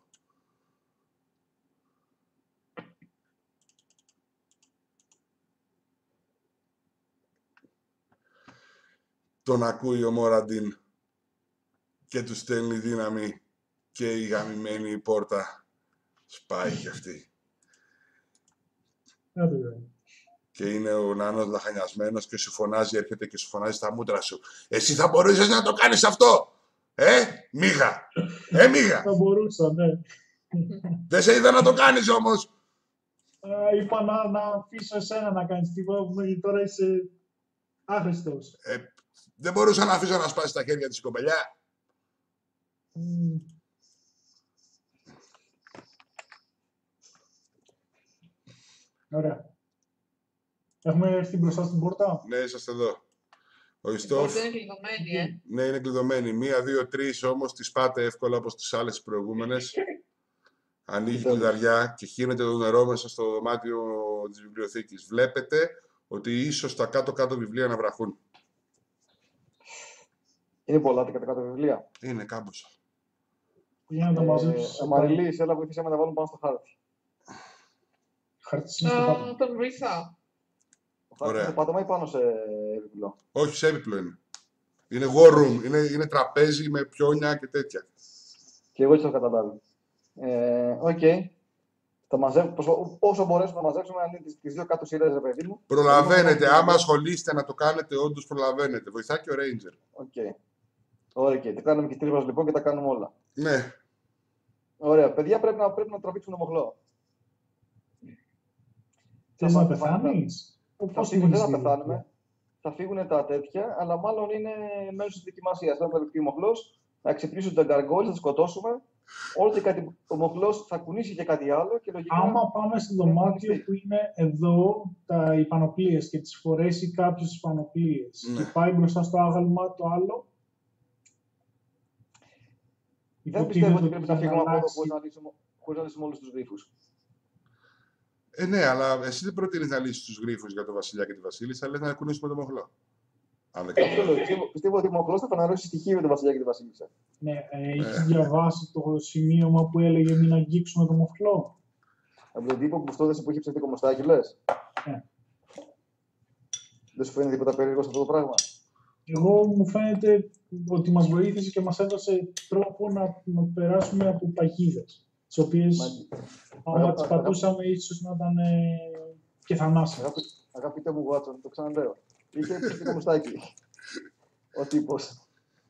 S1: τον ακούει ο Μόραντιν και του στέλνει δύναμη και η γαμημένη πόρτα σπάει κι αυτή. Και είναι ο νάνος λαχανιασμένος και σου φωνάζει, έρχεται και σου φωνάζει στα μούτρα σου. Εσύ θα μπορούσες να το κάνεις αυτό! Μίγα! Μίγα!
S2: Θα μπορούσα, ναι.
S1: Δεν σε είδα να το κάνεις όμως!
S2: Είπα να αφήσω εσένα να κάνεις τίποτα που μέχρι τώρα είσαι άχρηστος.
S1: Δεν μπορούσα να αφήσω να σπάσει τα χέρια της η κοπελιά.
S2: Ωραία. Έχουμε έρθει μπροστά στην πόρτα.
S1: Ναι, είσαστε εδώ. Ο
S4: Η
S1: Ιστόφ.
S4: πόρτα είναι κλειδωμένη,
S1: Ναι, είναι κλειδωμένη. 1, 2, 3 όμως τις πάτε εύκολα όπως τις άλλες προηγούμενες. Ανοίγει η κλειδαριά και χύνεται το νερό μέσα στο δωμάτιο της βιβλιοθήκης. Βλέπετε ότι ίσως τα κάτω-κάτω βιβλία να βραχούν.
S3: Είναι πολλά τα κάτω βιβλία.
S1: Είναι κάμποσα.
S2: Για να τα μαζέψεις.
S3: Μαριλής, έλα βοήθησέ με να βάλουν πάνω στο χάρτη.
S2: Χάρτης είναι στο πάτωμα.
S4: Τον βοηθάω.
S3: Ο χάρτης είναι στο πάτωμα ή πάνω σε έπιπλο?
S1: Όχι, σε έπιπλο είναι. Είναι war room. Είναι τραπέζι με πιόνια και τέτοια.
S3: Και εγώ έτσι το έχω καταλάβει. Οκ. Όσο μπορέσουμε να μαζέψουμε, αν είναι τις δύο κάτω σειρές, ρε παιδί μου.
S1: Προλαβαίνετε. Άμα ασχολείστε να το κάνετε, όντως προλαβαίνετε. Βοηθάει και ο Ranger.
S3: Οκ. Ωραία, και κάνουμε και τρίπλα λοιπόν και τα κάνουμε όλα.
S1: Ναι.
S3: Ωραία. Παιδιά, πρέπει να τραβήξουμε το μοχλό.
S2: Θες να πεθάνεις?
S3: Δεν θα πεθάνουμε. Θα φύγουν τα τέτοια, αλλά μάλλον είναι μέρος της δοκιμασίας. Θα τραβηχτεί ο μοχλός, θα ξυπνήσουν τον γκαργκόλ, θα τους σκοτώσουμε. Όλο και κάτι, ο μοχλός θα κουνήσει και κάτι άλλο. Και λογικά
S2: άμα πάμε στο δωμάτιο που είναι εδώ οι πανοπλίες και τις φορέσει κάποιος τις πανοπλίες και πάει μπροστά στο άγαλμα το άλλο.
S3: Δεν πιστεύω ότι πρέπει να φύγουμε από εδώ χωρίς να λύσουμε όλους τους γρίφους.
S1: Ναι, αλλά εσύ δεν προτείνεις να λύσεις τους γρίφους για τον Βασιλιά και τη Βασίλισσα, λες να κουνήσουμε τον μοχλό.
S3: Πιστεύω ότι ο μοχλός θα φαναρώσει στοιχείο με τον Βασιλιά και τη Βασίλισσα.
S2: Ναι, έχει διαβάσει το σημείωμα που έλεγε μην αγγίξουμε το μοχλό.
S3: Από τον τύπο που στο έδωσε που είχε ψευτεί κομμοστάκι, λες. Δεν σου φαίνεται τίποτα περίεργο σε αυτό το πράγμα?
S2: Εγώ μου φαίνεται ότι μας βοήθησε και μας έδωσε τρόπο να περάσουμε από παγίδες, τις οποίες άμα τις πατούσαμε ίσως να ήταν και θανάσιμες.
S3: Αγαπητέ μου Βάτσον, το ξαναλέω. Είχε ψευτεί κομμοστάκι. Ο τύπος.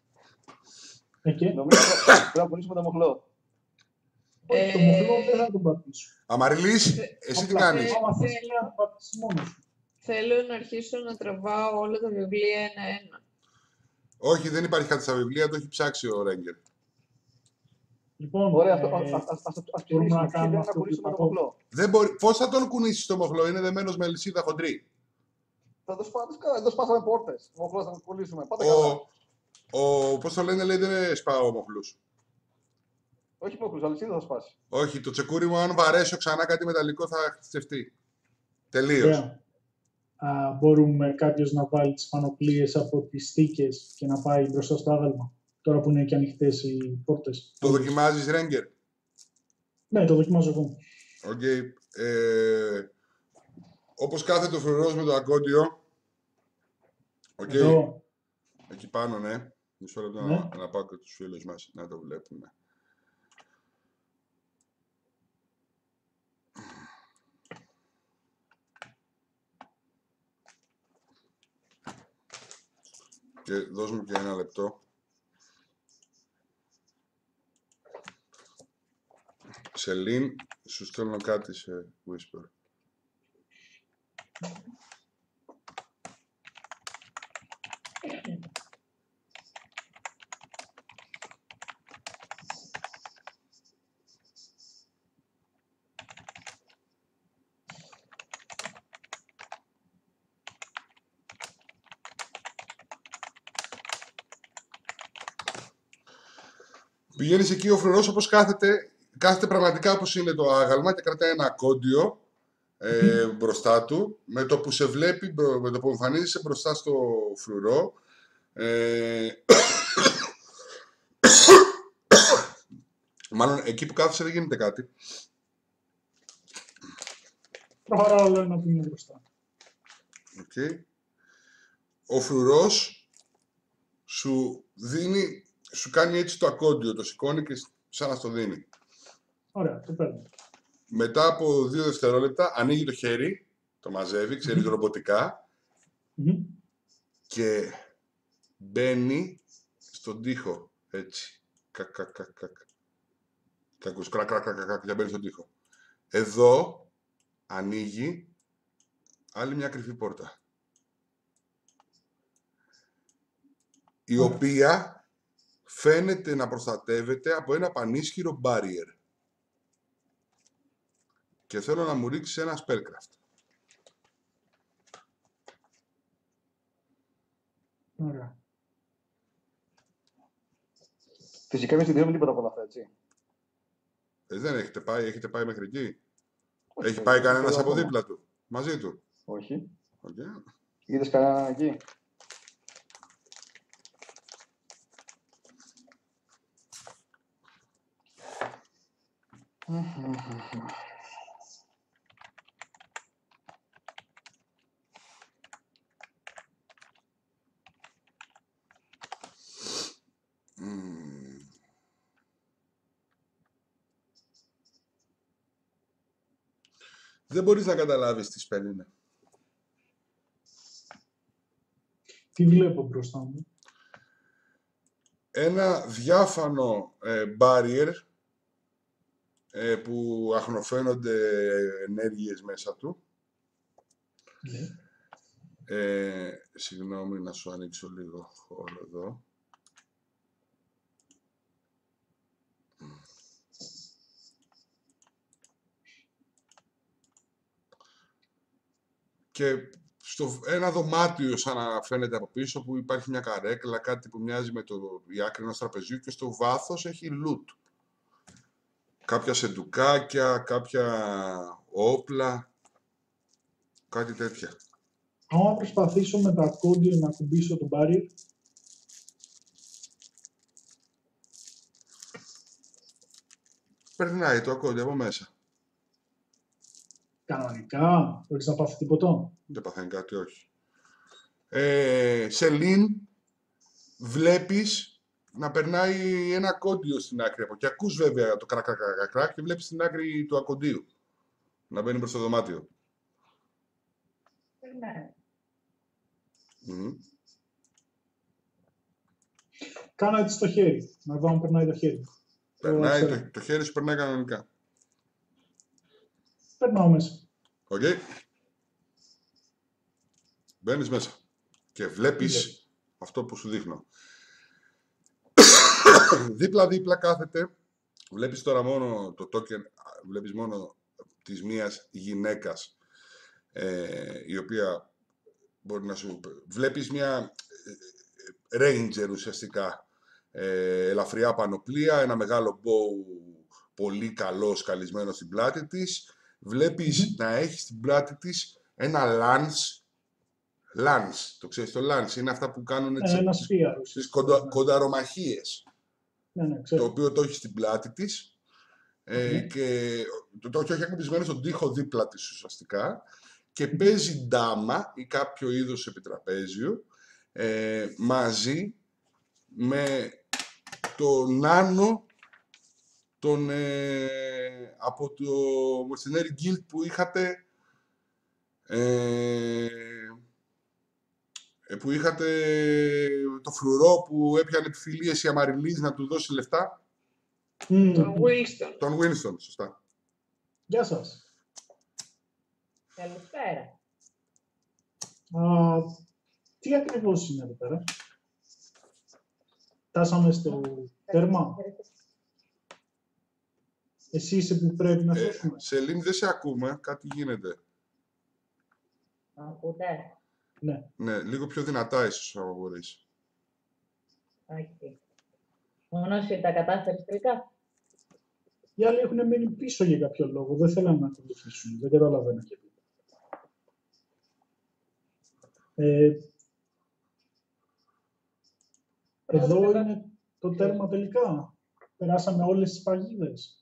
S3: Νομίζω πρέπει να πουλήσουμε το μοχλό.
S2: Όχι, το μοχλό δεν θα τον πατήσω.
S1: Αμαριλής, εσύ τι κάνεις?
S2: Άμα θες να τον πατήσεις μόνος σου.
S4: Θέλω να αρχίσω να τραβάω όλα τα βιβλία ένα-ένα.
S1: Όχι, δεν υπάρχει κάτι στα βιβλία, το έχει ψάξει ο Ρέγκερ.
S2: Λοιπόν,
S3: ωραία, ας ψηφίσουμε να κάνουμε αυτό το μοχλό.
S1: Πώς θα τον κουνήσεις το μοχλό, είναι δεμένος με αλυσίδα χοντρή.
S3: Θα το σπάσαμε πόρτες. Ο μοχλός θα τον πουλήσουμε.
S1: Πώς το λένε, λέει δεν σπάω ο μοχλούς.
S3: Όχι μοχλούς, αλυσίδα θα σπάσει.
S1: Όχι, το τσεκούρι μου αν βαρέσω ξανά κάτι μεταλλικό θα χτιστευτεί. Τελείως.
S2: Μπορούμε κάποιος να βάλει τις πανοπλίες από τις στίκες και να πάει μπροστά στο άγαλμα, τώρα που είναι και ανοιχτές οι πόρτες.
S1: Το δοκιμάζεις, Ρέγκερ?
S2: Ναι, το δοκιμάζω εγώ.
S1: Οκ. Όπως κάθεται ο φρουρός με το ακόντιο. Οκ. Εκεί πάνω, ναι. Μισό λεπτό να πάω και τους φίλους μας να το βλέπουμε. Και δώσ' μου και ένα λεπτό. Σελήν, σου στέλνω κάτι σε Whisper. Πηγαίνεις εκεί, ο φρουρός όπως κάθεται πραγματικά όπως είναι το άγαλμα και κρατάει ένα ακόντιο μπροστά του. Με το που σε βλέπει, με το που εμφανίζεσαι μπροστά στο φρουρό, μάλλον εκεί που κάθεσαι δεν γίνεται κάτι.
S2: Προχωρά όλο ένα που είναι μπροστά.
S1: Okay. Ο φρουρός σου κάνει έτσι το ακόντιο, το σηκώνει και σαν να στο δίνει.
S2: Ωραία, το παίρνω.
S1: Μετά από 2 δευτερόλεπτα ανοίγει το χέρι, το μαζεύει, ξέρεις, ρομποτικά και μπαίνει στον τοίχο, έτσι. Και ακούς κρακ, και μπαίνει στον τοίχο. Εδώ ανοίγει άλλη μια κρυφή πόρτα. Η οποία φαίνεται να προστατεύεται από ένα πανίσχυρο barrier. Και θέλω να μου ρίξεις ένα spellcraft.
S2: Ωραία.
S3: Φυσικά εμείς δεν ξέρουμε τίποτα από όλα αυτά, έτσι.
S1: Δεν έχετε πάει μέχρι εκεί.
S3: Όχι,
S1: Έχει πάει κανένας από
S3: ακόμα.
S1: δίπλα του, μαζί του.
S3: Όχι.
S1: Okay.
S3: Είδες κανένα εκεί?
S1: Δεν μπορείς να καταλάβεις τι spell είναι.
S2: Τι βλέπω μπροστά μου?
S1: Ένα διάφανο barrier που αχνοφαίνονται ενέργειες μέσα του. Συγγνώμη, να σου ανοίξω λίγο χώρο εδώ. Και στο ένα δωμάτιο σαν να φαίνεται από πίσω που υπάρχει μια καρέκλα, κάτι που μοιάζει με η άκρη ενός τραπεζιού και στο βάθος έχει loot. Κάποια σεντουκάκια, κάποια όπλα, κάτι τέτοια.
S2: Αν προσπαθήσω με τα ακόντια να κουμπίσω το barrier.
S1: Περνάει το ακόντιο από μέσα.
S2: Κανονικά, χωρίς να πάθει τίποτα.
S1: Δεν παθαίνει κάτι, όχι. Σελήν, βλέπεις να περνάει ένα ακόντιο στην άκρη από. Και ακούς βέβαια το κρακ και βλέπεις την άκρη του ακοντίου να μπαίνει προς το δωμάτιο.
S4: Ναι.
S2: Κάνω έτσι στο χέρι, να δω αν περνάει το χέρι.
S1: Το χέρι σου περνάει κανονικά.
S2: Περνάω μέσα.
S1: Οκ. Μπαίνεις μέσα και βλέπεις αυτό που σου δείχνω. Δίπλα-δίπλα κάθεται. Βλέπεις τώρα μόνο το token, βλέπεις μόνο της μίας γυναίκας, η οποία μπορεί να σου... Βλέπεις μια ranger ουσιαστικά, ελαφριά πανοπλία, ένα μεγάλο bow πολύ καλό σκαλισμένο στην πλάτη της. Βλέπεις να έχει στην πλάτη της ένα lance. Lance, το ξέρεις το lance, είναι αυτά που κάνουν τις κονταρομαχίες.
S2: Ναι,
S1: το οποίο το έχει στην πλάτη της και το έχει ακουμπισμένο στον τοίχο δίπλα της ουσιαστικά και παίζει ντάμα ή κάποιο είδος επιτραπέζιο μαζί με τον Νάνο από το Mercenary Guild που είχατε το φρουρό που έπιανε επιφυλίες η Αμαριλής να του δώσει λεφτά. Τον Winston, σωστά.
S2: Γεια σας.
S4: Καλησπέρα.
S2: Τι ακριβώς είναι εδώ πέρα? Φτάσαμε στο τέρμα. Εσύ είσαι που πρέπει να σώσουμε.
S1: Σελήνη, δεν σε ακούμε. Κάτι γίνεται.
S4: Ακούτε?
S1: Ναι, λίγο πιο δυνατά ίσως, αν μπορείς.
S4: Όχι. Μόνο εσύ τα κατάφερες τελικά.
S2: Οι άλλοι έχουν μείνει πίσω για κάποιο λόγο. Δεν θέλουν να ακολουθήσουν. Δεν καταλαβαίνω και τι. Εδώ είναι το τέρμα τελικά. Περάσαμε όλες τις παγίδες.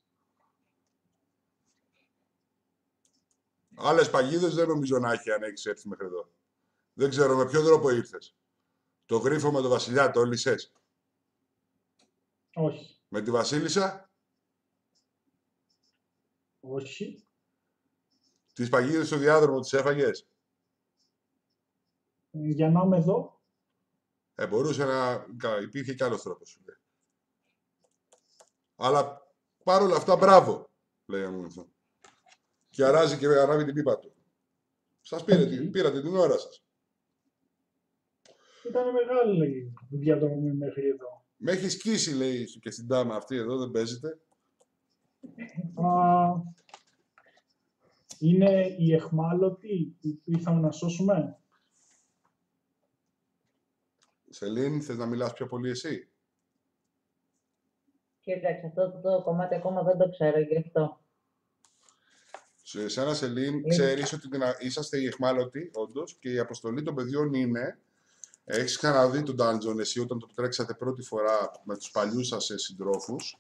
S1: Άλλες παγίδες δεν νομίζω να έχει αν έχεις έρθει μέχρι εδώ. Δεν ξέρω με ποιο τρόπο ήρθες. Το γρίφο με τον βασιλιά το όλυσες?
S2: Όχι.
S1: Με τη βασίλισσα?
S2: Όχι.
S1: Τις παγίδες στο διάδρομο τις έφαγες?
S2: Για να είμαι εδώ.
S1: Μπορούσε να... Υπήρχε κι άλλος τρόπος. Αλλά παρόλα αυτά, μπράβο, λέει μου αυτό. Και αράζει και ανάβει την πίπα του. Σας πήρατε την ώρα σας.
S2: Ήταν μεγάλη η διαδρομή μέχρι εδώ.
S1: Με έχει σκίσει, λέει, και στην τάμα αυτή εδώ, δεν παίζετε.
S2: Είναι οι εχμάλωτοι που ήρθαμε να σώσουμε.
S1: Σελήνη, θες να μιλάς πιο πολύ εσύ?
S5: Κοίταξε, αυτό το κομμάτι ακόμα δεν το ξέρω, γι' αυτό.
S1: Σε εσένα, Σελήνη, ξέρεις ότι είσαστε οι εχμάλωτοι, όντως, και η αποστολή των παιδιών είναι... Έχεις ξαναδεί τον dungeon εσύ όταν το τρέξατε πρώτη φορά με τους παλιούς σας συντρόφους.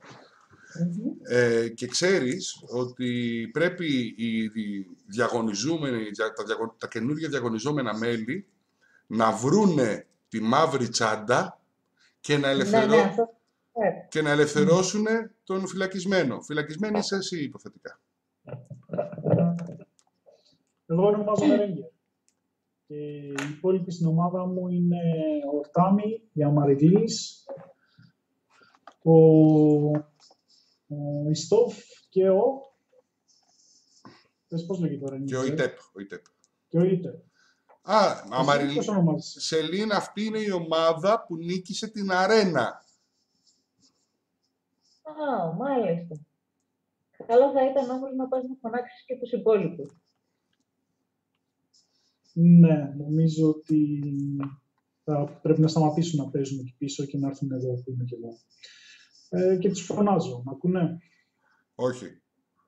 S1: Και ξέρεις ότι πρέπει οι διαγωνιζόμενοι, τα καινούργια διαγωνιζόμενα μέλη να βρούνε τη μαύρη τσάντα και να, ελευθερώσουν τον φυλακισμένο. Φυλακισμένη είσαι εσύ, υποθετικά.
S2: Εγώ ονομάζομαι Ρέγγερ. Και οι υπόλοιποι στην ομάδα μου είναι ο Τάμι, η Αμαριλής, ο Ιστόφ και ο... Πες πώς λέγεται τώρα.
S1: Και ο Ιτέπ.
S2: Και ο Ιτέπ.
S1: Αμαριλής. Σελήν, αυτή είναι η ομάδα που νίκησε την αρένα.
S5: Μάλιστα. Καλό θα ήταν όμως να πας να φωνάξεις και τους υπόλοιπους.
S2: Ναι, νομίζω ότι θα πρέπει να σταματήσουν να παίζουν εκεί πίσω και να έρθουν εδώ που είμαι και εγώ. Και τους φωνάζω. Μ' ακούνε?
S1: Όχι.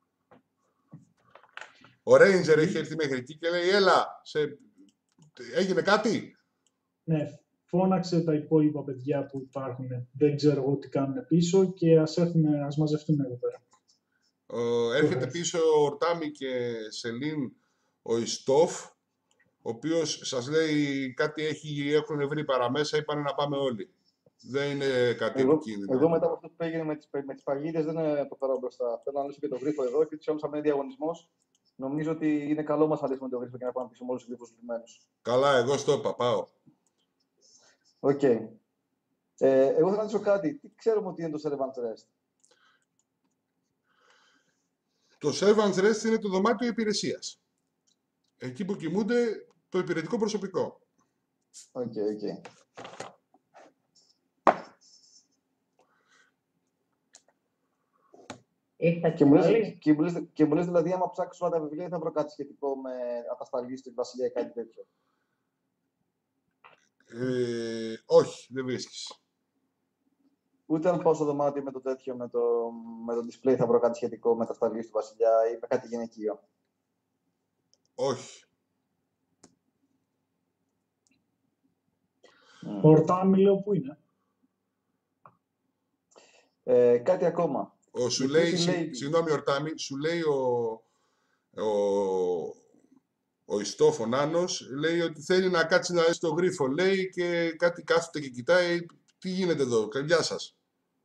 S1: Ο Ρέιντζερ έχει έρθει μέχρι εκεί και λέει, έλα, έγινε κάτι?
S2: Ναι, φώναξε τα υπόλοιπα παιδιά που υπάρχουν. Δεν ξέρω εγώ τι κάνουν πίσω και ας μαζευτούν εδώ πέρα.
S1: Έρχεται πίσω ο Ορτάμι και Σελήν, ο Ιστόφ, ο οποίος σας λέει κάτι έχουν βρει παραμέσα, είπανε να πάμε όλοι. Δεν είναι κάτι επικίνδυνο.
S3: Εγώ μετά από αυτό που έγινε με τις παγίδες δεν προχωράω μπροστά. Θέλω να λύσω και το γρίφο εδώ και τους άλλους θα είναι διαγωνισμός. Νομίζω ότι είναι καλό μας να λύσουμε το γρίφο και να πάμε πίσω με όλους τους γρίφους λυμμένους.
S1: Καλά, εγώ στο είπα, πάω.
S3: Οκ. Εγώ θα ρωτήσω κάτι. Τι ξέρουμε ότι είναι το Servant's Rest?
S1: Το Servant's Rest είναι το δωμάτιο υπηρεσίας. Εκεί που κοιμούνται το υπηρετικό προσωπικό.
S3: Οκ. Και μου λες δηλαδή, άμα ψάξω όλα τα βιβλία, θα βρω κάτι σχετικό με ατασταλή στη βασιλεία ή κάτι τέτοιο?
S1: Όχι, δεν βρίσκεις.
S3: Ούτε αν πάω στο δωμάτιο με το τέτοιο, με το display, θα βρω κάτι σχετικό με ατασταλή στη βασιλιά ή με κάτι γυναικείο?
S1: Όχι.
S2: Ο Ορτάμι λέω πού είναι?
S3: Κάτι ακόμα.
S1: Σου λέει, συγγνώμη Ορτάμι, σου λέει ο Ιστόφ, ο Νάνος, λέει ότι θέλει να κάτσει να δει στο γρίφο, λέει, και κάτι κάθεται και κοιτάει. Τι γίνεται εδώ, γεια σας.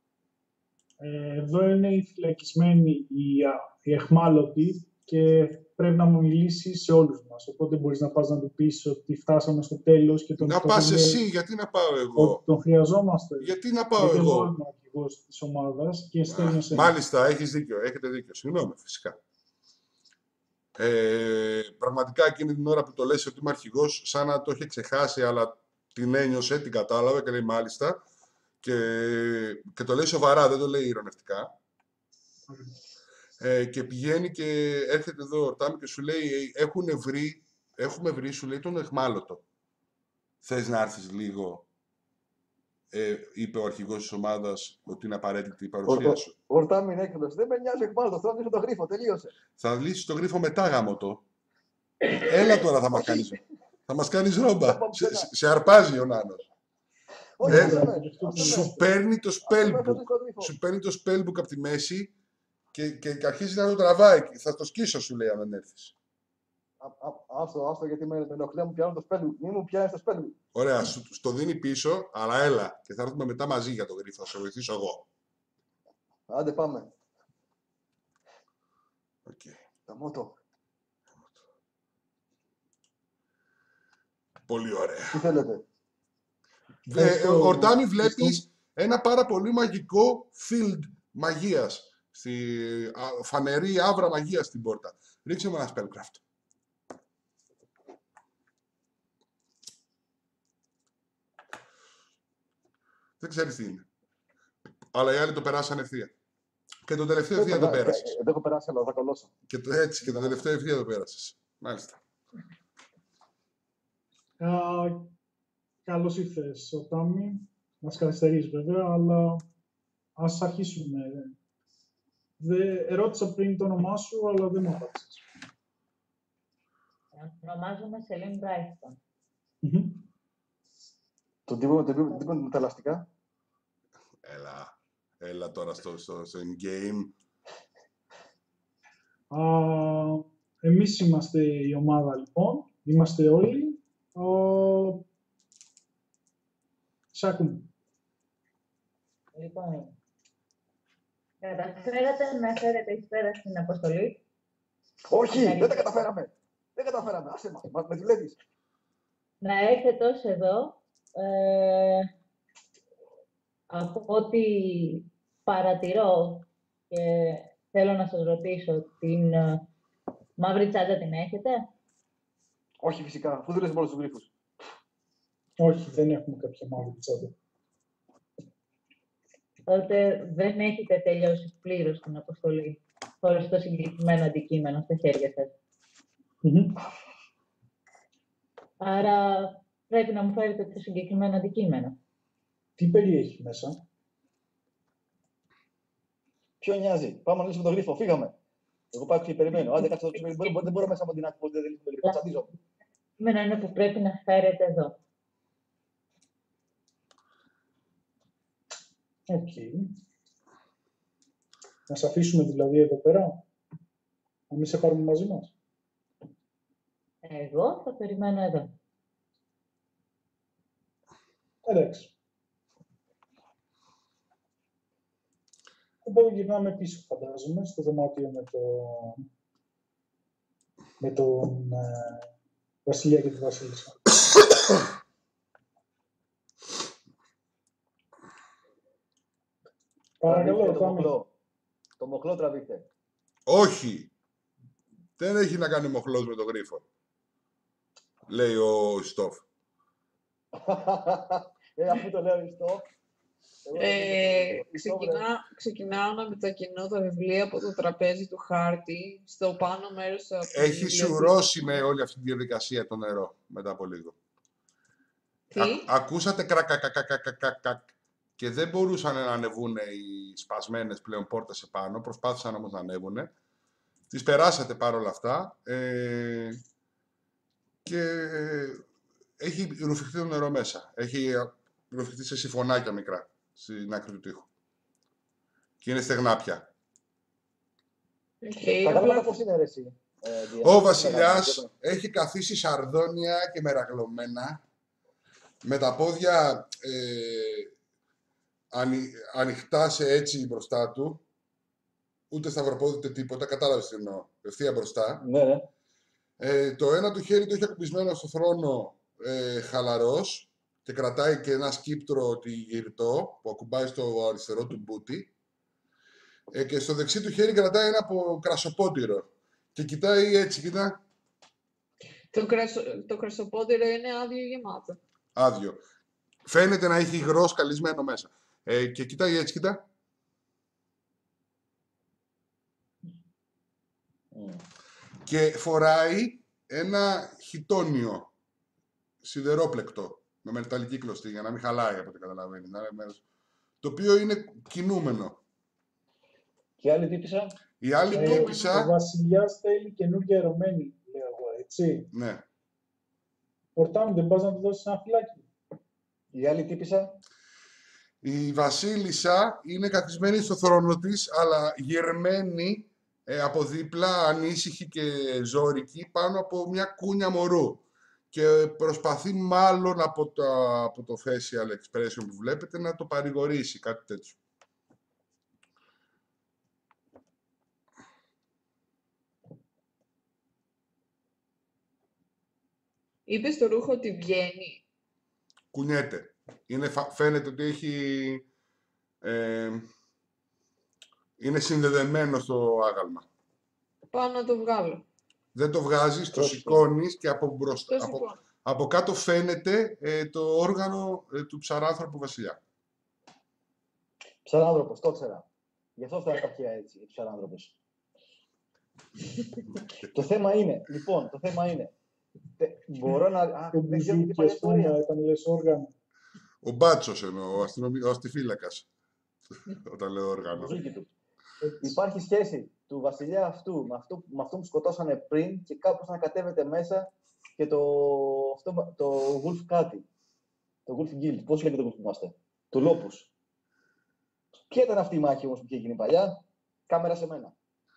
S2: Εδώ είναι οι φυλακισμένοι, οι εχμάλωτοι, και πρέπει να μου μιλήσει σε όλους μας. Οπότε μπορείς να πας να του πεις ότι φτάσαμε στο τέλος και
S1: να πας εσύ, γιατί να πάω εγώ?
S2: Τον χρειαζόμαστε.
S1: Γιατί να πάω εγώ?
S2: Εγώ είμαι ο αρχηγός της ομάδας και στέλνω σε...
S1: Μάλιστα, έχεις δίκιο, έχετε δίκιο. Συγγνώμη, φυσικά. Πραγματικά εκείνη την ώρα που το λες ότι είμαι αρχηγός, σαν να το είχε ξεχάσει, αλλά την ένιωσε, την κατάλαβε και λέει μάλιστα. Και το λέει σοβαρά, δεν το λέει ειρωνευτικά. Και πηγαίνει και έρχεται εδώ ο Ορτάμι και σου λέει, έχουμε βρει, σου λέει, τον εχμάλωτο. Θες να έρθεις λίγο? Είπε ο αρχηγός της ομάδας ότι είναι απαραίτητη η παρουσία σου.
S3: Ο Ορτάμι είναι έκδοτος. Δεν με νοιάζει εχμάλωτος, θέλω να λύσω το γρίφο, τελείωσε.
S1: Θα λύσεις το γρίφο μετά, γαμώτο. Έλα τώρα, θα μας κάνεις ρόμπα. Σε αρπάζει ο Νάνος. Σου παίρνει το spellbook. Σου παίρνει το spellbook από τη μέση και αρχίζει να το τραβάει. Θα το σκίσω, σου λέει, αν δεν έρθεις.
S3: Άστο, γιατί με ενοχλεί να μου πιάνουν το spell. Μη μου πιάνει το spell.
S1: Ωραία, στο δίνει πίσω, αλλά έλα και θα έρθουμε μετά μαζί για τον γρίφο. Θα σε βοηθήσω εγώ.
S3: Άντε πάμε.
S1: Okay.
S3: Τα μότο.
S1: Πολύ ωραία.
S3: Τι θέλετε.
S1: Ορτάμι, βλέπεις ένα πάρα πολύ μαγικό field μαγείας. Στη φανερή άβρα μαγείας στην πόρτα. Ρίξε μου ένα spellcraft. Δεν ξέρεις τι είναι. Αλλά οι άλλοι το περάσαν ευθεία. Και το τελευταίο ευθεία το πέρασες.
S3: Δεν έχω περάσει, αλλά θα κολλώσω.
S1: Και το τελευταίο ευθεία το πέρασες. Μάλιστα.
S2: Καλώς ήρθες, Ορτάμι. Μας καθυστερείς βέβαια, αλλά ας αρχίσουμε. Ερώτησα πριν το όνομά σου, αλλά δεν μου απάντησες.
S5: Ονομάζομαι Σελήν Μπράιστον.
S3: Τον τύπο με τα ελαστικά.
S1: Έλα τώρα στο in-game.
S2: Εμείς είμαστε η ομάδα, λοιπόν. Είμαστε όλοι. Σ' ακούμε.
S5: Λοιπόν, καταφέρατε να φέρετε εις πέρα στην αποστολή.
S3: Όχι, δεν τα καταφέραμε. Δεν καταφέραμε. Άσε μας, με δουλεύεις.
S5: Να έρθετε ως εδώ. Από ό,τι παρατηρώ και θέλω να σας ρωτήσω, την μαύρη τσάντα την έχετε?
S3: Όχι, φυσικά, αφού δουλεύεις με όλους τους γρίφους.
S2: Όχι, δεν έχουμε κάποια μαύρη τσάντα.
S5: Τότε δεν έχετε τελειώσει πλήρως την αποστολή, χωρίς το συγκεκριμένο αντικείμενο στα χέρια σας. Άρα πρέπει να μου φέρετε το συγκεκριμένο αντικείμενο.
S2: Τι περιέχει μέσα?
S3: Ποιο νοιάζει. Πάμε να λύσουμε τον γρίφο. Φύγαμε. Εγώ πάω και περιμένω. Άντε, κάτσε δεν μπορώ μέσα από την άκρη. Δεν λύσουμε τον γρίφο. Τσαντίζω.
S5: Μένα είναι που πρέπει να φέρετε εδώ.
S2: Οκ. Να σε αφήσουμε δηλαδή εδώ πέρα. Να μην σε πάρουμε μαζί μας.
S5: Εγώ θα περιμένω εδώ.
S2: Εντάξει. Οπότε γυρνάμε πίσω, φαντάζομαι, στο δωμάτιο με τον Βασιλιά και τη Βασίλισσα. Παρακαλώ,
S3: το μοχλό τραβήχτε.
S1: Όχι. Δεν έχει να κάνει μοχλός με τον γρίφο. Λέει ο Ιστόφ.
S3: Αφού το λέω Ιστόφ.
S4: Ξεκινάω να μετακινώ τα βιβλία από το τραπέζι του χάρτη στο πάνω μέρος.
S1: Έχει σουρώσει με όλη αυτή τη διαδικασία το νερό μετά από λίγο.
S4: Τι?
S1: Ακούσατε κρακακακακακακακ και δεν μπορούσαν να ανεβούν οι σπασμένες πλέον πόρτες επάνω. Προσπάθησαν όμως να ανέβουν. Τις περάσατε παρόλα αυτά και έχει ρουφηχτεί το νερό μέσα. Έχει ρουφηχτεί σε σιφωνάκια μικρά στην άκρη του τοίχου. Και είναι στεγνά πια.
S3: Κατάλαβα πώς είναι εσύ.
S1: Ο βασιλιάς έχει καθίσει σαρδόνια και μερακλωμένα με τα πόδια ανοιχτά σε έτσι μπροστά του. Ούτε σταυροπόδι ούτε τίποτα. Κατάλαβες τι εννοώ. Ευθεία μπροστά.
S3: Ναι.
S1: Το ένα του χέρι το έχει ακουμπισμένο στο θρόνο χαλαρός και κρατάει και ένα σκύπτρο γυρτό που ακουμπάει στο αριστερό του μπούτι και στο δεξί του χέρι κρατάει ένα από κρασοπότηρο και κοιτάει έτσι, κοιτά.
S4: Το κρασοπότηρο είναι άδειο γεμάτο.
S1: Άδειο. Φαίνεται να έχει υγρό σκαλισμένο μέσα. Και κοιτάει έτσι, κοιτά. Και φοράει ένα χιτόνιο σιδερόπλεκτο με μεταλλική κλωστή για να μην χαλάει από ό,τι καταλαβαίνει. Το οποίο είναι κινούμενο.
S3: Και η άλλη τύπισσα.
S1: Η άλλη τύπισσα.
S2: Ο βασιλιάς θέλει καινούργια ερωμένη, λέω εγώ, έτσι.
S1: Ναι.
S2: Ορτάμι, δεν πας να του δώσεις ένα φυλάκι?
S3: Η άλλη τύπισσα.
S1: Η βασίλισσα είναι καθισμένη στο θρόνο της, αλλά γερμένη από δίπλα, ανήσυχη και ζώρικη, πάνω από μια κούνια μωρού. Και προσπαθεί μάλλον από το facial expression που βλέπετε να το παρηγορήσει, κάτι τέτοιο.
S4: Είπε στο ρούχο ότι βγαίνει.
S1: Κουνιέται. Φαίνεται ότι είναι συνδεδεμένο στο άγαλμα.
S4: Πάω να το βγάλω.
S1: Δεν το βγάζεις, το σηκώνεις και από κάτω φαίνεται το όργανο του ψαράνθρωπου βασιλιά.
S3: Ψαράνθρωπος, το ήξερα. Γι' αυτό φτάνει τα αρχαία έτσι, ψαράνθρωπος. Το θέμα είναι, μπορώ να...
S2: Το μπουζούκι, ας πούμε, όταν λες όργανο.
S1: Ο Μπάτσος εννοώ, ο αστιφύλακας, όταν λέω όργανο.
S3: Υπάρχει σχέση του βασιλιά αυτού με αυτό που σκοτώσανε πριν και κάπως να κατέβεται μέσα και το Wolf κάτι. Το Wolf Guild. Πώς λέγεται το Wolf που είμαστε. Το Lopus. Ποια ήταν αυτή η μάχη όμως που είχε γίνει παλιά. Κάμερα σε μένα.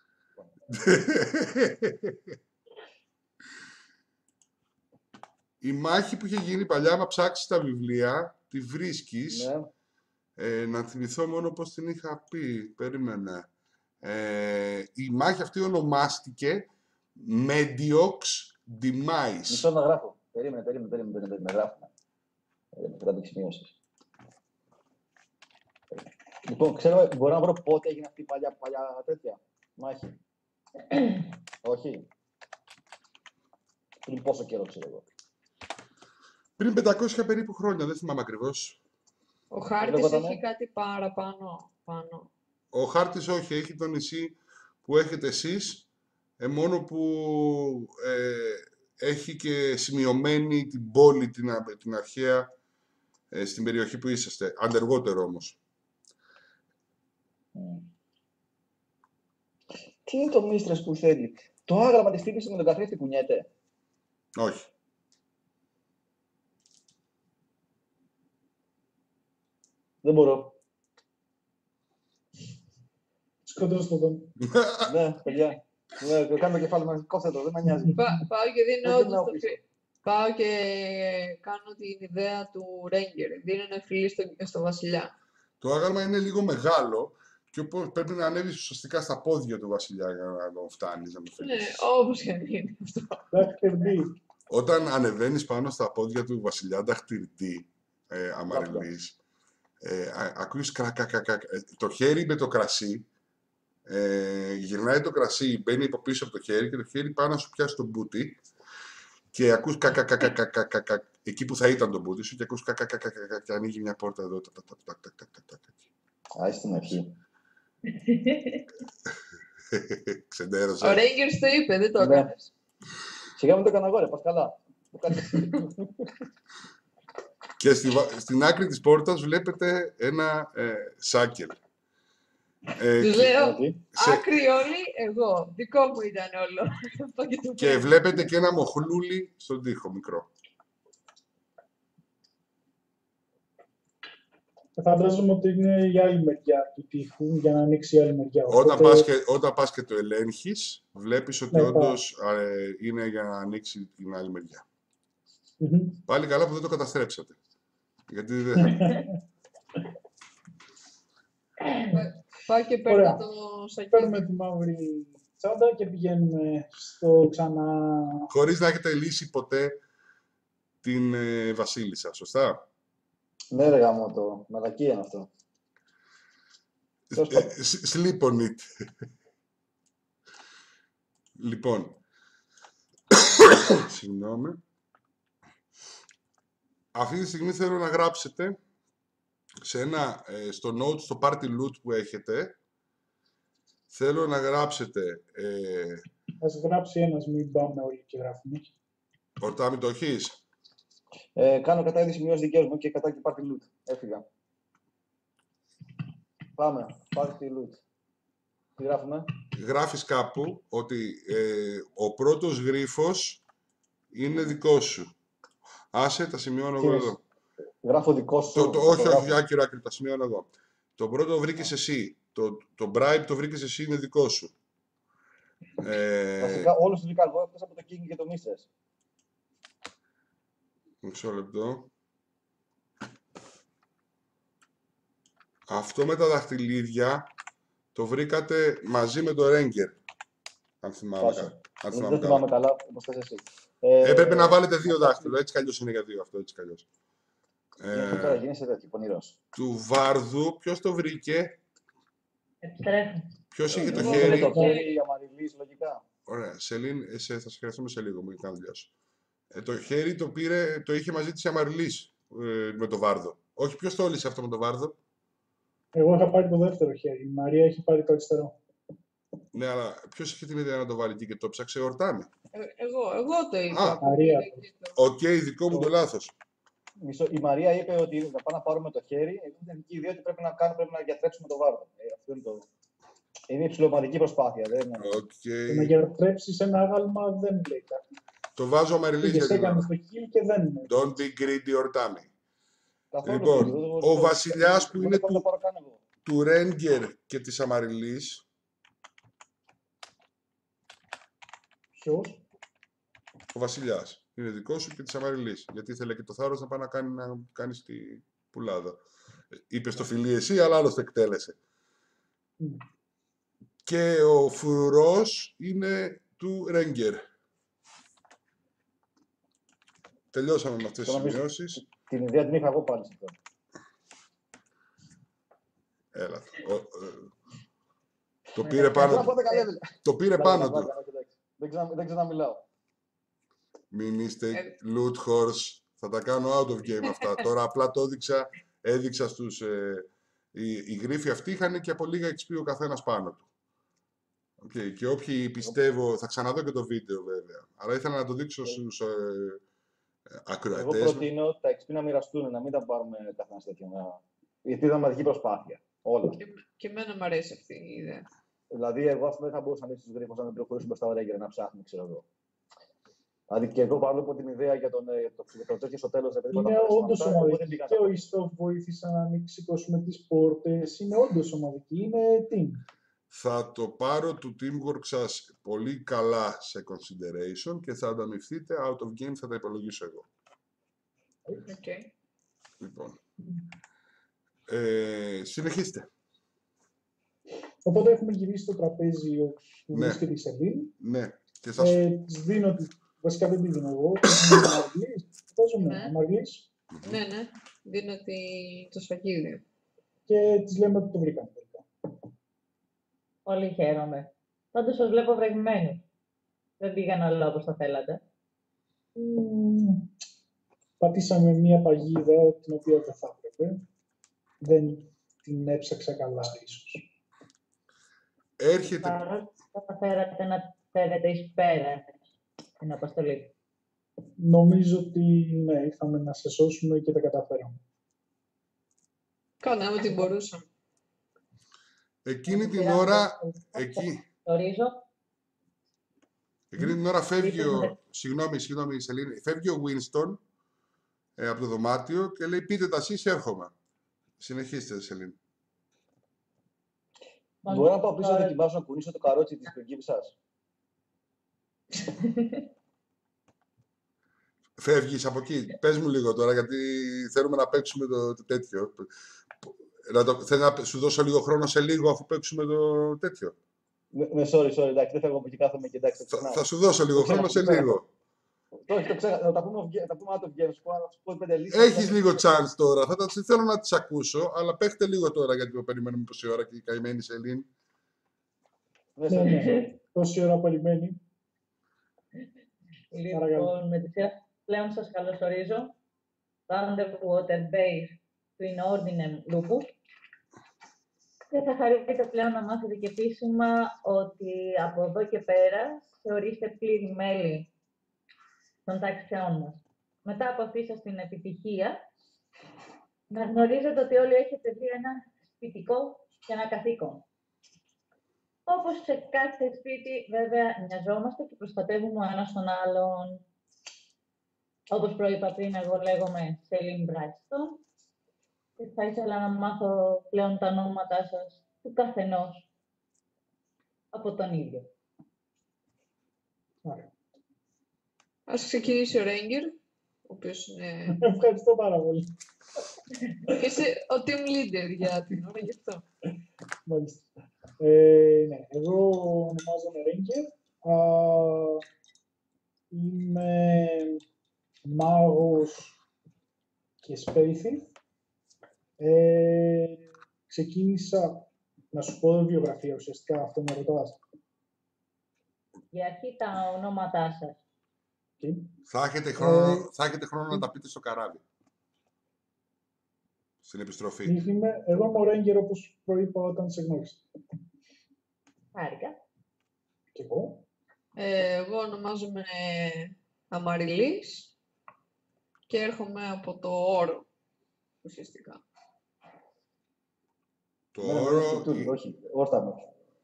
S1: Η μάχη που είχε γίνει παλιά, άμα ψάξεις τα βιβλία, τη βρίσκεις. Ναι. Να θυμηθώ μόνο πώς την είχα πει. Περίμενε. Η μάχη αυτή ονομάστηκε Mediox Demise.
S3: Μισό να γράφω. Περίμενε, γράφουμε. Θα το σημειώσεις. Λοιπόν, μπορώ να βρω πότε έγινε αυτή η παλιά τέτοια μάχη. Όχι. Πριν πόσο καιρό, ξέρω εγώ.
S1: Πριν 500 περίπου χρόνια, δεν θυμάμαι ακριβώς.
S4: Ο χάρτης έχει κάτι παραπάνω.
S1: Ο χάρτης όχι, έχει το νησί που έχετε εσείς, μόνο που έχει και σημειωμένη την πόλη, την αρχαία, στην περιοχή που είσαστε. Underwater όμως.
S3: Τι είναι το μίστρες που θέλει. Το άγραμμα της τύπης με τον καθρέφτη κουνιέται.
S1: Όχι.
S3: Δεν μπορώ.
S2: Σκοτώστε τον.
S3: Ναι, παιδιά. Κάνω το κεφάλι μας, κόφτε το, δεν με νοιάζει.
S4: Πάω και κάνω την ιδέα του Ranger. Δίνω ένα φιλί στο βασιλιά.
S1: Το άγαλμα είναι λίγο μεγάλο και πρέπει να ανέβεις ουσιαστικά στα πόδια του βασιλιά για να τον φτάνεις, να τον φέρεις.
S4: Ναι, όπως και αν είναι αυτό.
S1: Όταν ανεβαίνεις πάνω στα πόδια του βασιλιά Νταχτυρντή, αμαριλής, ακούεις κρακακακακ. Το χέρι με το κρασί, γυρνάει το κρασί, μπαίνει από πίσω από το χέρι και το χέρι πάνω να σου πιάσει το μπούτι και ακούς κακακακακακακακ εκεί που θα ήταν το μπούτι σου και ακούς κακακακακακακ και ανοίγει μια πόρτα εδώ.
S3: Α, στην αρχή.
S1: Ξεντέρωσε.
S4: Ο Rangers το είπε, δεν το έκανες.
S3: Σιγά μην το έκανα εγώ, ρε, πας καλά.
S1: Και στην άκρη της πόρτας βλέπετε ένα σάκελ.
S4: Τους λέω, άκρη όλοι, εγώ. Δικό μου ήταν όλο.
S1: Και βλέπετε και ένα μοχλούλι στον τοίχο, μικρό.
S2: Φαντάζομαι ότι είναι η άλλη μεριά του τοίχου, για να ανοίξει η άλλη μεριά.
S1: Όταν πας και το ελέγχεις, βλέπεις ότι όντως είναι για να ανοίξει την άλλη μεριά. Πάλι καλά που δεν το καταστρέψατε. Γιατί δεν θα...
S4: Πάω και παίρνω το σακί.
S2: Παίρνουμε τη μαύρη τσάντα και πηγαίνουμε στο ξανά...
S1: Χωρίς να έχετε λύσει ποτέ την βασίλισσα, σωστά?
S3: Ναι, ρε γάμο το. Μαλακία είναι αυτό.
S1: Sleep on it. Λοιπόν, συγγνώμη. Αυτή τη στιγμή θέλω να γράψετε στο note, στο party loot που έχετε, θέλω να γράψετε...
S2: Ας γράψει ένας, μην πάμε όλοι και γράφουμε.
S1: Ορτάμι, το έχεις?
S3: Κάνω κατά είδη σημειώσεις δικές μου και κατά και party loot. Έφυγα. Πάμε. Party loot. Τι γράφουμε?
S1: Γράφεις κάπου ότι ο πρώτος γρίφος είναι δικός σου. Άσε, τα σημειώνω εγώ εδώ.
S3: Γράφω δικό σου.
S1: Όχι, άκυρο, τα σημειώνω εγώ. Το πρώτο βρήκες εσύ. Το bribe το βρήκες εσύ, είναι δικό σου.
S3: Βασικά όλους τους βρήκα εγώ εκτός από το King και το Mistress.
S1: Μισό λεπτό. Αυτό με τα δαχτυλίδια το βρήκατε μαζί με το Ranger. Αν θυμάμαι
S3: Πάσο.
S1: καλά.
S3: Δεν θυμάμαι καλά, όπως θες εσύ.
S1: Έπρεπε να βάλετε 2 δάχτυλο. Έτσι κι αλλιώς είναι για 2 αυτό. Έτσι κι αλλιώς.
S3: Τώρα γίνεσαι τέτοιο, πονηρός.
S1: Του Βάρδου, ποιος το βρήκε?
S5: Επιστρέφω.
S1: Ποιος είχε το
S3: Είναι
S1: χέρι?
S3: το χέρι, η Αμαριλής, λογικά.
S1: Ωραία. Σελήν, θα σε χρειαστούμε σε λίγο, μου κάνει δουλειά σου. Το χέρι το είχε μαζί της η Αμαριλής με το Βάρδο. Όχι, ποιος το όλησε αυτό με το Βάρδο?
S2: Εγώ είχα πάρει το δεύτερο χέρι. Η Μαρία έχει πάρει το αριστερό.
S1: Ναι, αλλά ποιος είχε την ιδέα να το βάλει εκεί και το ψάξε ορτάμι?
S4: Εγώ το είπα.
S2: Μαρία.
S1: Οκ, δικό μου το λάθος.
S3: Η Μαρία είπε ότι θα πάμε να πάρουμε το χέρι. Εγώ την δική ιδέα ότι πρέπει να γιατρέψουμε το Βάρδο. Αυτό είναι το. Είναι υψηλομαδική προσπάθεια. Δεν είναι.
S2: Το να γιατρέψεις ένα άγαλμα δεν λέει κάτι.
S1: Το βάζω Αμαριλής για την ώρα.
S2: Στο χείλ και δεν είναι.
S1: Don't be greedy or dummy.
S3: Καθόλου
S1: Λοιπόν,
S3: δεν
S1: ο βασιλιάς που είναι
S3: το πάρω καν εγώ.
S1: του Ρένγκερ και της Αμαριλής.
S2: Ποιος?
S1: Ο βασιλιάς. Είναι δικό σου και της Αμαριλής. Γιατί ήθελε και το θάρρος να πάει να κάνει στη πουλάδα. Είπε στο φιλί εσύ, αλλά άλλος το εκτέλεσε. Και ο φρουρός είναι του Ρένγκερ. Τελειώσαμε με αυτές τις σημειώσεις.
S3: Την ιδέα την είχα εγώ πάλι σε αυτό.
S1: Έλα. Το πήρε πάνω του. Το πήρε πάνω του.
S3: Δεν ξέρω να μιλάω.
S1: Μην είστε loot horse. Θα τα κάνω out of game αυτά. Τώρα απλά το έδειξα στους... οι γρίφοι αυτοί είχαν και από λίγα XP ο καθένας πάνω του. Okay. Και όποιοι πιστεύω... Θα ξαναδώ και το βίντεο βέβαια. Αλλά ήθελα να το δείξω στους ακροατές.
S3: Εγώ προτείνω τα XP να μοιραστούν, να μην τα πάρουμε καθένας τέτοιο. Γιατί ήταν μαζική προσπάθεια. Όλα.
S4: Και εμένα μου αρέσει αυτή η ιδέα.
S3: Δηλαδή, εγώ δεν θα μπορούσα να είμαι στους γρίφους αν δεν προχωρήσουμε στα Ρέγκερ να ψάχνουμε, ξέρω εγώ. Δηλαδή, και εγώ παρόλο που την ιδέα για το ψυχοπροτζέκι στο τέλος δεν
S2: είναι όντως ομαδική. Και ο Ιστόφ βοήθησε να μην σηκώσουμε τις πόρτες. Είναι όντως ομαδική. Είναι team.
S1: Θα το πάρω του teamwork σας πολύ καλά σε consideration και θα ανταμυφθείτε out of game, θα τα υπολογίσω εγώ.
S4: Okay.
S1: Λοιπόν. Συνεχίστε.
S2: Οπότε έχουμε γυρίσει στο τραπέζι που βρίσκεται η Σελήνη.
S1: Ναι.
S2: Της δίνω, βασικά δεν τη δίνω εγώ, Αμαριλής.
S4: Ναι. Δίνω το σφαγίδιο.
S2: Και της λέμε ότι το βρήκαμε.
S5: Πολύ χαίρομαι. Πάντως σας βλέπω βρεγμένους. Δεν πήγαν όλα όπως θα θέλατε.
S2: Πατήσαμε μία παγίδα την οποία δεν θα έπρεπε. Δεν την έψαξα καλά ίσως.
S1: Έρχεται...
S5: Καταφέρατε να φέρετε εις πέρα την αποστολή.
S2: Νομίζω ότι ναι, ήρθαμε να σε σώσουμε και τα καταφέραμε.
S4: Κάναμε ό,τι μπορούσαμε.
S1: Εκείνη την ώρα... Εκείνη την ώρα φεύγει ο... Συγγνώμη, Σελήνη. Φεύγει ο Winston από το δωμάτιο και λέει πείτε τα εσείς, έρχομαι. Συνεχίστε, Σελήνη.
S3: Μπορώ να πάω πίσω να δοκιμάσω να κουνήσω το καρότσι της πριγκίπισσας.
S1: Φεύγεις από εκεί. Πες μου λίγο τώρα, γιατί θέλουμε να παίξουμε το τέτοιο. Θέλω να σου δώσω λίγο χρόνο σε λίγο, αφού παίξουμε το τέτοιο.
S3: Ναι, sorry, εντάξει, δεν φεύγω από εκεί, κάθομαι και εντάξει.
S1: Θα σου δώσω λίγο χρόνο σε λίγο.
S3: Όχι, το ξέχασα. Θα τα πούμε out of game. Θα σου πω 5 λύσεις.
S1: Έχεις λίγο chance τώρα. Θέλω να τις ακούσω, αλλά παίχτε λίγο τώρα, γιατί το περιμένουμε τόση ώρα και η καημένη Σελήνη.
S2: Ναι. Τόση ώρα περιμένει.
S5: Λοιπόν, με τη σειρά πλέον σας καλωσορίζω. Underwater Base του Inordinem Lupus. Και θα χαρείτε πλέον να μάθετε και επίσημα ότι από εδώ και πέρα θεωρείστε πλήρη μέλη των τάξεών μας. Μετά από αυτή σας την επιτυχία, να γνωρίζετε ότι όλοι έχετε δει ένα σπιτικό και ένα καθήκον. Όπως σε κάθε σπίτι, βέβαια, μοιαζόμαστε και προστατεύουμε ο ένας τον άλλον. Όπως προείπα πριν, εγώ λέγομαι Σελήν Μπράτστον και θα ήθελα να μάθω πλέον τα ονόματά σας του καθενός από τον ίδιο.
S2: Άρα.
S4: Ας ξεκινήσει ο Ρέγγερ, ο οποίος είναι...
S2: Ευχαριστώ πάρα πολύ.
S4: Είσαι ο team leader για την ώρα, γι' αυτό.
S2: Μάλιστα. Ναι, εγώ ονομάζομαι Ρέγκερ. Είμαι μάγος και σπέλθη. Ξεκίνησα να σου πω βιογραφία ουσιαστικά, αυτό με ρωτάς.
S5: Για αρχή τα ονόματά σας.
S2: Okay.
S1: Θα έχετε χρόνο να τα πείτε στο καράβι. Στην επιστροφή.
S2: Εγώ είμαι ο Ρέγκερ, όπως προείπα όταν σε γνώρισα.
S5: Χάρηκα.
S2: Και εγώ.
S4: Εγώ ονομάζομαι Αμαριλής και έρχομαι από το Όρο, ουσιαστικά.
S1: Το Όρο...
S3: Όχι, όρθαμος.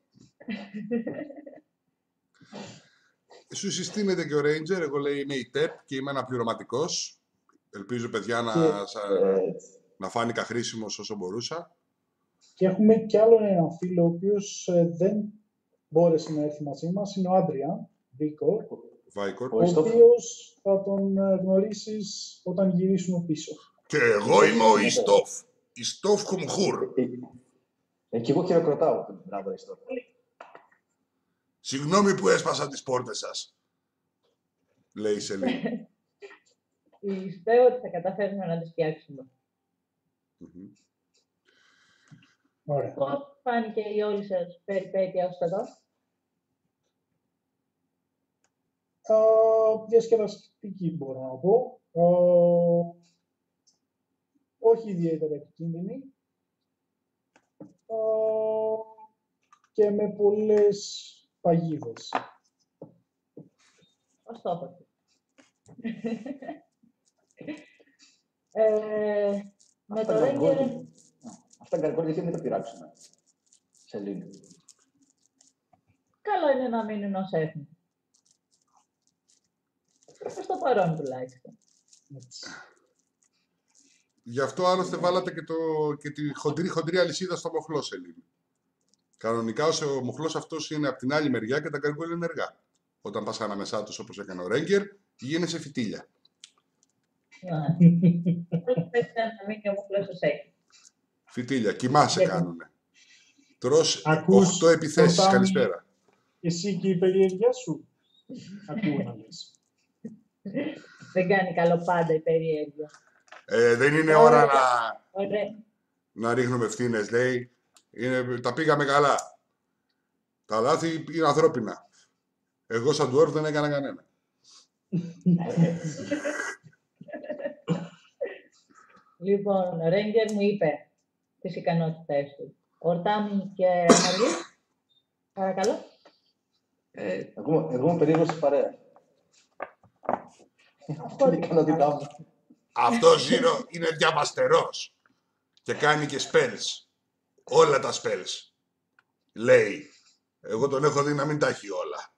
S1: Σου συστήνεται και ο Ranger, εγώ λέει είμαι η ΤΕΠ και είμαι αναπληρωματικός. Ελπίζω, παιδιά, να φάνηκα χρήσιμος όσο μπορούσα.
S2: Και έχουμε κι άλλον έναν φίλο, ο οποίος δεν μπόρεσε να έρθει μαζί μας, είναι ο Άντρια Βίκορ, ο οποίος θα τον γνωρίσεις όταν γυρίσουμε πίσω.
S1: Και εγώ είμαι ο Ιστόφ. Ιστόφ Χουμχούρ.
S3: Και εγώ χειροκροτάω. Μπράβο, Ιστόφ.
S1: Συγγνώμη που έσπασα τις πόρτες σας, λέει η Σελήνη.
S5: Πιστεύω ότι θα καταφέρουμε να τις φτιάξουμε.
S2: Ωραία.
S5: Πώς φάνηκε η όλη σας περιπέτεια ως εδώ?
S2: Διασκεδαστική μπορώ να πω. Όχι ιδιαίτερα επικίνδυνη. Και με πολλές παγίδες.
S5: Ως το είπατε. Με το Ranger...
S3: Αυτά γκαργκόλια γιατί δεν τα πειράξουμε. Σελήνη.
S5: Καλό είναι να μείνουν ως έχουν. Προς το παρόν τουλάχιστον.
S1: Γι' αυτό άλλωστε βάλατε και τη χοντρή αλυσίδα στο μοχλό, Σελήνη. Κανονικά ο μοχλός αυτός είναι από την άλλη μεριά και τα γκαργκόλια είναι ενεργά. Όταν πας ανάμεσά τους όπως έκανε ο Ranger, γίνεσαι φυτίλια.
S5: Πρέπει να μείνει ο μοχλός ως έχει.
S1: Φυτίλια, κοιμάσαι κάνουνε. Τρως 8 επιθέσεις,
S2: ποτάμι,
S1: καλησπέρα.
S2: Εσύ και η περιέργεια σου. Ακούω να λες.
S5: Δεν κάνει καλό πάντα η περιέργεια.
S1: Δεν είναι ώρα
S5: να
S1: ρίχνουμε ευθύνες, λέει. Τα πήγαμε καλά. Τα λάθη είναι ανθρώπινα. Εγώ σαν dwarf δεν έκανα κανένα.
S5: Λοιπόν, ο Ranger μου είπε τις ικανότητες του. Ορτάμι και Αμαρλή, παρακαλώ.
S3: Εγώ είμαι περίεργος στην παρέα. Αυτή είναι η ικανότητά μου.
S1: Αυτός είναι διαβαστερός και κάνει και spells. Όλα τα spells. Λέει. Εγώ τον έχω δει να μην τα έχει όλα.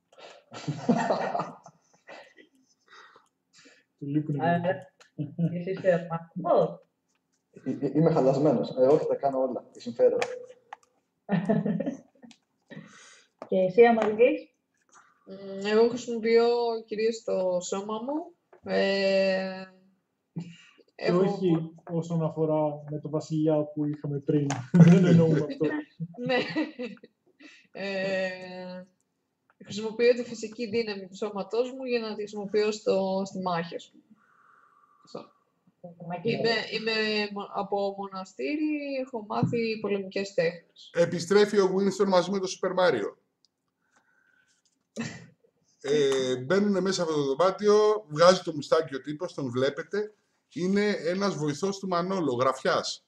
S5: Εσύ είσαι μαθητός.
S3: Είμαι χαλασμένος. Όχι, τα κάνω όλα. Τι συμφέρω.
S5: Και εσύ, Αμαρλής?
S4: Εγώ χρησιμοποιώ κυρίως το σώμα μου.
S2: Και όχι όσον αφορά με το βασιλιά που είχαμε πριν. Δεν εννοούμε αυτό.
S4: Ναι. Χρησιμοποιώ τη φυσική δύναμη του σώματός μου για να τη χρησιμοποιώ στη μάχη, ας πούμε. Είμαι από μοναστήρι, έχω μάθει πολεμικές τέχνες.
S1: Επιστρέφει ο Winston μαζί με το Super Mario. Μπαίνουν μέσα από το δωμάτιο, βγάζει το μουστάκι ο τύπος, τον βλέπετε. Είναι ένας βοηθός του Μανόλο, γραφιάς.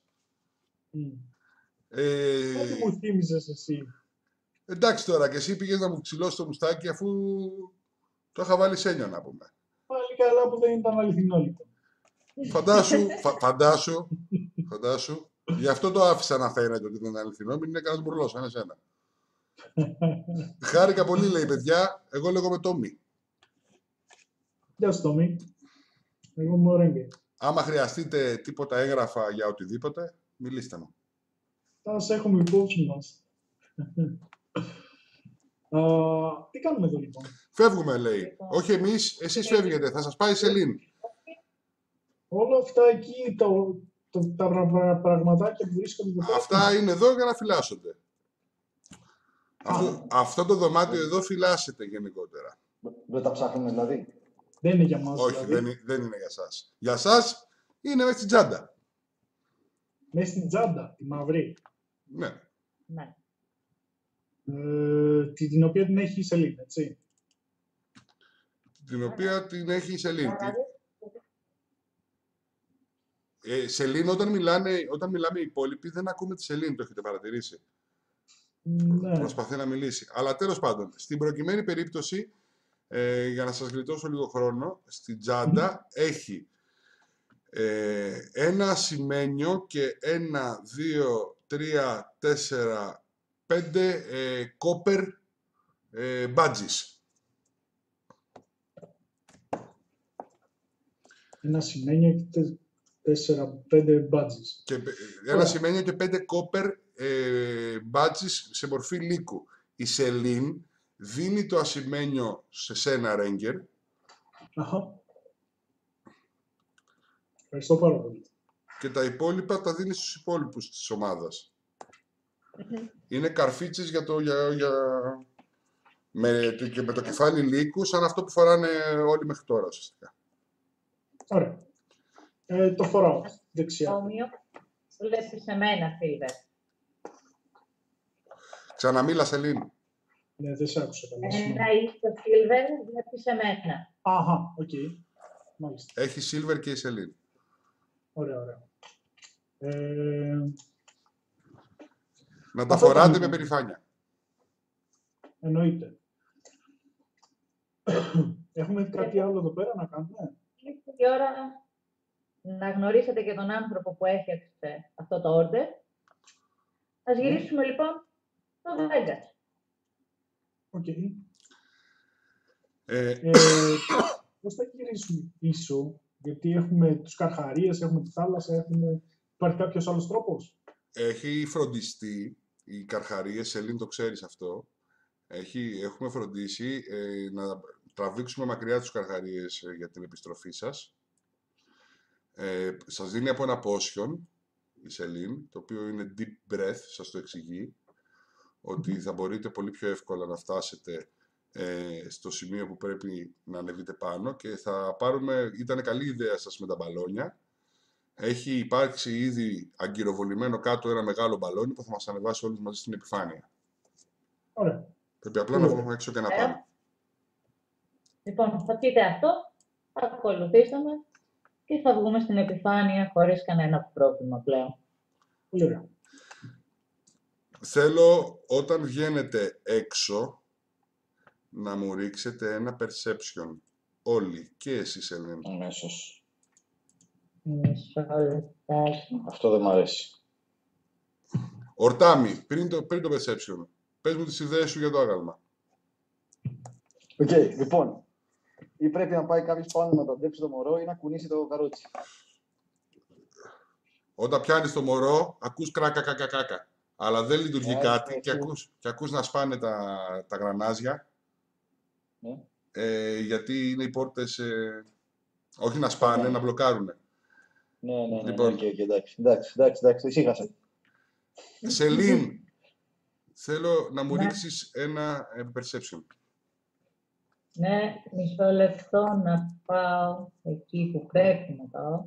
S2: Κάτι μου θύμιζες εσύ.
S1: Εντάξει τώρα, και εσύ πήγες να μου ξυλώσεις το μουστάκι αφού το είχα βάλει σένιο, να πούμε.
S2: Πάλι καλά που δεν ήταν αληθινό, λοιπόν.
S1: Φαντάσου. Γι' αυτό το άφησα να φαίνεται ότι δεν είναι αληθινό, μην είναι κανένας μπουρλός, σαν εσένα. Χάρηκα πολύ, λέει, παιδιά. Εγώ λέγομαι Τόμι.
S2: Γεια σου, Τόμι. Εγώ είμαι ο Ρέγκερ.
S1: Άμα χρειαστείτε τίποτα έγγραφα για οτιδήποτε, μιλήστε μου.
S2: Θα σε έχουμε υπόψη μας. Τι κάνουμε εδώ, λοιπόν?
S1: Φεύγουμε, λέει.
S5: Λοιπόν.
S1: Όχι εμείς, εσείς φεύγετε. Θα σας πάει η Σελήν.
S2: Όλα αυτά εκεί, τα πραγματάκια που βρίσκονται εδώ πέρα.
S1: Αυτά είναι εδώ για να φυλάσσονται. Αυτό το δωμάτιο εδώ φυλάσσεται γενικότερα.
S3: Δεν τα ψάχνουμε δηλαδή.
S2: Δεν είναι για μας,
S1: Όχι,
S2: δηλαδή.
S1: δεν είναι για σας. Για σας είναι μέσα στην τσάντα.
S2: Μέσα στην τσάντα, τη μαύρη.
S1: Ναι.
S5: Ναι.
S2: Την οποία την έχει η Σελήνη, έτσι.
S1: Την οποία την έχει η Σελήν. Σελήν, όταν μιλάμε οι υπόλοιποι, δεν ακούμε τη Σελήν, το έχετε παρατηρήσει.
S2: Ναι.
S1: Προσπαθεί να μιλήσει. Αλλά τέλος πάντων, στην προκειμένη περίπτωση, για να σας γλιτώσω λίγο χρόνο, στην τσάντα έχει ένα ασημένιο και 1, 2, 3, 4, 5 copper badges.
S2: Ένα σημαίνιο και 4-5 badges.
S1: Και ένα σημαίνιο και 5 copper badges σε μορφή λύκου. Η Σελήν δίνει το ασημένιο σε σένα, Ρέγκερ.
S2: Αχα. Ευχαριστώ πάρα πολύ.
S1: Και τα υπόλοιπα τα δίνει στους υπόλοιπους της ομάδας. Είναι καρφίτσες και με το κεφάλι λύκου, σαν αυτό που φοράνε όλοι μέχρι τώρα, ουσιαστικά.
S2: Ωραία. Το φοράω δεξιά.
S5: Όμοιο, βλέπεις σε μένα, Φίλβερ.
S1: Ξαναμίλα, Σελήν.
S2: Ναι, δεν σ' άκουσα καλά.
S5: Ένα ίστο Φίλβερ, βλέπεις σε μένα.
S2: Αχα, οκ. Μάλιστα.
S1: Έχει Silver και η Σελήν.
S2: Ωραία, ωραία.
S1: Να τα
S2: Αυτό
S1: φοράτε
S2: ήταν.
S1: με περηφάνεια.
S2: Εννοείται. Έχουμε κάτι άλλο εδώ πέρα να κάνουμε.
S5: Ήρθε η ώρα να γνωρίσετε και τον άνθρωπο που έφτιαξε αυτό το order. Ας γυρίσουμε λοιπόν στο Vegas.
S2: Οκ. Πώς θα γυρίσουμε πίσω, γιατί έχουμε τους καρχαρίες, έχουμε τη θάλασσα, υπάρχει κάποιος άλλος τρόπος.
S1: Έχει φροντιστεί, οι καρχαρίες, Σελήν, το ξέρεις αυτό, έχουμε φροντίσει να τραβήξουμε μακριά τους καρχαρίες για την επιστροφή σας. Σας δίνει από ένα potion η Σελήν, το οποίο είναι deep breath, σας το εξηγεί, ότι θα μπορείτε πολύ πιο εύκολα να φτάσετε στο σημείο που πρέπει να ανεβείτε πάνω και θα πάρουμε, ήταν καλή ιδέα σας με τα μπαλόνια. Έχει υπάρξει ήδη αγκυροβολημένο κάτω ένα μεγάλο μπαλόνι που θα μας ανεβάσει όλους μαζί στην επιφάνεια.
S2: Ωραία.
S1: Πρέπει απλά να βγούμε έξω και να πάμε.
S5: Λοιπόν, θα πείτε αυτό, θα ακολουθήσετε με και θα βγούμε στην επιφάνεια χωρίς κανένα πρόβλημα πλέον.
S2: Πολύ ωραία.
S1: Θέλω όταν βγαίνετε έξω να μου ρίξετε ένα perception. Όλοι. Και εσείς, Ελένη.
S3: Αμέσως.
S5: Μισό λεπτάκι.
S3: Αυτό δεν μ' αρέσει.
S1: Ορτάμι, πριν το perception. Πες μου τις ιδέες σου για το άγαλμα.
S3: Οκ, λοιπόν. Ή πρέπει να πάει κάποιος πάνω να ταντέψει το μωρό ή να κουνήσει το καρότσι.
S1: Όταν πιάνεις το μωρό, ακούς κράκα. Αλλά δεν λειτουργεί κάτι και ακούς να σπάνε τα γρανάζια.
S3: Ναι.
S1: Γιατί είναι οι πόρτες, όχι να σπάνε, να μπλοκάρουνε.
S3: Ναι,
S1: Λοιπόν.
S3: εντάξει, ησύχασε.
S1: Σελήν, θέλω να μου ρίξεις ένα perception.
S5: Ναι, μισό λεπτό να πάω εκεί που πρέπει να πάω.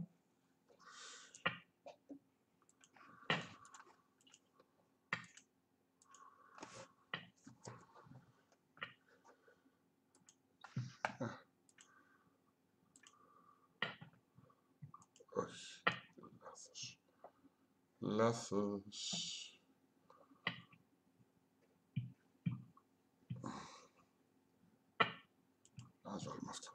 S1: Όχι, λάθος. Ας βάλουμε αυτό.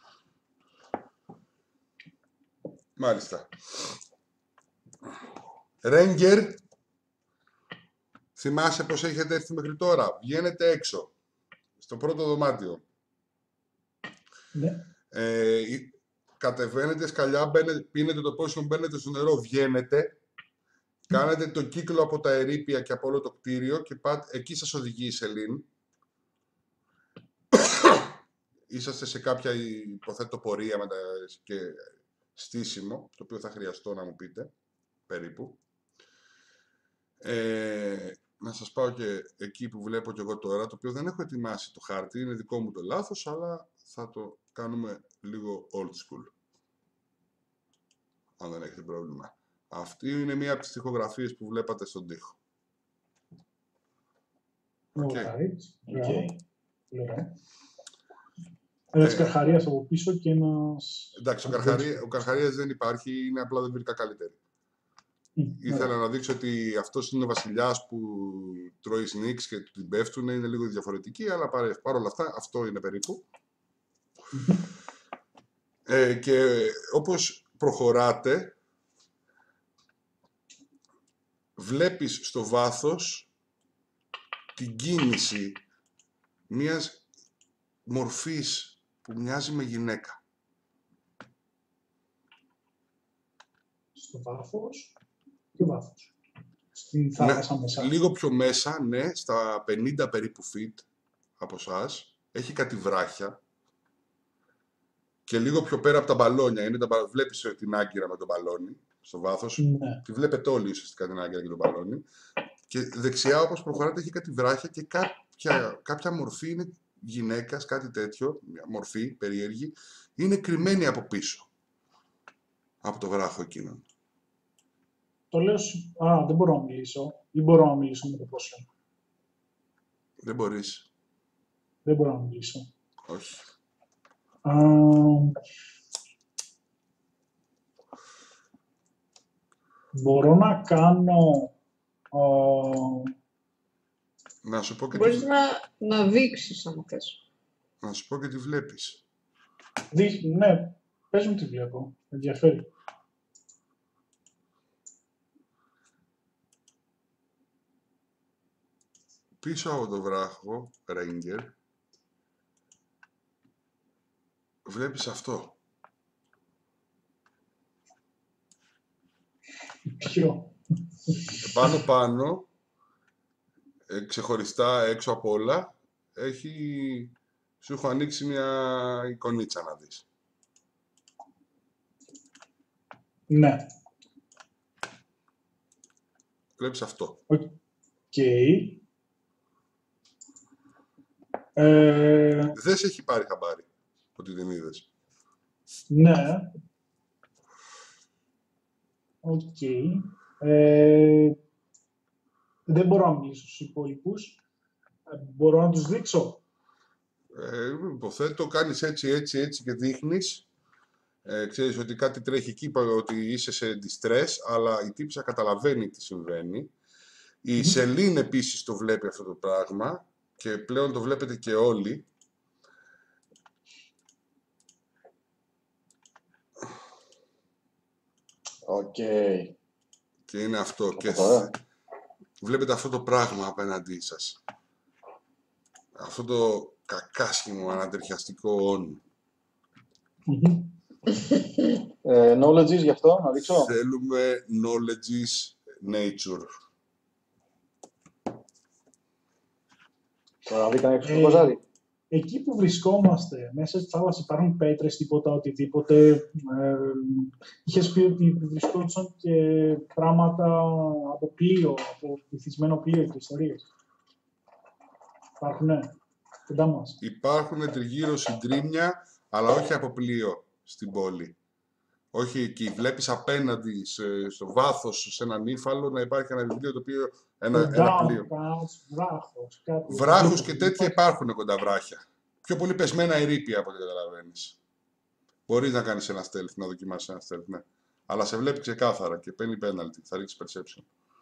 S1: Μάλιστα. Ρέγγερ, θυμάσαι πως έχετε έρθει μέχρι τώρα. Βγαίνετε έξω, στο πρώτο δωμάτιο.
S2: Ναι.
S1: Κατεβαίνετε σκαλιά, πίνετε το πόσιμο, μπαίνετε στο νερό, βγαίνετε. Κάνετε το κύκλο από τα ερείπια και από όλο το κτίριο και εκεί σας οδηγεί η Σελήν. Είσαστε σε κάποια, υποθέτω, πορεία και στήσιμο, το οποίο θα χρειαστώ να μου πείτε, περίπου. Να σας πάω και εκεί που βλέπω και εγώ τώρα, το οποίο δεν έχω ετοιμάσει το χάρτη, είναι δικό μου το λάθος, αλλά θα το κάνουμε λίγο old school. Αν δεν έχετε πρόβλημα. Αυτή είναι μία από τις τοιχογραφίες που βλέπατε στον τοίχο.
S2: Ένας Καρχαρίας από πίσω και ένας...
S1: Εντάξει, ο Καρχαρίας δεν υπάρχει, είναι απλά δεν βρήκα καλύτερη. Ήθελα να δείξω ότι αυτός είναι ο βασιλιάς που τρώει σνίξ και του την πέφτουν, είναι λίγο διαφορετική, αλλά παρόλα αυτά αυτό είναι περίπου. Και όπως προχωράτε, βλέπεις στο βάθος την κίνηση μιας μορφής που μοιάζει με γυναίκα.
S2: Στο βάθος? Ποιο βάθος? Στην θάλασσα μέσα?
S1: Λίγο πιο μέσα, ναι, στα 50 περίπου feet από εσάς. Έχει κάτι βράχια. Και λίγο πιο πέρα από τα μπαλόνια. Βλέπεις την άγκυρα με τον μπαλόνι στο βάθος.
S2: Ναι.
S1: Τη βλέπετε όλοι ουσιαστικά την άγκυρα και τον μπαλόνι. Και δεξιά, όπως προχωράτε, έχει κάτι βράχια και κάποια μορφή είναι γυναίκας, κάτι τέτοιο, μια μορφή περίεργη, είναι κρυμμένη από πίσω. Από το βράχο εκείνον.
S2: Το λέω δεν μπορώ να μιλήσω. Ή μπορώ να μιλήσω με το πόσο?
S1: Δεν μπορείς.
S2: Δεν μπορώ να μιλήσω.
S1: Όχι.
S2: Μπορώ να κάνω...
S1: Να σου πω και
S4: μπορείς να δείξεις, αν θες.
S1: Να σου πω και τι βλέπεις.
S2: Ναι, πες μου τι βλέπω. Ενδιαφέρει.
S1: Πίσω από το βράχο, Ρέγγερ, βλέπεις αυτό.
S2: Ποιο?
S1: Πάνω, ξεχωριστά έξω από όλα, σου έχω ανοίξει μια εικονίτσα να δεις.
S2: Ναι.
S1: Βλέπεις αυτό.
S2: Οκ.
S1: Δεν σε έχει πάρει χαμπάρι, ότι δεν είδες.
S2: Ναι. Οκ. Δεν μπορώ να μιλήσω στους υπόλοιπους. Μπορώ να τους δείξω.
S1: Υποθέτω, κάνεις έτσι και δείχνεις. Ξέρεις ότι κάτι τρέχει εκεί, ότι είσαι σε distress, αλλά η τύψα καταλαβαίνει τι συμβαίνει. Η Σελήν επίσης το βλέπει αυτό το πράγμα και πλέον το βλέπετε και όλοι.
S3: Οκ.
S1: Και είναι αυτό. Και βλέπετε αυτό το πράγμα απέναντί σας. Αυτό το κακάσχημο ανατριχιαστικό όν.
S3: Knowledges γι' αυτό, να δείξω.
S1: Θέλουμε knowledges nature.
S3: Τώρα δείτε έξω στο κοζάρι.
S2: Εκεί που βρισκόμαστε, μέσα στη θάλασσα υπάρχουν πέτρες, τίποτα, οτιδήποτε. Είχες πει ότι βρισκόντουσαν και πράγματα από πλοίο, από βυθισμένο πλοίο και ιστορίες. Υπάρχουνε κοντά μας?
S1: Υπάρχουν τριγύρω συντρίμμια, αλλά όχι από πλοίο στην πόλη. Όχι εκεί. Βλέπεις απέναντι, στο βάθος, σε έναν ύφαλο, να υπάρχει ένα βιβλίο το οποίο. Ένα πλοίο. Βράχους και τέτοια υπάρχουν κοντά βράχια. Πιο πολύ πεσμένα ερείπια από ό,τι καταλαβαίνεις. Μπορείς να κάνεις ένα stealth, να δοκιμάσεις ένα stealth, ναι. Αλλά σε βλέπει ξεκάθαρα και παίρνει penalty. Θα ρίξεις perception.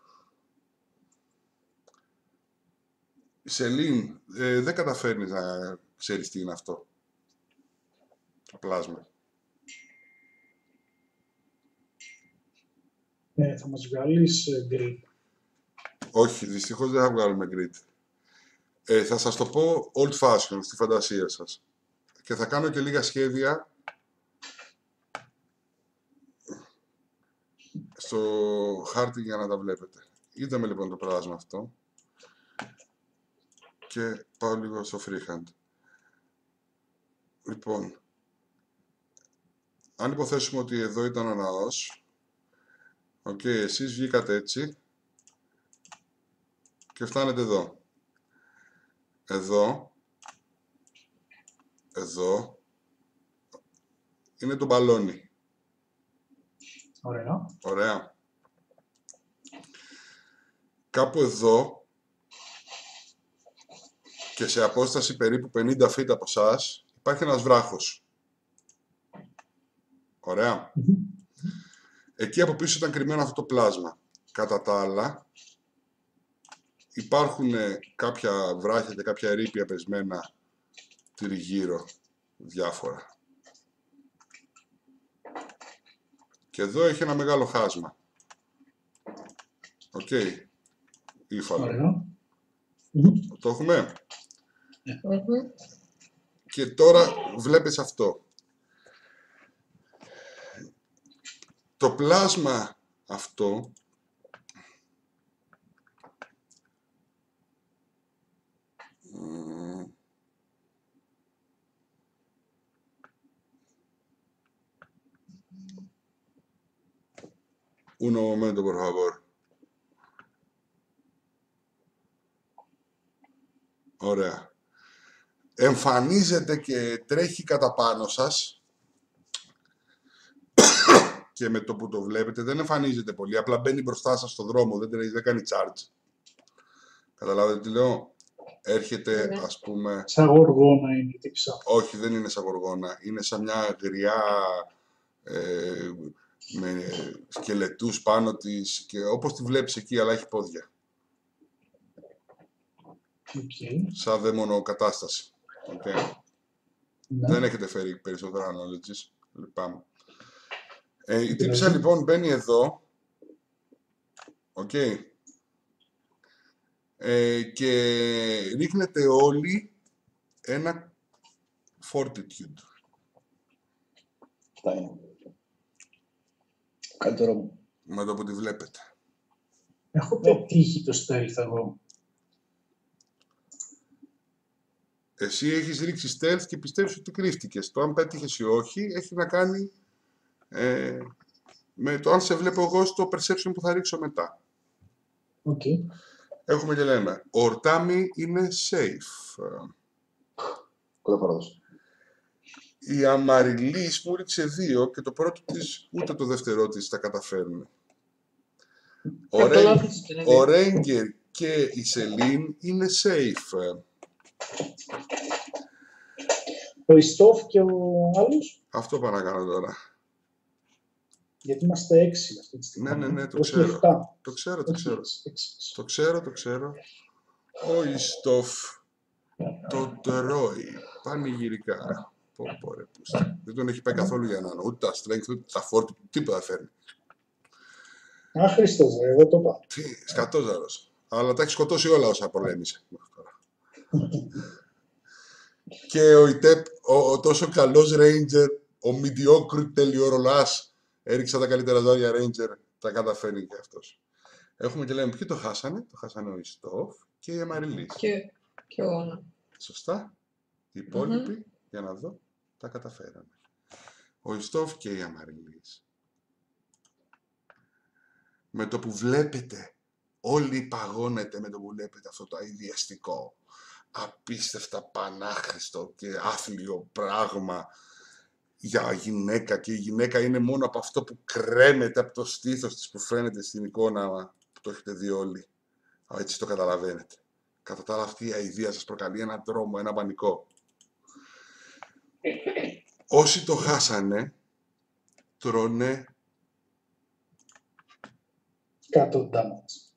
S1: Σελήν, δεν καταφέρνεις να ξέρεις τι είναι αυτό. Το πλάσμα.
S2: Θα μας βγάλεις grid.
S1: Όχι, δυστυχώς δεν θα βγάλουμε grid. Θα σας το πω old fashion, στη φαντασία σας. Και θα κάνω και λίγα σχέδια στο χάρτη για να τα βλέπετε. Είδαμε λοιπόν το πλάσμα αυτό. Και πάω λίγο στο freehand. Λοιπόν, αν υποθέσουμε ότι εδώ ήταν ο ναός, εσείς βγήκατε έτσι και φτάνετε εδώ. Εδώ είναι το μπαλόνι. Ωραία. Κάπου εδώ και σε απόσταση περίπου 50 feet από εσάς υπάρχει ένας βράχος. Ωραία. Εκεί από πίσω ήταν κρυμμένο αυτό το πλάσμα. Κατά τα άλλα, υπάρχουν κάποια βράχια και κάποια ερείπια πεσμένα τριγύρω, διάφορα. Και εδώ έχει ένα μεγάλο χάσμα. Ήφαλο. Το έχουμε. Και τώρα βλέπεις αυτό. Το πλάσμα αυτό un momento, por favor. Ωραία. Εμφανίζεται και τρέχει κατά πάνω σας και με το που το βλέπετε δεν εμφανίζεται πολύ, απλά μπαίνει μπροστά σας στον δρόμο, δεν κάνει charge. Καταλάβετε τι λέω? Έρχεται, ας πούμε...
S2: Σαν γοργόνα είναι η τύψα.
S1: Όχι, δεν είναι σαν γοργόνα. Είναι σαν μια γριά με σκελετούς πάνω της και όπως τη βλέπεις εκεί, αλλά έχει πόδια. Σαν δαιμονοκατάσταση. Δεν έχετε φέρει περισσότερα knowledge. Λυπάμαι. Η τύψα λοιπόν μπαίνει εδώ. Και ρίχνετε όλοι ένα fortitude.
S6: Αυτά είναι. Καλύτερο μου.
S1: Με το που τη βλέπετε.
S2: Έχω πετύχει το stealth εγώ.
S1: Εσύ έχεις ρίξει stealth και πιστεύεις ότι κρύφτηκες. Το αν πέτυχες ή όχι έχει να κάνει με το αν σε βλέπω εγώ στο perception που θα ρίξω μετά. Έχουμε και λέμε, ο Ορτάμι είναι safe. Η Αμαριλής μου ρίξε 2 και το πρώτο της, ούτε το δεύτερό της τα καταφέρνει. Ο Ρέγκερ και η Σελήν είναι safe.
S2: Ο Ιστόφ και ο άλλος.
S1: Αυτό πάω να κάνω τώρα.
S2: Γιατί είμαστε 6 αυτή τη στιγμή.
S1: Ναι, το ξέρω. Το ξέρω. Ο Ιστόφ το τρώει πανηγυρικά. Δεν τον έχει πάει καθόλου για να είναι. Ούτε τα strength, ούτε τα fortitude, τίποτα φέρνει.
S2: Άχρηστος, εγώ το πάω.
S1: Σκατόζαρος. Αλλά τα έχει σκοτώσει όλα όσα πολέμησε. Και ο Ιτέπ, ο τόσο καλός Ranger, ο mediocre τελειορολάς, έριξα τα καλύτερα ζάρια Ranger, τα καταφέρνει και αυτός. Έχουμε και λέμε ποιοι το χάσανε. Το χάσανε ο Ιστόφ και η Αμαριλής.
S4: Και ο Όνα.
S1: Σωστά. Οι υπόλοιποι, για να δω, τα καταφέραμε. Ο Ιστόφ και η Αμαριλής. Με το που βλέπετε, όλοι παγώνετε με το που βλέπετε αυτό το αηδιαστικό, απίστευτα πανάχρηστο και άθλιο πράγμα για γυναίκα, και η γυναίκα είναι μόνο από αυτό που κρέμεται από το στήθος της που φαίνεται στην εικόνα που το έχετε δει όλοι. Έτσι το καταλαβαίνετε. Κατά τα άλλα αυτή η αηδία σας προκαλεί έναν τρόμο, ένα πανικό. Όσοι το χάσανε, τρώνε
S2: 100 damage.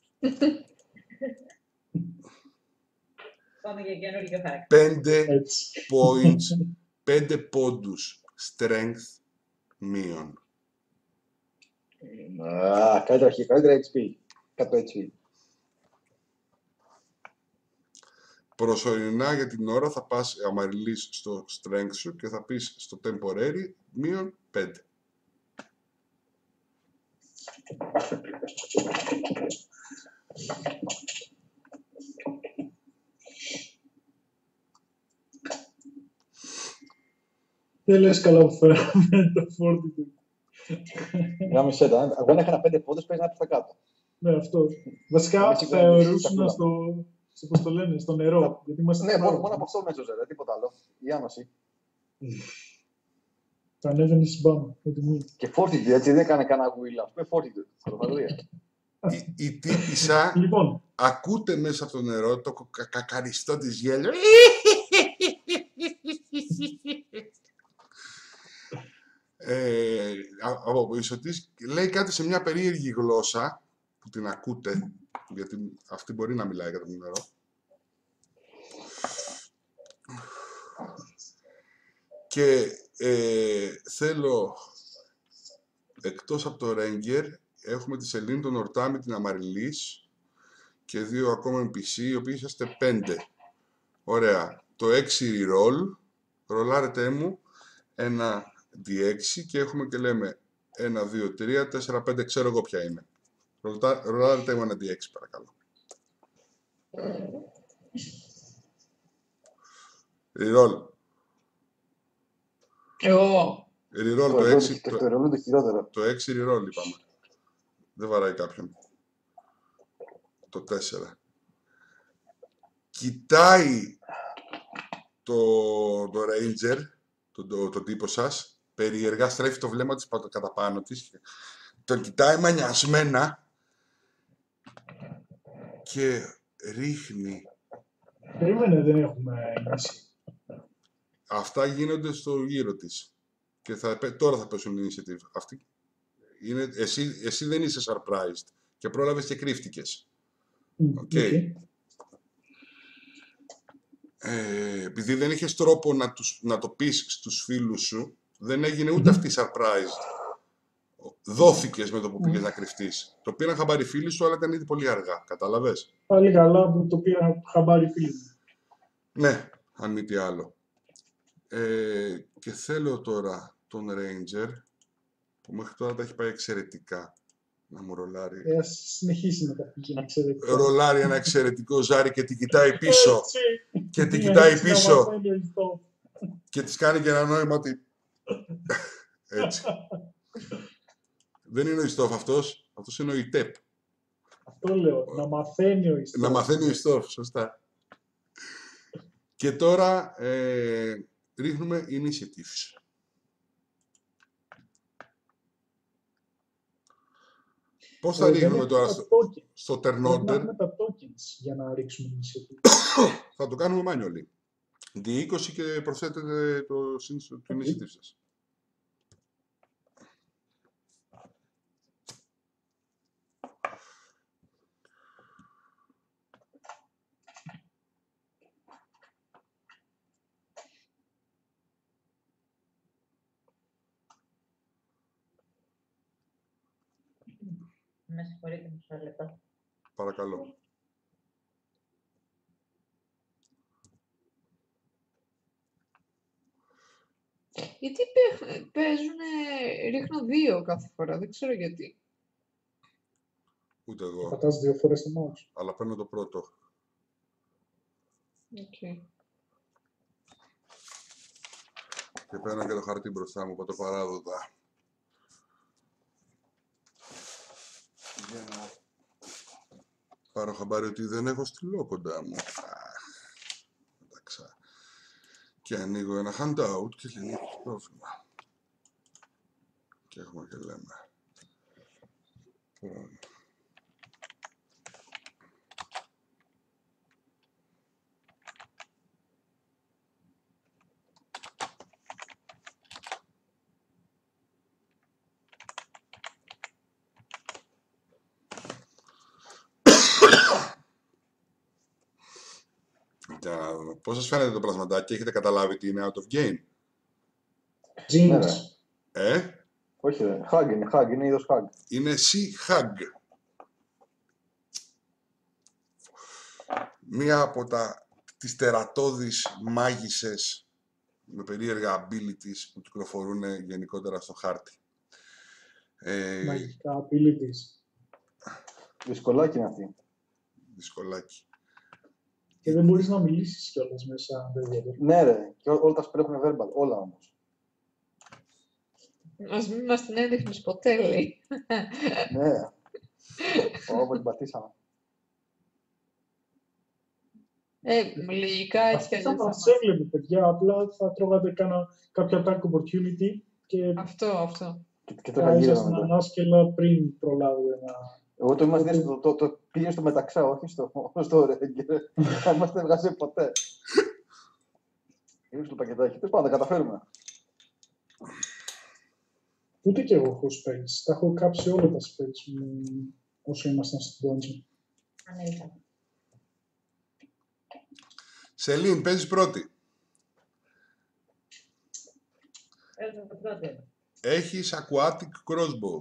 S5: Πάμε για καινούργιο χαρακτήρα.
S1: 5 πόντους strength μείον.
S3: Καλύτερα HP. 100 HP.
S1: Προσωρινά για την ώρα θα πας αμαριλείς στο strength σου και θα πεις στο temporary -5.
S2: Δεν λες καλά που φέραμε το φόρτιτο.
S3: Εγώ αν έκανα 5 πόντους, παίζει να έρθει κάτω.
S2: Ναι, αυτό. Βασικά θα αιωρούσουν πώς το λένε, στο νερό.
S3: Ναι, μόνο από αυτό μέσα, τίποτα άλλο. Η άνωση.
S2: Θα ανέβαινε στην πάνω.
S3: Και φόρτιτο, έτσι δεν έκανε κανένα γουίλα. Αυτό είναι φόρτιτο.
S1: Η τύπισσα
S2: Λοιπόν,
S1: ακούτε μέσα από το νερό το κακαριστό της γέλιο. Από πίσω της λέει κάτι σε μια περίεργη γλώσσα που την ακούτε, γιατί αυτή μπορεί να μιλάει κατά το νερό. Και θέλω, εκτός από το Ranger, έχουμε τη Σελήνη, τον Ορτάμι, την Αμαριλής και 2 ακόμα NPC, οι οποίοι είσαστε 5. Ωραία. Το 6 reroll, ρολάρετε μου ένα D6 και έχουμε και λέμε 1, 2, 3, 4, 5, ξέρω εγώ ποια είναι. Ρολάρετε μου ένα D6 παρακαλώ. Reroll.
S4: Εγώ.
S1: Reroll
S3: Το 6. Το reroll είναι το χειρότερο.
S1: Το 6 reroll είπαμε. Δεν βαράει κάποιον. Το 4. Κοιτάει το Ranger, τον τύπο σας, περιεργά στρέφει το βλέμμα της κατά πάνω της, τον κοιτάει μανιασμένα και ρίχνει.
S2: Περίμενε, δεν έχουμε ενίσει.
S1: Αυτά γίνονται στο γύρο της. Και τώρα θα πέσουν initiative. Αυτή είναι, εσύ δεν είσαι surprised και πρόλαβες και κρύφτηκες. Okay. Επειδή δεν είχες τρόπο να το πεις στους φίλους σου, δεν έγινε ούτε αυτή surprised. Δόθηκες με το που πήγες να κρυφτείς. Το πήραν χαμπάρι φίλοι σου, αλλά ήταν ήδη πολύ αργά. Κατάλαβες.
S2: Πάλι καλά που το πήραν χαμπάρι φίλοι μου.
S1: Ναι, αν μη τι άλλο. Και θέλω τώρα τον Ranger, που μέχρι τώρα τα έχει πάει εξαιρετικά, να μου ρολάρει.
S2: Ας συνεχίσει να τα πήγαινε εξαιρετικά.
S1: Ρολάρει ένα εξαιρετικό ζάρι και την κοιτάει πίσω. Και την κοιτάει πίσω. Και της κάνει και ένα νόημα ότι... Έτσι. Δεν είναι ο Ιστόφ αυτός. Αυτός είναι ο Ιτέπ.
S2: Αυτό λέω. Να μαθαίνει ο Ιστόφ.
S1: Να μαθαίνει ο Ιστόφ, σωστά. Και τώρα ρίχνουμε initiatives. Πώς θα ρίχνουμε τώρα στο turn order.
S2: Να έχουμε τα tokens για να ρίξουμε initiative.
S1: Θα το κάνουμε manually. D20 και προσθέτετε το initiative σας.
S5: Με συγχωρείτε μισό λεπτό.
S1: Παρακαλώ.
S4: Γιατί ρίχνω 2 κάθε φορά, δεν ξέρω γιατί.
S1: Ούτε εγώ.
S2: Πατάς 2 φορές το mouse.
S1: Αλλά παίρνω το πρώτο.
S4: Okay.
S1: Και παίρνω και το χαρτί μπροστά μου, το παράδοτα. Για να πάρω χαμπάρι ότι δεν έχω στυλό κοντά μου. Εντάξει. Και ανοίγω ένα handout και λύνει το πρόβλημα. Και έχουμε και λέμε. Πώς σας φαίνεται το πλασματάκι, έχετε καταλάβει τι είναι out of game?
S2: Jinx.
S3: Όχι, hug είναι είδος hug.
S1: Είναι Sea Hug. Μία από τις τερατώδεις μάγισσες με περίεργα abilities που κυκλοφορούν γενικότερα στο χάρτη.
S2: Μαγικά abilities.
S3: Δυσκολάκι είναι αυτή.
S1: Δυσκολάκι.
S2: Και δεν μπορείς να μιλήσεις κιόλας μέσα.
S3: Ναι ρε, και όλα τα σπέλ έχουν verbal, όλα όμως.
S4: Ας μην μας την έδειχνες ποτέ, λέει.
S3: Ναι. Όπου την πατήσαμε.
S4: Λογικά έτσι κι
S2: Αυτή θα
S4: αλλιώς.
S2: μας έβλεπε, παιδιά. Απλά θα τρώγατε κάποιο attack opportunity και
S4: Αυτό.
S3: Και το
S2: θα
S3: καγγύραμε
S2: ήσασταν
S3: μετά.
S2: ανάσκελα πριν προλάβετε να...
S3: Εγώ το είμαστε το πήγε στο μεταξά, όχι στο Ρέγκερ. Θα είμαστε βγάζει ποτέ. Είναι στο πακετάκι. Τέλος πάντων, τα καταφέρουμε.
S2: Ούτε κι εγώ έχω spells. Τα έχω κάψει όλα τα spells μου όσο ήμασταν στην dungeon.
S5: Ανέλθα.
S1: Σελήν, παίζεις πρώτη.
S5: Παίζω το πρώτο.
S1: Έχεις aquatic crossbow.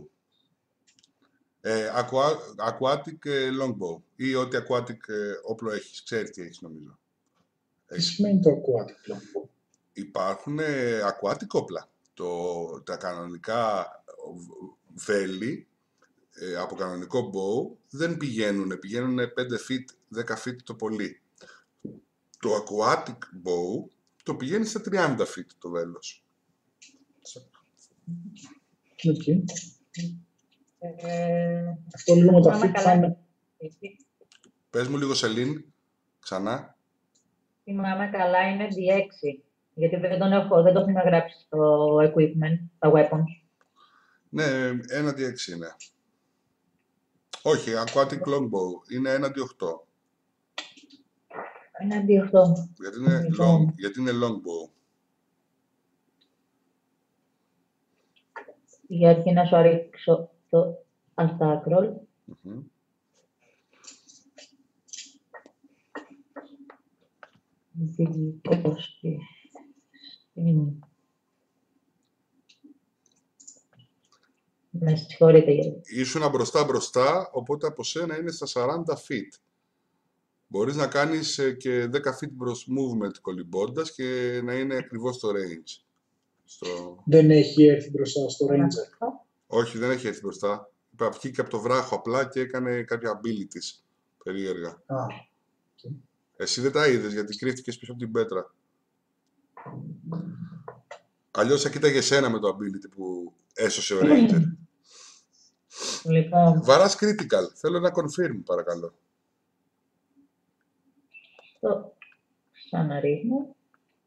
S1: Aquatic longbow. Ή ό,τι aquatic όπλο έχεις. Ξέρεις τι έχεις, νομίζω.
S2: Τι σημαίνει το aquatic longbow?
S1: Υπάρχουν aquatic όπλα. Τα κανονικά βέλη από κανονικό bow δεν πηγαίνουν. Πηγαίνουν 5 feet, 10 feet το πολύ. Το aquatic bow το πηγαίνει στα 30 feet το βέλος.
S2: Okay. Αυτό λίγο με τα feet θα είναι...
S1: Πες μου λίγο, Σελήν, ξανά.
S5: Θυμάμαι καλά, είναι D6. Γιατί δεν το έχουμε γράψει στο equipment, τα weapons.
S1: Ναι, 1d6 είναι. Όχι, aquatic longbow είναι 1d8.
S5: Ένα D8.
S1: Γιατί είναι longbow.
S5: Για αρχή να σου ρίξω το αστάκρολ. Με συγχωρείτε γιατί.
S1: Ήσουνα μπροστά, οπότε από σένα είναι στα 40 feet. Μπορείς να κάνεις και 10 feet προς movement κολυμπώντας και να είναι ακριβώς στο range.
S2: Δεν έχει έρθει μπροστά στο ranger.
S1: Όχι, δεν έχει έρθει μπροστά. Βγήκε από το βράχο απλά και έκανε κάποια abilities περίεργα.
S2: Okay.
S1: Εσύ δεν τα είδες γιατί κρύφτηκες πίσω από την πέτρα. Αλλιώς θα κοίταγε εσένα με το ability που έσωσε ο ranger.
S5: Λοιπόν.
S1: Βαράς critical. Θέλω ένα confirm, παρακαλώ.
S5: Το ξαναρίχνω.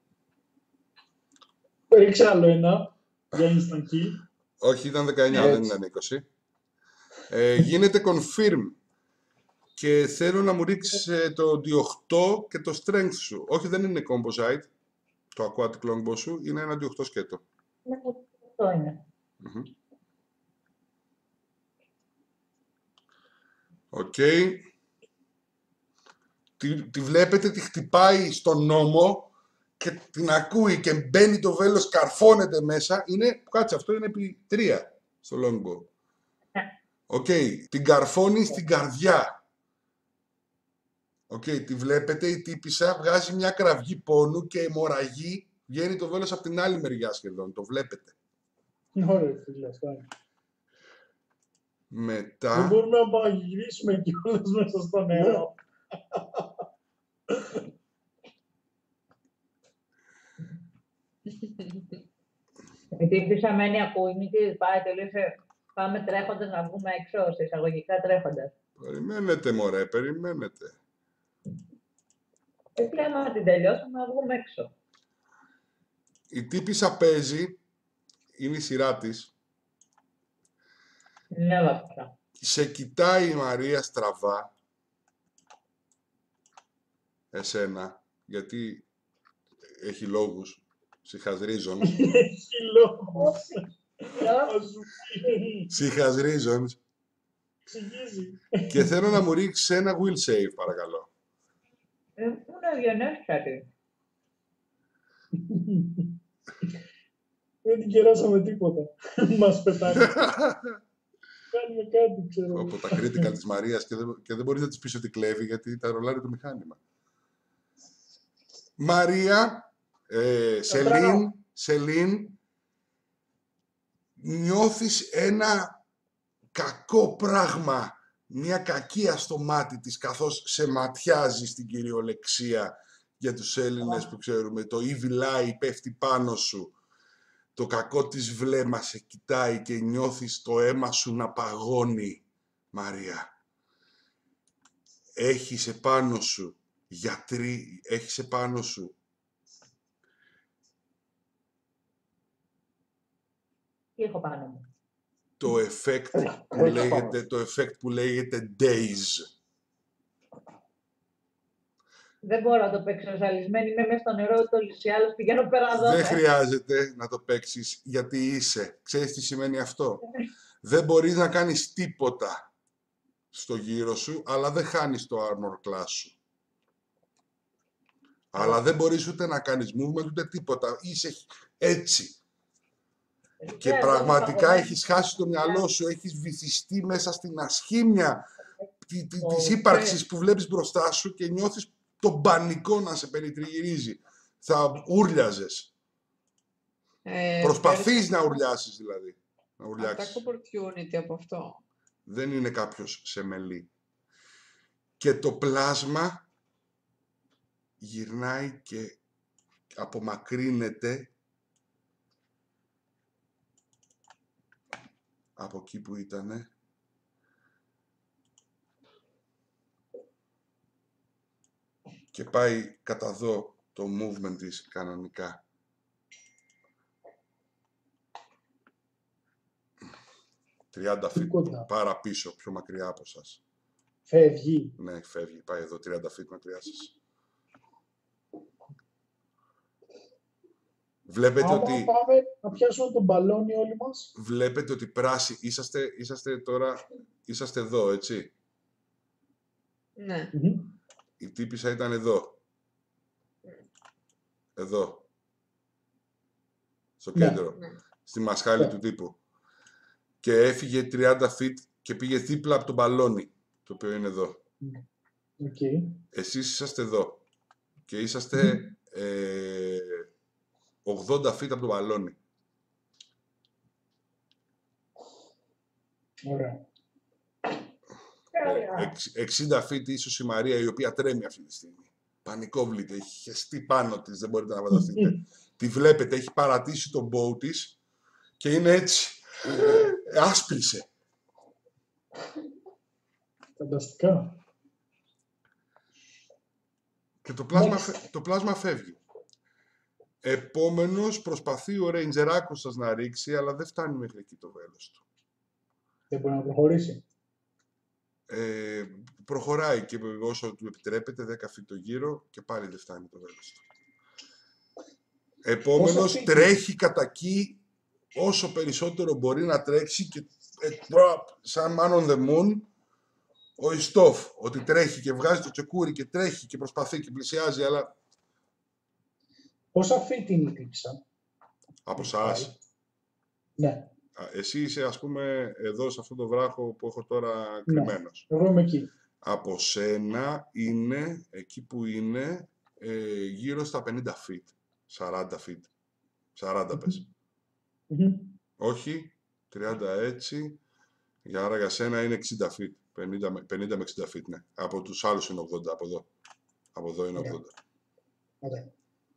S2: Ρίξε άλλο ένα για instant kill.
S1: Όχι, ήταν 19, δεν ήταν 20. Γίνεται confirm. Και θέλω να μου ρίξεις το D8 και το strength σου. Όχι, δεν είναι composite. Το aquatic longbow σου είναι ένα D8 σκέτο.
S5: Αυτό είναι.
S1: Οκ. Τη βλέπετε, τη χτυπάει στον ώμο και την ακούει και μπαίνει το βέλος, καρφώνεται μέσα. Κάτσε, αυτό είναι επί 3 στο longbow. Οκ. Την καρφώνει στην καρδιά. Οκ. Τη βλέπετε, η τύπισσα βγάζει μια κραυγή πόνου και αιμορραγεί. Βγαίνει το βέλος από την άλλη μεριά σχεδόν. Το βλέπετε.
S2: Ωραία, φίλε, αυτά είναι.
S1: Μετά...
S2: Δεν μπορούμε να παγυρίσουμε κιόλας μέσα στο νερό.
S5: Η τύπισσα μένει ακούει και πάει, τελείωσε. Πάμε τρέχοντας να βγούμε έξω, σε εισαγωγικά τρέχοντας.
S1: Περιμένετε, μωρέ, περιμένετε.
S5: Λέμε να την τελειώσουμε να βγούμε έξω.
S1: Η τύπισσα παίζει, είναι η σειρά της.
S5: Ναι, βασικά.
S1: Σε κοιτάει η Μαρία στραβά. Εσένα, γιατί έχει λόγους. She has reasons.
S2: Έχει λόγους.
S1: She has reasons.
S2: Εξηγίζει.
S1: Και θέλω να μου ρίξεις ένα will save, παρακαλώ.
S5: Πού να διανέψατε.
S2: Δεν την κεράσαμε τίποτα. Μας πετάνε. Κάνουμε κάτι, ξέρω.
S1: Από τα critical της Μαρίας και δεν μπορείς να της πεις ότι κλέβει, γιατί τα ρολάρει το μηχάνημα. Μαρία, Σελήν, νιώθεις ένα κακό πράγμα, μια κακία στο μάτι της, καθώς σε ματιάζει στην κυριολεξία για τους Έλληνες που ξέρουμε. Το evil eye πέφτει πάνω σου. Το κακό της βλέμμα σε κοιτάει και νιώθεις το αίμα σου να παγώνει, Μαρία. Έχεις επάνω σου γιατροί, έχεις επάνω σου
S5: Τι έχω πάνω μου.
S1: το effect που λέγεται days.
S5: Δεν μπορώ να το παίξω ζαλισμένη. Είμαι μέσα στο νερό, το λυσιάλος, πηγαίνω πέρα να δω.
S1: Δεν χρειάζεται να το παίξεις, γιατί είσαι. Ξέρεις τι σημαίνει αυτό? Δεν μπορείς να κάνεις τίποτα στο γύρο σου, αλλά δεν χάνεις το armor class σου. Αλλά δεν μπορείς ούτε να κάνεις movement, ούτε τίποτα. Είσαι έτσι. Και πραγματικά έχεις χάσει το μυαλό σου, έχεις βυθιστεί μέσα στην ασχήμια της ύπαρξης που βλέπεις μπροστά σου και νιώθεις τον πανικό να σε περιτριγυρίζει. Θα ούρλιαζες. Προσπαθείς να ουρλιάσεις δηλαδή. Να ουρλιάξεις.
S4: Attack opportunity από αυτό.
S1: Δεν είναι κάποιος σε μελή. Και το πλάσμα γυρνάει και απομακρύνεται από εκεί που ήτανε. Και πάει κατά δω το movement της κανονικά. «30 feet πάρα πίσω, πιο μακριά από σας».
S2: Φεύγει.
S1: Ναι, φεύγει. Πάει εδώ 30 feet μακριά σας. Βλέπετε ότι...
S2: πάμε να πιάσουμε τον μπαλόνι όλοι μας.
S1: Βλέπετε ότι πράσι... Είσαστε τώρα... Είσαστε εδώ, έτσι.
S4: Ναι.
S1: Η τύπισσα ήταν εδώ. Εδώ. Στο κέντρο.
S4: Ναι.
S1: Στη μασχάλη του τύπου. Και έφυγε 30 feet και πήγε δίπλα από τον μπαλόνι, το οποίο είναι εδώ.
S2: Okay.
S1: Εσείς είσαστε εδώ. Και είσαστε 80 feet από τον μπαλόνι.
S2: Ωραία.
S1: 60 feet ίσως η Μαρία, η οποία τρέμει αυτή τη στιγμή. Πανικόβλητη, έχει χεστεί πάνω της, δεν μπορείτε να φανταστείτε. Τη βλέπετε, έχει παρατήσει τον bow της και είναι έτσι. Άσπρισε.
S2: Φανταστικά.
S1: Και το πλάσμα φεύγει. Επόμενος προσπαθεί ο ρέιντζεράκος σας να ρίξει, αλλά δεν φτάνει μέχρι εκεί το βέλος του.
S2: Δεν μπορεί να προχωρήσει.
S1: Προχωράει και όσο του επιτρέπεται 10 feet το γύρο και πάλι δεν φτάνει το βέλος του. Επόμενος τρέχει κατά εκεί όσο περισσότερο μπορεί να τρέξει και σαν man on the moon ο Ιστόφ, ότι τρέχει και βγάζει το τσεκούρι και τρέχει και προσπαθεί και πλησιάζει, αλλά...
S2: Πόσα feet είναι η τύψα?
S1: Από εσάς?
S2: Ναι.
S1: Εσύ είσαι, ας πούμε, εδώ σε αυτό το βράχο που έχω τώρα κρυμμένος.
S2: Εγώ είμαι εκεί.
S1: Από σένα είναι, εκεί που είναι, γύρω στα 50 feet. 40 feet. 40 πες. Όχι, 30 έτσι. Άρα για σένα είναι 60 feet. 50 με 60 feet, ναι. Από τους άλλους είναι 80, από εδώ. Από εδώ είναι 80.
S2: Ωραία.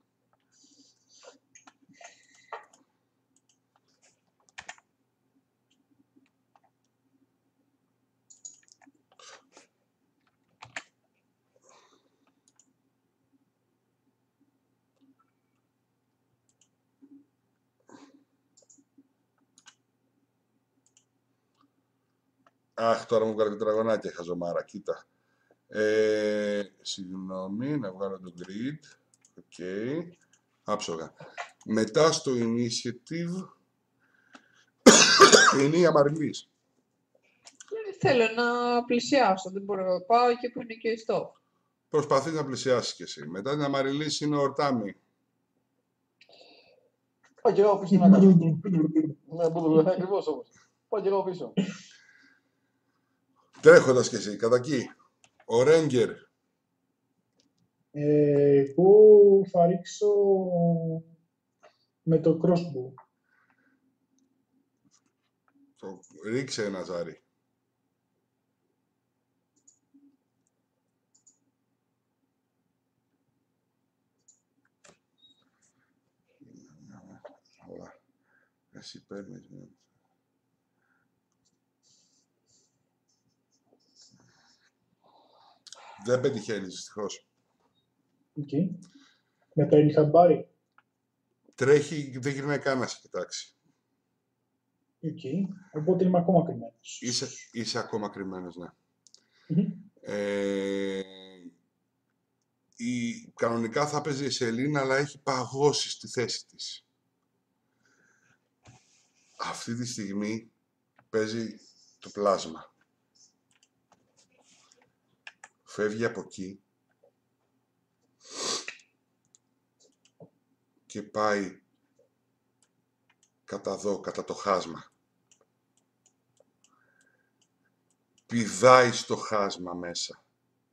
S1: Αχ, τώρα μου βγάλε και τραγωνάκια, χαζομάρα, κοίτα. Συγγνώμη, να βγάλω το grid. Οκ. Άψογα. Μετά στο initiative είναι η Αμαριλής.
S4: Δεν θέλω να πλησιάσω, δεν μπορώ να πάω εκεί που είναι και η Ιστόφ.
S1: Προσπαθείς να πλησιάσεις κι εσύ. Μετά την Αμαριλής είναι ο Ορτάμι.
S3: Πάω και εγώ πίσω να κάνω. Ναι, ακριβώς όμως. Πάω και εγώ πίσω.
S1: Τρέχοντας κι εσύ, κατά εκεί. Ο Ρέγκερ.
S2: Εγώ θα ρίξω με το crossbow.
S1: Ρίξε ένα ζάρι. Αλλά εσύ παίρνεις. Δεν πετυχαίνεις, δυστυχώς.
S2: Okay. Με παίρνει χαμπάρι.
S1: Τρέχει, δεν γυρνάει καν να σε κοιτάξει.
S2: Okay. Οπότε είμαι ακόμα κρυμμένος.
S1: Είσαι ακόμα κρυμμένος, ναι. Κανονικά θα παίζει η Σελίνα, αλλά έχει παγώσει στη θέση της. Αυτή τη στιγμή παίζει το πλάσμα. Φεύγει από εκεί και πάει κατά εδώ, κατά το χάσμα. Πηδάει στο χάσμα μέσα.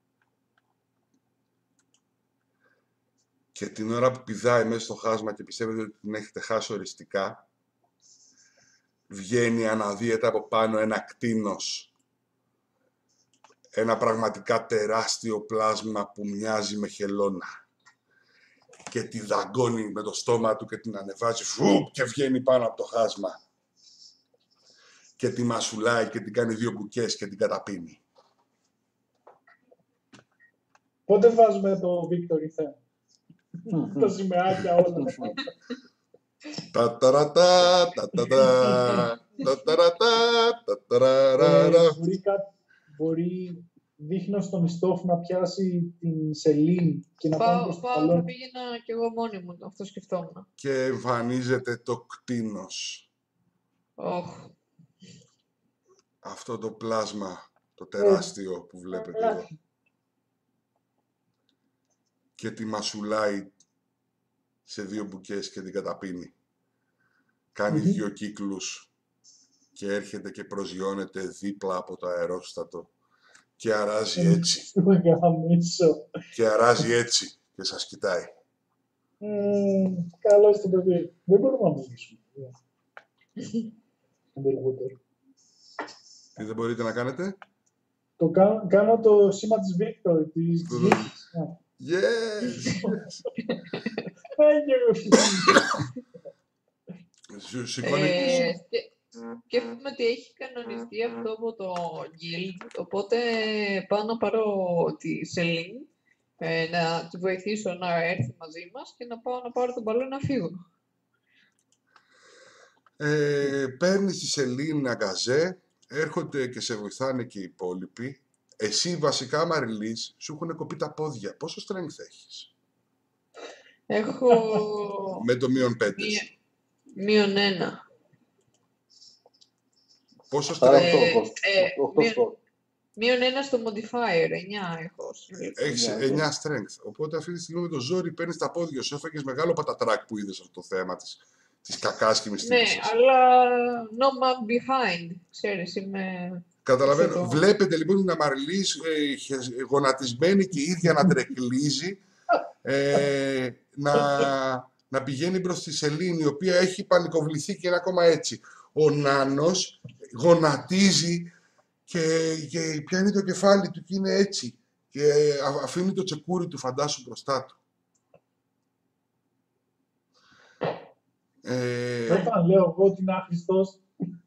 S1: Και την ώρα που πηδάει μέσα στο χάσμα και πιστεύετε ότι την έχετε χάσει οριστικά, βγαίνει αναδύεται από πάνω ένα κτήνος. Ένα πραγματικά τεράστιο πλάσμα που μοιάζει με χελώνα. Και τη δαγκώνει με το στόμα του και την ανεβάζει και βγαίνει πάνω από το χάσμα. Και τη μασουλάει και την κάνει 2 μπουκές και την καταπίνει.
S2: Πότε βάζουμε το Victory Theme. Τα σημαίακια όλα.
S1: Ταταρατά,
S2: Μπορεί δείχνω στον ιστόφ να πιάσει την Σελήν και να πάμε προς το
S4: Θα
S2: καλό.
S4: πήγαινα κι εγώ μόνη μου, αυτό σκεφτόμουν.
S1: και εμφανίζεται το κτήνος. Αυτό το πλάσμα, το τεράστιο που βλέπετε εδώ. Και τη μασουλάει σε 2 μπουκές και την καταπίνει. Κάνει 2 κύκλους και έρχεται και προσγειώνεται δίπλα από το αερόστατο και αράζει έτσι. Και αράζει έτσι και σας κοιτάει.
S2: Καλώς το παιδί. Δεν μπορούμε να μιλήσουμε.
S1: Τι δεν μπορείτε να κάνετε?
S2: Κάνω το σήμα της Victory, της νίκης.
S1: Yes! Σηκώνει.
S4: Σκέφτομαι ότι έχει κανονιστεί αυτό από το Guild, οπότε πάω να πάρω τη Σελήν, να τη βοηθήσω να έρθει μαζί μας και να πάω να πάρω τον μπαλό να φύγω.
S1: Παίρνεις τη Σελίνα γκαζέ, έρχονται και σε βοηθάνε και οι υπόλοιποι. Εσύ βασικά, άμα release, σου έχουν κοπεί τα πόδια. Πόσο strength έχεις?
S4: Έχω...
S1: Με το -5.
S4: -1.
S1: Πόσο strength?
S4: -1 στο modifier, 9 έχω.
S1: Έχεις 9 strength. Οπότε αυτή τη στιγμή με το ζόρι παίρνεις τα πόδια σου. Έφαγες μεγάλο πατατράκ που είδες αυτό το θέμα της κακάσχημης τύπης.
S4: Ναι, αλλά no man behind. Ξέρεις, είμαι...
S1: Καταλαβαίνω. Βλέπετε λοιπόν την Αμαρλής γονατισμένη και η ίδια να τρεκλίζει, να πηγαίνει προς τη Σελήνη, η οποία έχει πανικοβληθεί και είναι ακόμα έτσι. Ο Νάνος γονατίζει και πιάνει το κεφάλι του και είναι έτσι. Και αφήνει το τσεκούρι του, φαντάσου, μπροστά του.
S2: Όταν λέω εγώ ότι είναι άχρηστος.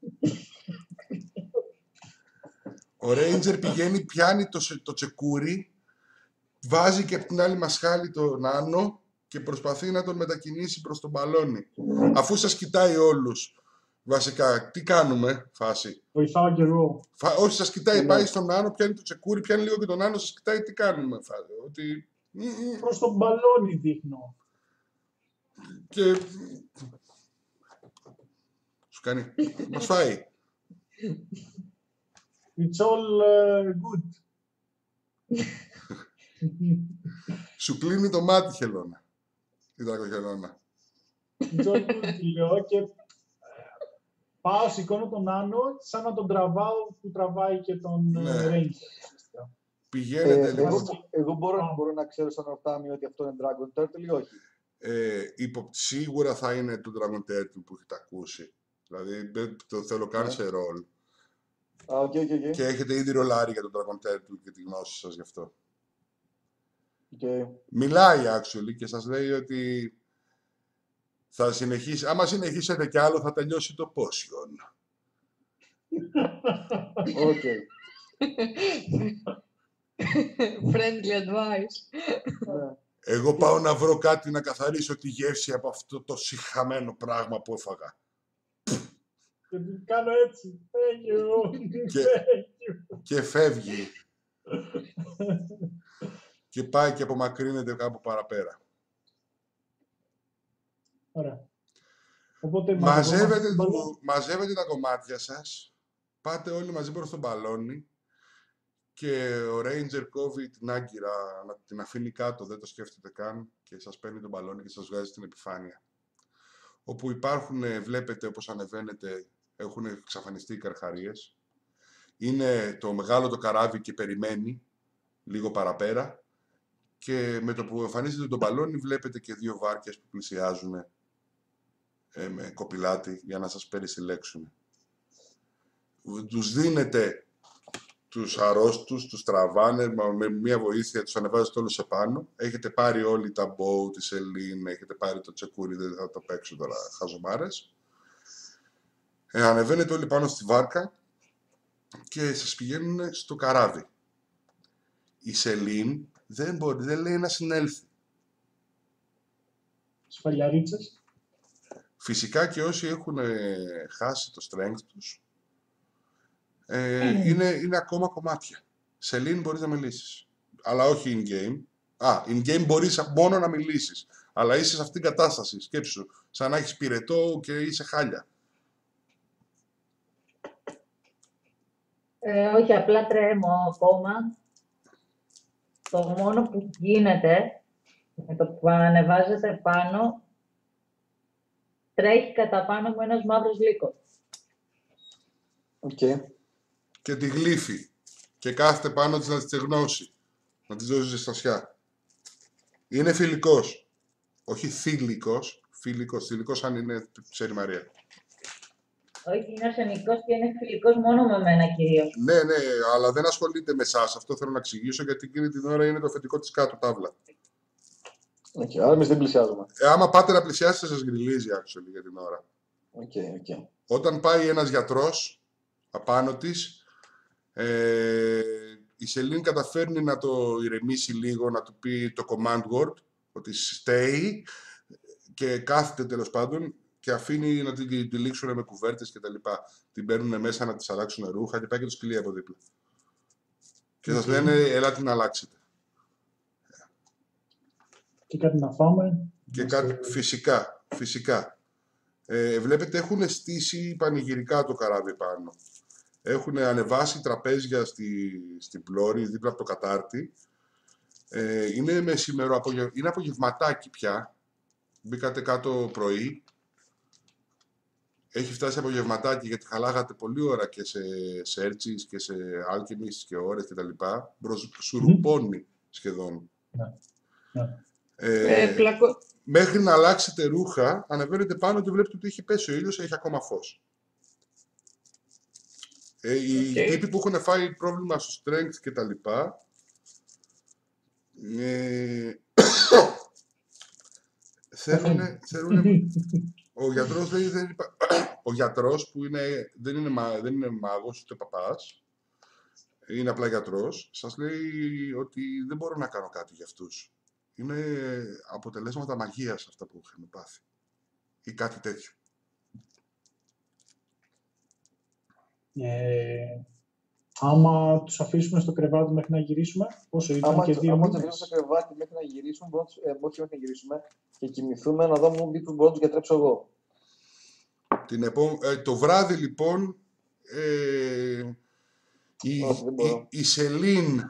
S1: Ο Ρέιντζερ πηγαίνει, πιάνει το τσεκούρι, βάζει και από την άλλη μασχάλη τον Άνω και προσπαθεί να τον μετακινήσει προς τον μπαλόνι. Αφού σας κοιτάει όλους, βασικά, τι κάνουμε, φάση?
S2: Βοηθάω και εγώ.
S1: Όχι, σας κοιτάει, πάει στον Άνω, πιάνει το τσεκούρι, πιάνει λίγο και τον Άνω, σας κοιτάει, τι κάνουμε, φάση? Ότι...
S2: Προς τον μπαλόνι δείχνω.
S1: Και... σου κάνει, μας φάει.
S2: It's all good.
S1: Σου κλείνει το μάτι, Χελώνα. Η δρακοχελώνα.
S2: λέω και πάω, σηκώνω τον Άνω, σαν να τον τραβάω που τραβάει και τον Ranger.
S1: Πηγαίνετε λίγο.
S3: Εγώ μπορώ να ξέρω σαν ορτάμι ότι αυτό είναι Dragon Turtle ή όχι.
S1: Σίγουρα θα είναι το Dragon Turtle που έχετε ακούσει. Δηλαδή δεν το θέλω καν σε ρολ. Και έχετε ήδη ρολάρει για τον Dragon Turtle και τη γνώση σας γι' αυτό. Μιλάει actually και σας λέει ότι θα συνεχίσει. Άμα συνεχίσετε κι άλλο θα τελειώσει το potion.
S4: Friendly advice.
S1: Εγώ πάω να βρω κάτι να καθαρίσω τη γεύση από αυτό το σιχαμένο πράγμα που έφαγα.
S2: Και κάνω έτσι. Thank you.
S1: Και φεύγει. Και πάει και απομακρύνεται κάπου παραπέρα.
S2: Ωραία. Οπότε
S1: μαζεύετε τα κομμάτια σας, πάτε όλοι μαζί προς τον μπαλόνι και ο Ranger κόβει την άγκυρα, να την αφήνει κάτω, δεν το σκέφτεται καν και σας παίρνει τον μπαλόνι και σας βγάζει στην επιφάνεια. Όπου υπάρχουν, βλέπετε όπως ανεβαίνετε, έχουν εξαφανιστεί οι καρχαρίες. Είναι το μεγάλο το καράβι και περιμένει λίγο παραπέρα και με το που εμφανίζεται τον μπαλόνι βλέπετε και δύο βάρκες που πλησιάζουν με κοπηλάτι για να σας περισυλλέξουν. Τους δίνετε τους αρρώστους, τους τραβάνε, με μια βοήθεια τους ανεβάζετε όλους επάνω. Έχετε πάρει όλοι τα μπόου, τη σελίν, έχετε πάρει το τσεκούρι, δεν θα το παίξω τώρα, χαζομάρες. Ανεβαίνετε όλοι πάνω στη βάρκα και σας πηγαίνουν στο καράβι. Η σελίν δεν λέει να συνέλθει.
S2: Σφαλιαρίτσες.
S1: Φυσικά και όσοι έχουν χάσει το strength τους, είναι ακόμα κομμάτια. Σελίν μπορείς να μιλήσεις, αλλά όχι in-game. In-game μπορείς μόνο να μιλήσεις, αλλά είσαι σε αυτήν την κατάσταση, σκέψου, σαν να έχεις πυρετό και είσαι χάλια.
S5: Όχι, απλά τρέμω ακόμα. Το μόνο που γίνεται, με το που ανεβάζετε πάνω, τρέχει κατά πάνω μου ένας μαύρος λύκος.
S1: Και τη γλύφει. Και κάθεται πάνω της να τη στεγνώσει. Να της δώσει ζεστασιά. Είναι φιλικός. Όχι θηλυκός. Θηλυκός αν είναι, ξέρει Μαρία.
S5: Όχι, είναι αρσενικός και είναι φιλικός μόνο με μένα κυρίως.
S1: Ναι, αλλά δεν ασχολείται με εσάς. Αυτό θέλω να εξηγήσω, γιατί εκείνη την ώρα είναι το φετικό της κάτω τάβλα.
S3: Άρα εμείς δεν πλησιάζουμε.
S1: Άμα πάτε να πλησιάσετε, σας γριλίζει actually για την ώρα. Όταν πάει ένας γιατρός απάνω της, η Σελήν καταφέρνει να το ηρεμήσει λίγο, να του πει το command word, ότι stay, και κάθεται τέλος πάντων και αφήνει να την τυλίξουν με κουβέρτες και τα λοιπά. Την παίρνουν μέσα να της αλλάξουν ρούχα και πάει και το σκυλί από δίπλα. Και σας λένε, έλα την αλλάξετε.
S2: Και κάτι να φάμε.
S1: Και κάτι, φυσικά. Βλέπετε, έχουν στήσει πανηγυρικά το καράβι πάνω. Έχουν ανεβάσει τραπέζια στην πλώρη, δίπλα από το κατάρτι. Είναι είναι απογευματάκι πια. Μπήκατε κάτω πρωί. Έχει φτάσει απογευματάκι, γιατί χαλάγατε πολλή ώρα και σε searches και σε alchemists και ώρες και τα λοιπά. Σουρουπώνει σχεδόν. Μέχρι να αλλάξετε ρούχα, ανεβαίνετε πάνω και βλέπετε ότι έχει πέσει ο ήλιος, έχει ακόμα φως. Οι τύποι που έχουν φάει πρόβλημα στο strength και τα λοιπά, θέλουν. Ο γιατρός λέει, ο γιατρός που δεν είναι μάγος ούτε παπάς, είναι απλά γιατρός, σας λέει ότι δεν μπορώ να κάνω κάτι για αυτούς. Είναι αποτελέσματα μαγείας αυτά που είχαμε πάθει. Ή κάτι τέτοιο.
S2: Άμα τους αφήσουμε στο κρεβάτι μέχρι να γυρίσουμε, όσο ήταν
S3: άμα
S2: και 2 μήνες.
S3: Άμα τους αφήσουμε στο κρεβάτι μέχρι να γυρίσουμε, όχι μέχρι να γυρίσουμε και κοιμηθούμε, να δω μήπως μπορώ να τους γιατρέψω εγώ.
S1: Το βράδυ, λοιπόν, η Σελήν,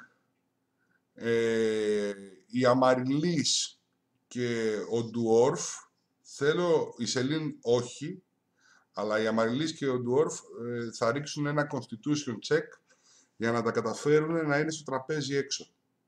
S1: η Αμαριλής και ο Ντουόρφ Θέλω η Σελήν όχι, αλλά η Αμαριλής και ο Dwarf θα ρίξουν ένα constitution check για να τα καταφέρουν να είναι στο τραπέζι έξω.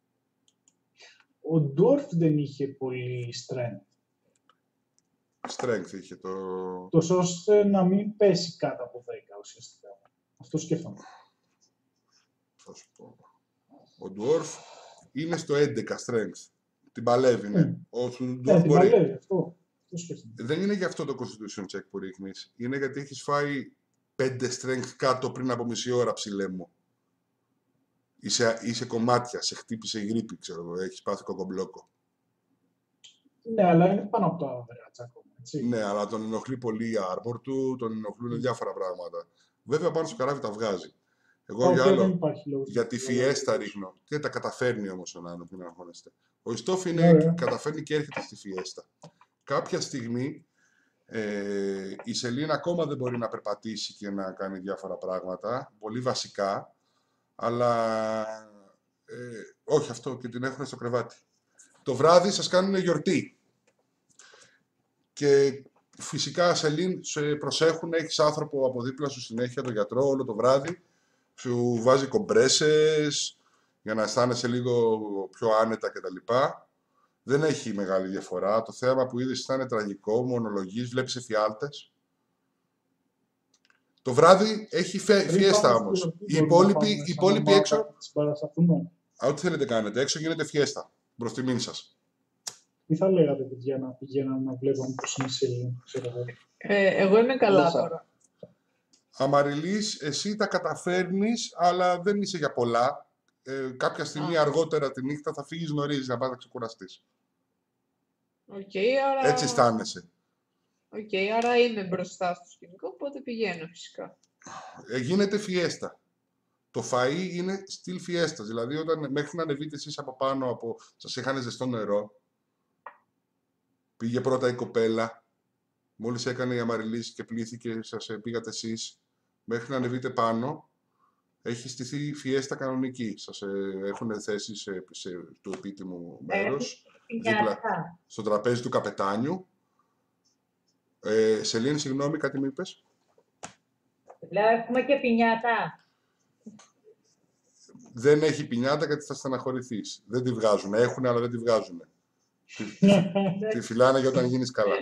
S2: Ο Dwarf δεν είχε πολύ strength.
S1: Strength είχε το...
S2: Τόσο ώστε να μην πέσει κάτω από 10 ουσιαστικά. Αυτό σκέφτομαι.
S1: Θα σου πω. Ο Dwarf είναι στο 11 strength. Την παλεύει, ναι. Ο Dwarf
S2: την
S1: μπορεί.
S2: παλεύει, αυτό σκέφτομαι.
S1: Δεν είναι γι' αυτό το constitution check που ρίχνεις. Είναι γιατί έχεις φάει 5 strength κάτω πριν από μισή ώρα, ψηλέ μου. Είσαι κομμάτια, σε χτύπησε η γρίπη, ξέρω εγώ, έχεις πάθει κοκομπλόκο.
S2: Ναι, αλλά είναι πάνω από το average ακόμα, έτσι.
S1: Ναι, αλλά τον ενοχλεί πολύ η armor του, τον ενοχλούν διάφορα πράγματα. Βέβαια πάνω στο καράβι τα βγάζει. Εγώ για άλλο, για τη φιέστα ρίχνω. Και τα καταφέρνει όμως ο Νάνο, μην αγχώνεστε. Ο Ιστόφ καταφέρνει και έρχεται στη φιέστα. Κάποια στιγμή η Σελίνα ακόμα δεν μπορεί να περπατήσει και να κάνει διάφορα πράγματα, πολύ βασικά, αλλά όχι αυτό και την έχουν στο κρεβάτι. Το βράδυ σας κάνουν γιορτή και φυσικά Σελίν σε προσέχουν, έχεις άνθρωπο από δίπλα σου συνέχεια, τον γιατρό όλο το βράδυ, σου βάζει κομπρέσες για να αισθάνεσαι λίγο πιο άνετα κτλ. Δεν έχει μεγάλη διαφορά. Το θέμα που είδες ήταν τραγικό, μονολογείς, βλέπεις εφιάλτες. Το βράδυ έχει φιέστα όμως. Οι υπόλοιποι έξω... Ό,τι θέλετε κάνετε. Έξω γίνεται φιέστα. Προς τιμήν σας.
S2: Τι θα λέγατε, παιδιά, να πηγαίναμε να βλέπαμε πώς είναι Σελήν, ξέρω εγώ.
S4: Εγώ είμαι καλά τώρα.
S1: Αμαριλής, εσύ τα καταφέρνεις, αλλά δεν είσαι για πολλά. Κάποια στιγμή αργότερα τη νύχτα θα φύγεις νωρίς να πας να ξεκουραστείς.
S4: Άρα...
S1: Έτσι αισθάνεσαι.
S4: Άρα είμαι μπροστά στο σκηνικό, οπότε πηγαίνω φυσικά.
S1: Γίνεται φιέστα. Το φαΐ είναι στυλ φιέστας, δηλαδή όταν μέχρι να ανεβείτε εσείς από πάνω, σας είχαν ζεστό νερό, πήγε πρώτα η κοπέλα, μόλις έκανε η Αμαριλής και πλήθηκε, σας πήγατε εσείς, μέχρι να ανεβείτε πάνω, έχει στηθεί φιέστα κανονική. Σας έχουν θέσει στο επίτιμο μέρος, δίπλα στο τραπέζι του καπετάνιου. Σελήνη, συγγνώμη, κάτι μου είπες?
S5: Λέω, έχουμε και πινιάτα.
S1: Δεν έχει πινιάτα γιατί θα στεναχωρηθείς. Δεν τη βγάζουν. Έχουν, αλλά δεν τη βγάζουν. Τη φυλάνε για όταν γίνεις καλά.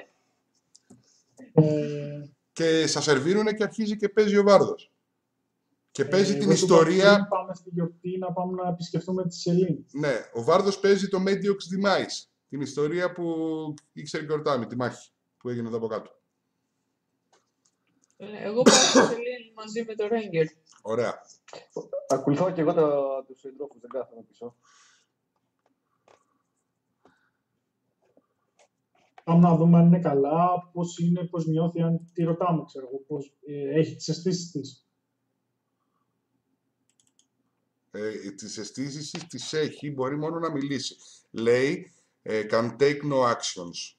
S1: Και σας σερβίρουνε και αρχίζει και παίζει ο Βάρδος. Και παίζει την ιστορία...
S2: Πάμε στη γιορτή να πάμε να επισκεφτούμε τη Σελήνη.
S1: Ναι, ο Βάρδος παίζει το Mediox Demise. Την ιστορία που ήξερε και ο Ορτάμι, τη μάχη που έγινε εδώ από κάτω.
S4: Εγώ πάω στη Σελήνη μαζί με το Ρέγγερ.
S1: Ωραία.
S3: Ακολουθώ και εγώ τους συντρόφους, δεν κάθομαι πίσω.
S2: Πάμε να δούμε αν είναι καλά, πώς είναι, πώς νιώθει, αν τη ρωτάμε, ξέρω εγώ, πώς έχει τις αισθήσεις της.
S1: Τις αισθήσεις τις έχει, μπορεί μόνο να μιλήσει. Λέει, can take no actions,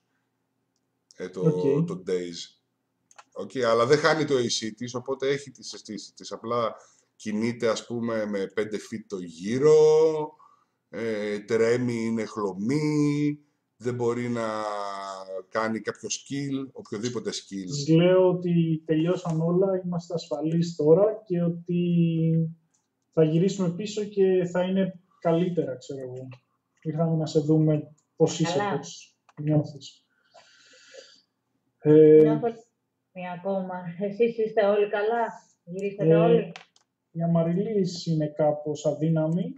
S1: το days. Αλλά δεν χάνει το AC της, οπότε έχει τις αισθήσεις της. Απλά κινείται, ας πούμε, με 5 feet το γύρο, τρέμει, είναι χλωμή, δεν μπορεί να κάνει κάποιο skill, οποιοδήποτε skill.
S2: Της λέω ότι τελειώσαν όλα, είμαστε ασφαλείς τώρα και ότι θα γυρίσουμε πίσω και θα είναι καλύτερα, ξέρω εγώ. Ήρθαμε να σε δούμε πώς είσαι, πώς νιώθεις.
S5: Νιώθω μία ακόμα. Εσείς είστε όλοι καλά, γυρίσατε όλοι.
S2: Η Αμαριλής είναι κάπως αδύναμη,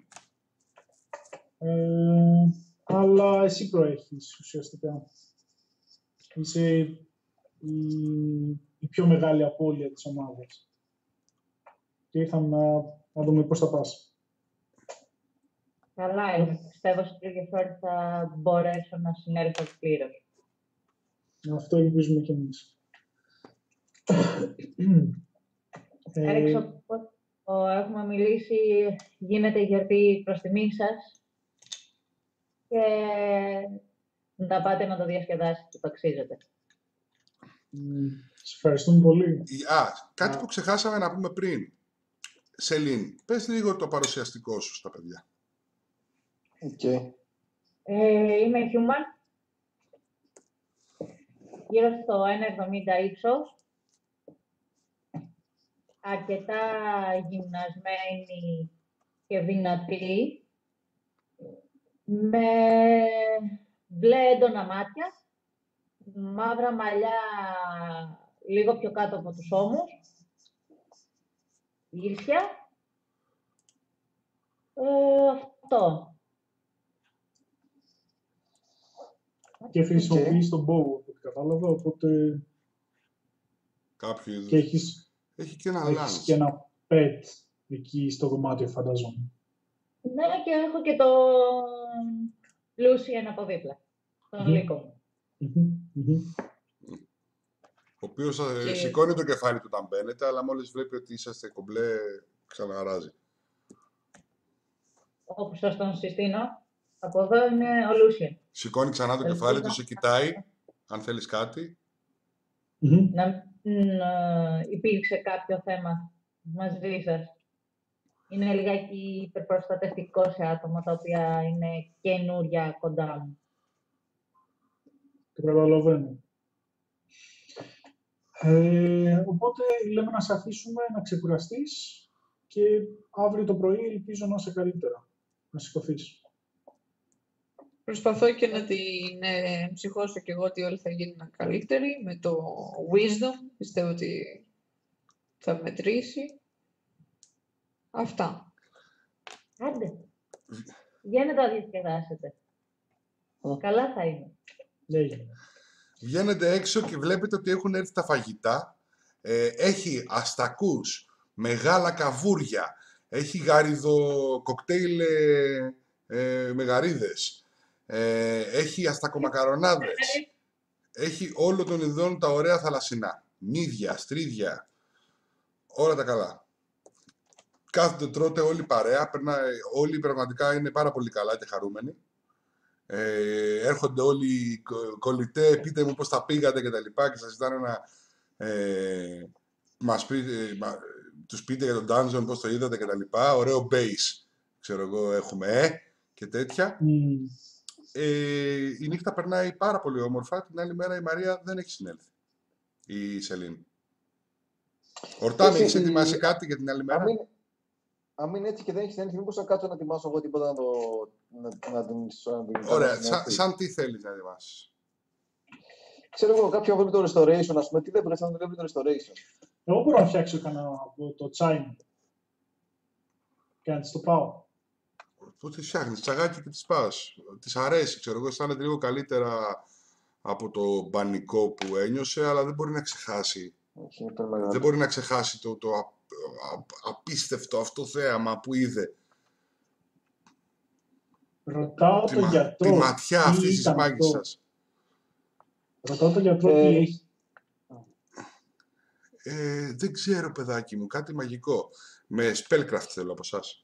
S2: αλλά εσύ προέχεις ουσιαστικά. Είσαι η πιο μεγάλη απώλεια της ομάδας. Και ήρθαμε να δούμε πώς θα πας.
S5: Καλά, πιστεύω σε λίγες ώρες θα μπορέσω να συνέλθω πλήρως.
S2: Αυτό ελπίζουμε κι εμείς.
S5: Έριξω, έχουμε μιλήσει, γίνεται γιορτή προς τιμήν σας και να πάτε να το διασκεδάσετε, το αξίζετε.
S2: Σας ευχαριστούμε πολύ.
S1: Κάτι που ξεχάσαμε να πούμε πριν. Σελήν, πες λίγο το παρουσιαστικό σου στα παιδιά.
S5: Είμαι human. γύρω στο 1,70 ύψος, αρκετά γυμνασμένη και δυνατή, με μπλε έντονα μάτια, μαύρα μαλλιά λίγο πιο κάτω από τους ώμους, ίσια. Αυτό.
S2: Και χρησιμοποιείς τον bow, από ό,τι κατάλαβα, οπότε...
S1: Κάποιο είδους.
S2: Και έχεις
S1: Έχει και ένα
S2: έχεις
S1: lance.
S2: και ένα pet εκεί στο δωμάτιο, φαντάζομαι.
S5: Ναι, και έχω και το Lucien από δίπλα, τον λύκο μου.
S1: Ο οποίος
S4: Και-
S1: σηκώνει το κεφάλι του όταν μπαίνετε, αλλά μόλις βλέπει ότι είσαστε κομπλέ, ξαναράζει.
S5: Όπου σας τον συστήνω, από εδώ είναι ο Lucien.
S1: Σηκώνει ξανά το
S5: Ελπίζω.
S1: κεφάλι του, σε κοιτάει, αν θέλεις κάτι.
S5: Να υπήρξε κάποιο θέμα μαζί σας. Είναι λιγάκι υπερπροστατευτικό σε άτομα τα οποία είναι καινούρια κοντά μου.
S2: Το καταλαβαίνω. Οπότε λέμε να σε αφήσουμε να ξεκουραστείς και αύριο το πρωί ελπίζω να είσαι καλύτερα, να σηκωθείς.
S4: Προσπαθώ και να την ψυχώσω κι εγώ ότι όλοι θα γίνουν καλύτεροι με το wisdom. Πιστεύω ότι θα μετρήσει. Αυτά.
S5: Άντε, για να τα διασκεδάσετε. Καλά θα είναι.
S2: Έγινε.
S1: Βγαίνετε έξω και βλέπετε ότι έχουν έρθει τα φαγητά. Έχει αστακούς, μεγάλα καβούρια, έχει γαριδο κοκτέιλ με γαρίδες, έχει αστακομακαρονάδες, έχει όλο των ειδών τα ωραία θαλασσινά. Μύδια, στρίδια, όλα τα καλά. Κάθονται, τρώτε όλοι παρέα, όλοι πραγματικά είναι πάρα πολύ καλά και χαρούμενοι. Έρχονται όλοι κολλητέ, πείτε μου πώς τα πήγατε και τα λοιπά και σας ζητάνε να τους πείτε για τον dungeon, πώς το είδατε και τα λοιπά. Ωραίο base, ξέρω εγώ, έχουμε και τέτοια. Η νύχτα περνάει πάρα πολύ όμορφα. Την άλλη μέρα η Μαρία δεν έχει συνέλθει, η Σελήνη. Ορτάμι, έχεις ετοιμάσει κάτι για την άλλη μέρα?
S3: Αν είναι έτσι και δεν έχει συνέλθει, μήπως θα κάτσω να ετοιμάσω εγώ τίποτα να την
S1: Ωραία, σαν τι θέλεις να ετοιμάσεις?
S3: Ξέρω εγώ, κάποιο βλέπει το restoration, ας πούμε. Τι δεν πρέπει να βλέπει το restoration?
S2: Εγώ μπορώ να φτιάξω το chime και να της το πάω.
S1: Πού τις φτιάχνεις, τσαγάκι και τις πας. Της αρέσει, ξέρω εγώ, αισθάνεται λίγο καλύτερα από το μπανικό που ένιωσε, αλλά δεν μπορεί να ξεχάσει. Δεν μπορεί να ξεχάσει το απίστευτο αυτό θέαμα που είδε.
S2: Ρωτάω τον γιατρό.
S1: Τη ματιά
S2: τι
S1: αυτής της
S2: ήταν
S1: μάγισσας.
S2: Ρωτάω τον γιατρό τι έχει.
S1: Δεν ξέρω, παιδάκι μου, κάτι μαγικό. Με spellcraft θέλω από εσάς.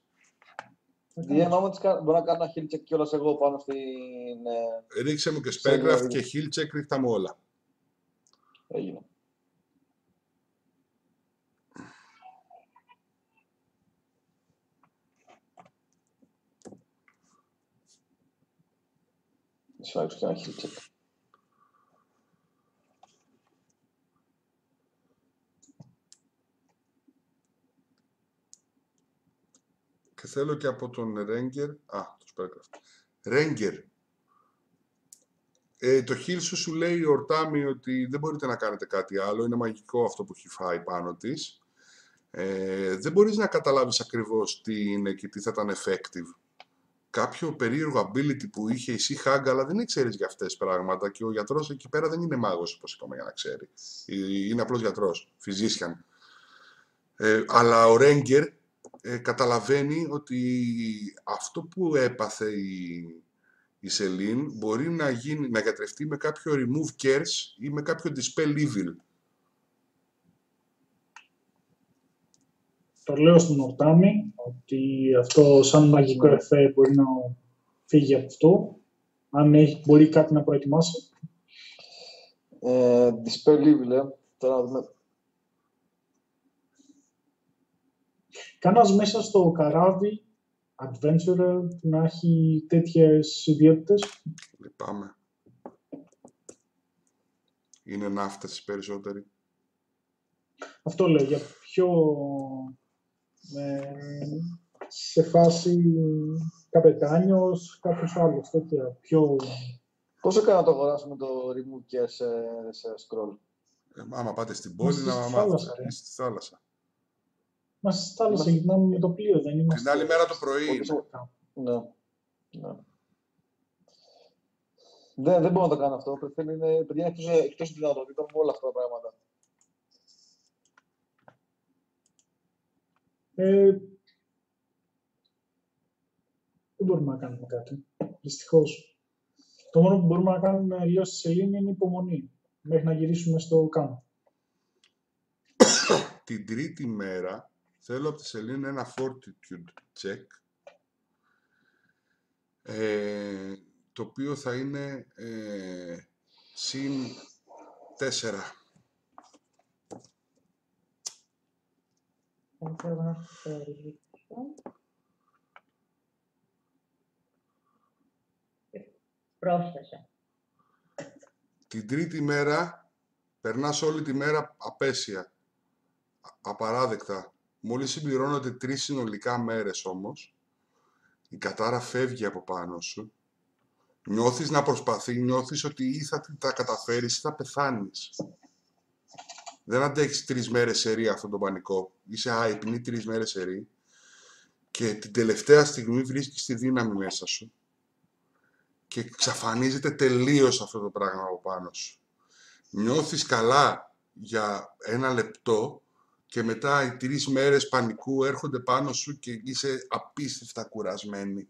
S3: Μπορώ να κάνω ένα heal check κιόλας εγώ πάνω στην...
S1: Ρίξε μου και spellcraft και heal check, ρίχτα μου όλα.
S3: Έγινε. Σφάξω και ένα heal check.
S1: Και θέλω και από τον Ranger. Το spellcraft. Ranger. Το heal σου λέει η Ορτάμι ότι δεν μπορείτε να κάνετε κάτι άλλο. Είναι μαγικό αυτό που έχει φάει πάνω της. Δεν μπορείς να καταλάβεις ακριβώς τι είναι και τι θα ήταν effective. Κάποιο περίεργο ability που είχε η Sea-Hag, αλλά δεν ξέρεις για αυτές πράγματα και ο γιατρός εκεί πέρα δεν είναι μάγος, όπως είπαμε, για να ξέρει. Είναι απλώς γιατρός, physician. Αλλά ο Ranger καταλαβαίνει ότι αυτό που έπαθε η Σελήν μπορεί να γιατρευτεί με κάποιο remove curse ή με κάποιο dispel evil.
S2: Το λέω στον Ορτάμι ότι αυτό σαν μαγικό εφέ μπορεί να φύγει από αυτό. Αν μπορεί κάτι να προετοιμάσει.
S3: Dispel evil, τώρα να δούμε.
S2: Κάνας μέσα στο καράβι adventurer που να έχει τέτοιες ιδιότητες.
S1: Λυπάμαι. Είναι ναύτες οι περισσότεροι.
S2: Αυτό λέω, για πιο σε φάση καπετάνιος, κάποιος άλλος, τέτοια πιο...
S3: Πώς έκανε να το αγοράσουμε το remove και σε scroll?
S1: Άμα πάτε στην πόλη,
S2: Είμαστε
S1: να
S2: στη
S1: μάθετε.
S2: θάλασσα, ρε.
S1: Είστε στη θάλασσα.
S2: Είμαστε στη θάλασσα, γυρνάμε με το πλοίο, δεν είμαστε...
S1: Την άλλη μέρα το πρωί.
S3: Ναι. Ναι. Δεν μπορώ να το κάνω αυτό. Παιδιά, εκτός δυνατοτήτων μου όλα αυτά τα πράγματα.
S2: Δεν μπορούμε να κάνουμε κάτι, δυστυχώς. Το μόνο που μπορούμε να κάνουμε λίγο στη σελήνη είναι υπομονή, μέχρι να γυρίσουμε στο κάμπο.
S1: Την τρίτη μέρα θέλω από τη σελήνη ένα fortitude check, το οποίο θα είναι συν 4.
S5: Θα θέλω να σου το ρίξω. Πρόσθεσα.
S1: Την τρίτη μέρα περνάς όλη τη μέρα απέσια, απαράδεκτα. Μόλις συμπληρώνονται 3 συνολικά μέρες όμως, η κατάρα φεύγει από πάνω σου. Νιώθεις να προσπαθεί, νιώθεις ότι ή θα τα καταφέρεις ή θα πεθάνεις. Δεν αντέχεις 3 μέρες σερί αυτόν τον πανικό. Είσαι άυπνη 3 μέρες σερί και την τελευταία στιγμή βρίσκεις τη δύναμη μέσα σου και εξαφανίζεται τελείως αυτό το πράγμα από πάνω σου. Νιώθεις καλά για 1 λεπτό και μετά οι 3 μέρες πανικού έρχονται πάνω σου και είσαι απίστευτα κουρασμένη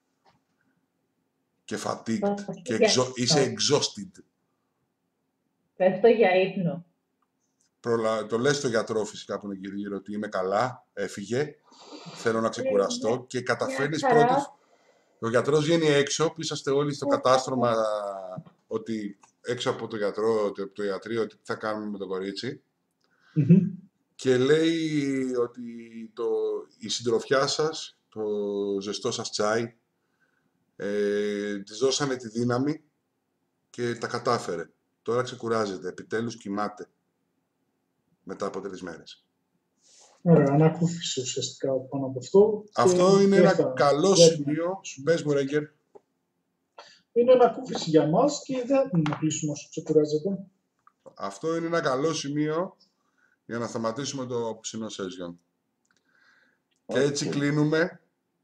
S1: και fatigued και είσαι exhausted.
S5: Πέφτω για ύπνο.
S1: Το λες στο γιατρό φυσικά που είναι γύρω ότι είμαι καλά, έφυγε, θέλω να ξεκουραστώ και καταφέρνεις πρώτη. Ο γιατρός βγαίνει έξω, που είσαστε όλοι στο κατάστρωμα ότι έξω από το γιατρό, από το ιατρείο, ότι τι θα κάνουμε με το κορίτσι. Και λέει ότι η συντροφιά σας, το ζεστό σας τσάι, της δώσανε τη δύναμη και τα κατάφερε. Τώρα ξεκουράζεται, επιτέλους κοιμάται μετά από 3 μέρες.
S2: Ωραία, ανακούφιση ουσιαστικά πάνω από αυτό.
S1: Αυτό είναι ένα καλό σημείο. Πες μου, Ρέγκερ.
S2: Είναι ανακούφιση για μας και δεν θα την ενοχλήσουμε όσο ξεκουράζεται.
S1: Αυτό είναι ένα καλό σημείο για να σταματήσουμε το απόψινό session. Και έτσι κλείνουμε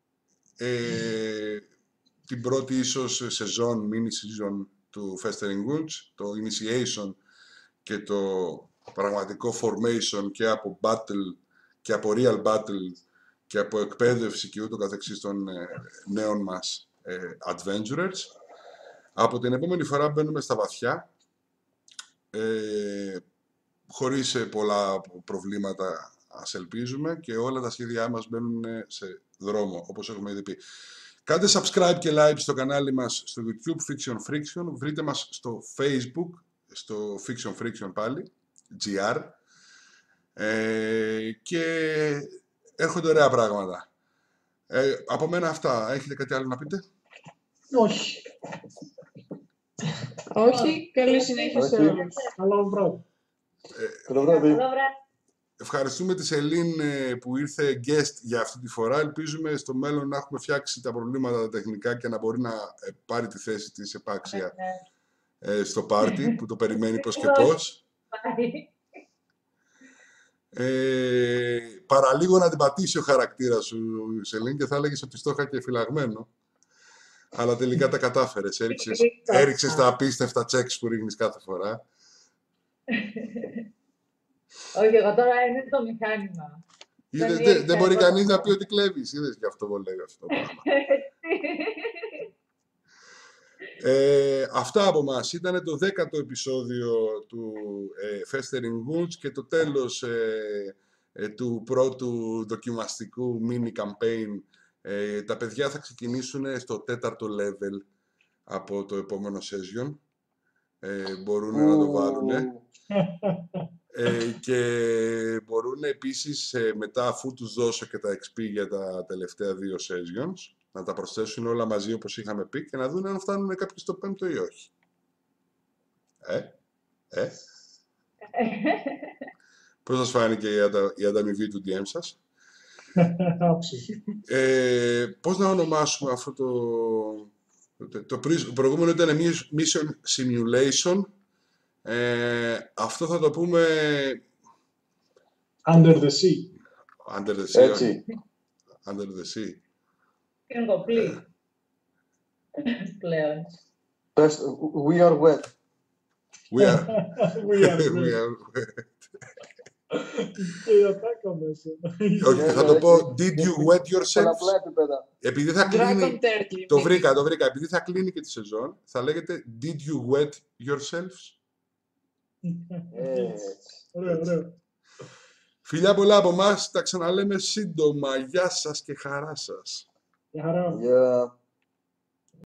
S1: την πρώτη ίσως σεζόν, mini season του Festering Woods, το initiation και το πραγματικό formation και από battle και από real battle και από εκπαίδευση και ούτω καθεξής των νέων μας adventurers. Από την επόμενη φορά μπαίνουμε στα βαθιά, χωρίς πολλά προβλήματα, ας ελπίζουμε, και όλα τα σχέδιά μας μπαίνουν σε δρόμο, όπως έχουμε ήδη πει. Κάντε subscribe και like στο κανάλι μας στο YouTube Fiction Friction. Βρείτε μας στο Facebook, στο Fiction Friction πάλι, GR. Και έρχονται ωραία πράγματα. Από μένα αυτά. Έχετε κάτι άλλο να πείτε?
S2: Όχι.
S4: Όχι. Καλή συνέχεια σε όλους.
S2: Καλό βράδυ.
S3: Καλό βράδυ.
S1: Ευχαριστούμε τη Σελήν που ήρθε guest για αυτή τη φορά. Ελπίζουμε στο μέλλον να έχουμε φτιάξει τα προβλήματα τα τεχνικά και να μπορεί να πάρει τη θέση της επάξια στο πάρτι που το περιμένει πώς και πώς. Παραλίγο να την πατήσει ο χαρακτήρας σου, Σελήν, και θα έλεγες ότι στο είχα και φυλαγμένο. Αλλά τελικά τα κατάφερες. Έριξες τα απίστευτα checks που ρίχνεις κάθε φορά.
S5: Όχι, εγώ τώρα είναι το μηχάνημα.
S1: Δεν μπορεί κανείς να πει ότι κλέβεις. Είδες και αυτό που λέει αυτό το πράγμα. Αυτά από μας. Ήταν το 10ο επεισόδιο του Festering Woods και το τέλος του πρώτου δοκιμαστικού mini campaign. Τα παιδιά θα ξεκινήσουν στο 4ο level από το επόμενο session. Μπορούν να το βάλουν. Και μπορούν επίσης μετά, αφού τους δώσω και τα XP για τα τελευταία 2 sessions, να τα προσθέσουν όλα μαζί όπως είχαμε πει και να δουν αν φτάνουν κάποιοι στο 5ο ή όχι. Πώς σας φάνηκε η ανταμοιβή του DM σας?
S2: Άψογη.
S1: Πώς να ονομάσουμε αυτό το προηγούμενο ήταν Mission Simulation. Αυτό θα το πούμε...
S2: Under the Sea.
S1: Under the Sea.
S3: Έτσι.
S1: Under the Sea.
S5: Είναι κοπλή. Πλέον.
S3: Πες, we are wet.
S1: We are wet.
S2: Και η ατάκα μέσα.
S1: Όχι, θα το πω Did you wet yourself?
S3: Πολλαπλά επίπεδα.
S1: Επειδή θα
S4: Dragon
S1: κλείνει...
S4: Turtle.
S1: Το βρήκα. Επειδή θα κλείνει και τη σεζόν, θα λέγεται Did you wet yourselves?
S2: Ωραίο.
S1: Φιλιά πολλά από εμάς, τα ξαναλέμε σύντομα. Γεια σας και χαρά σας.
S2: Για χαρά.
S3: Yeah.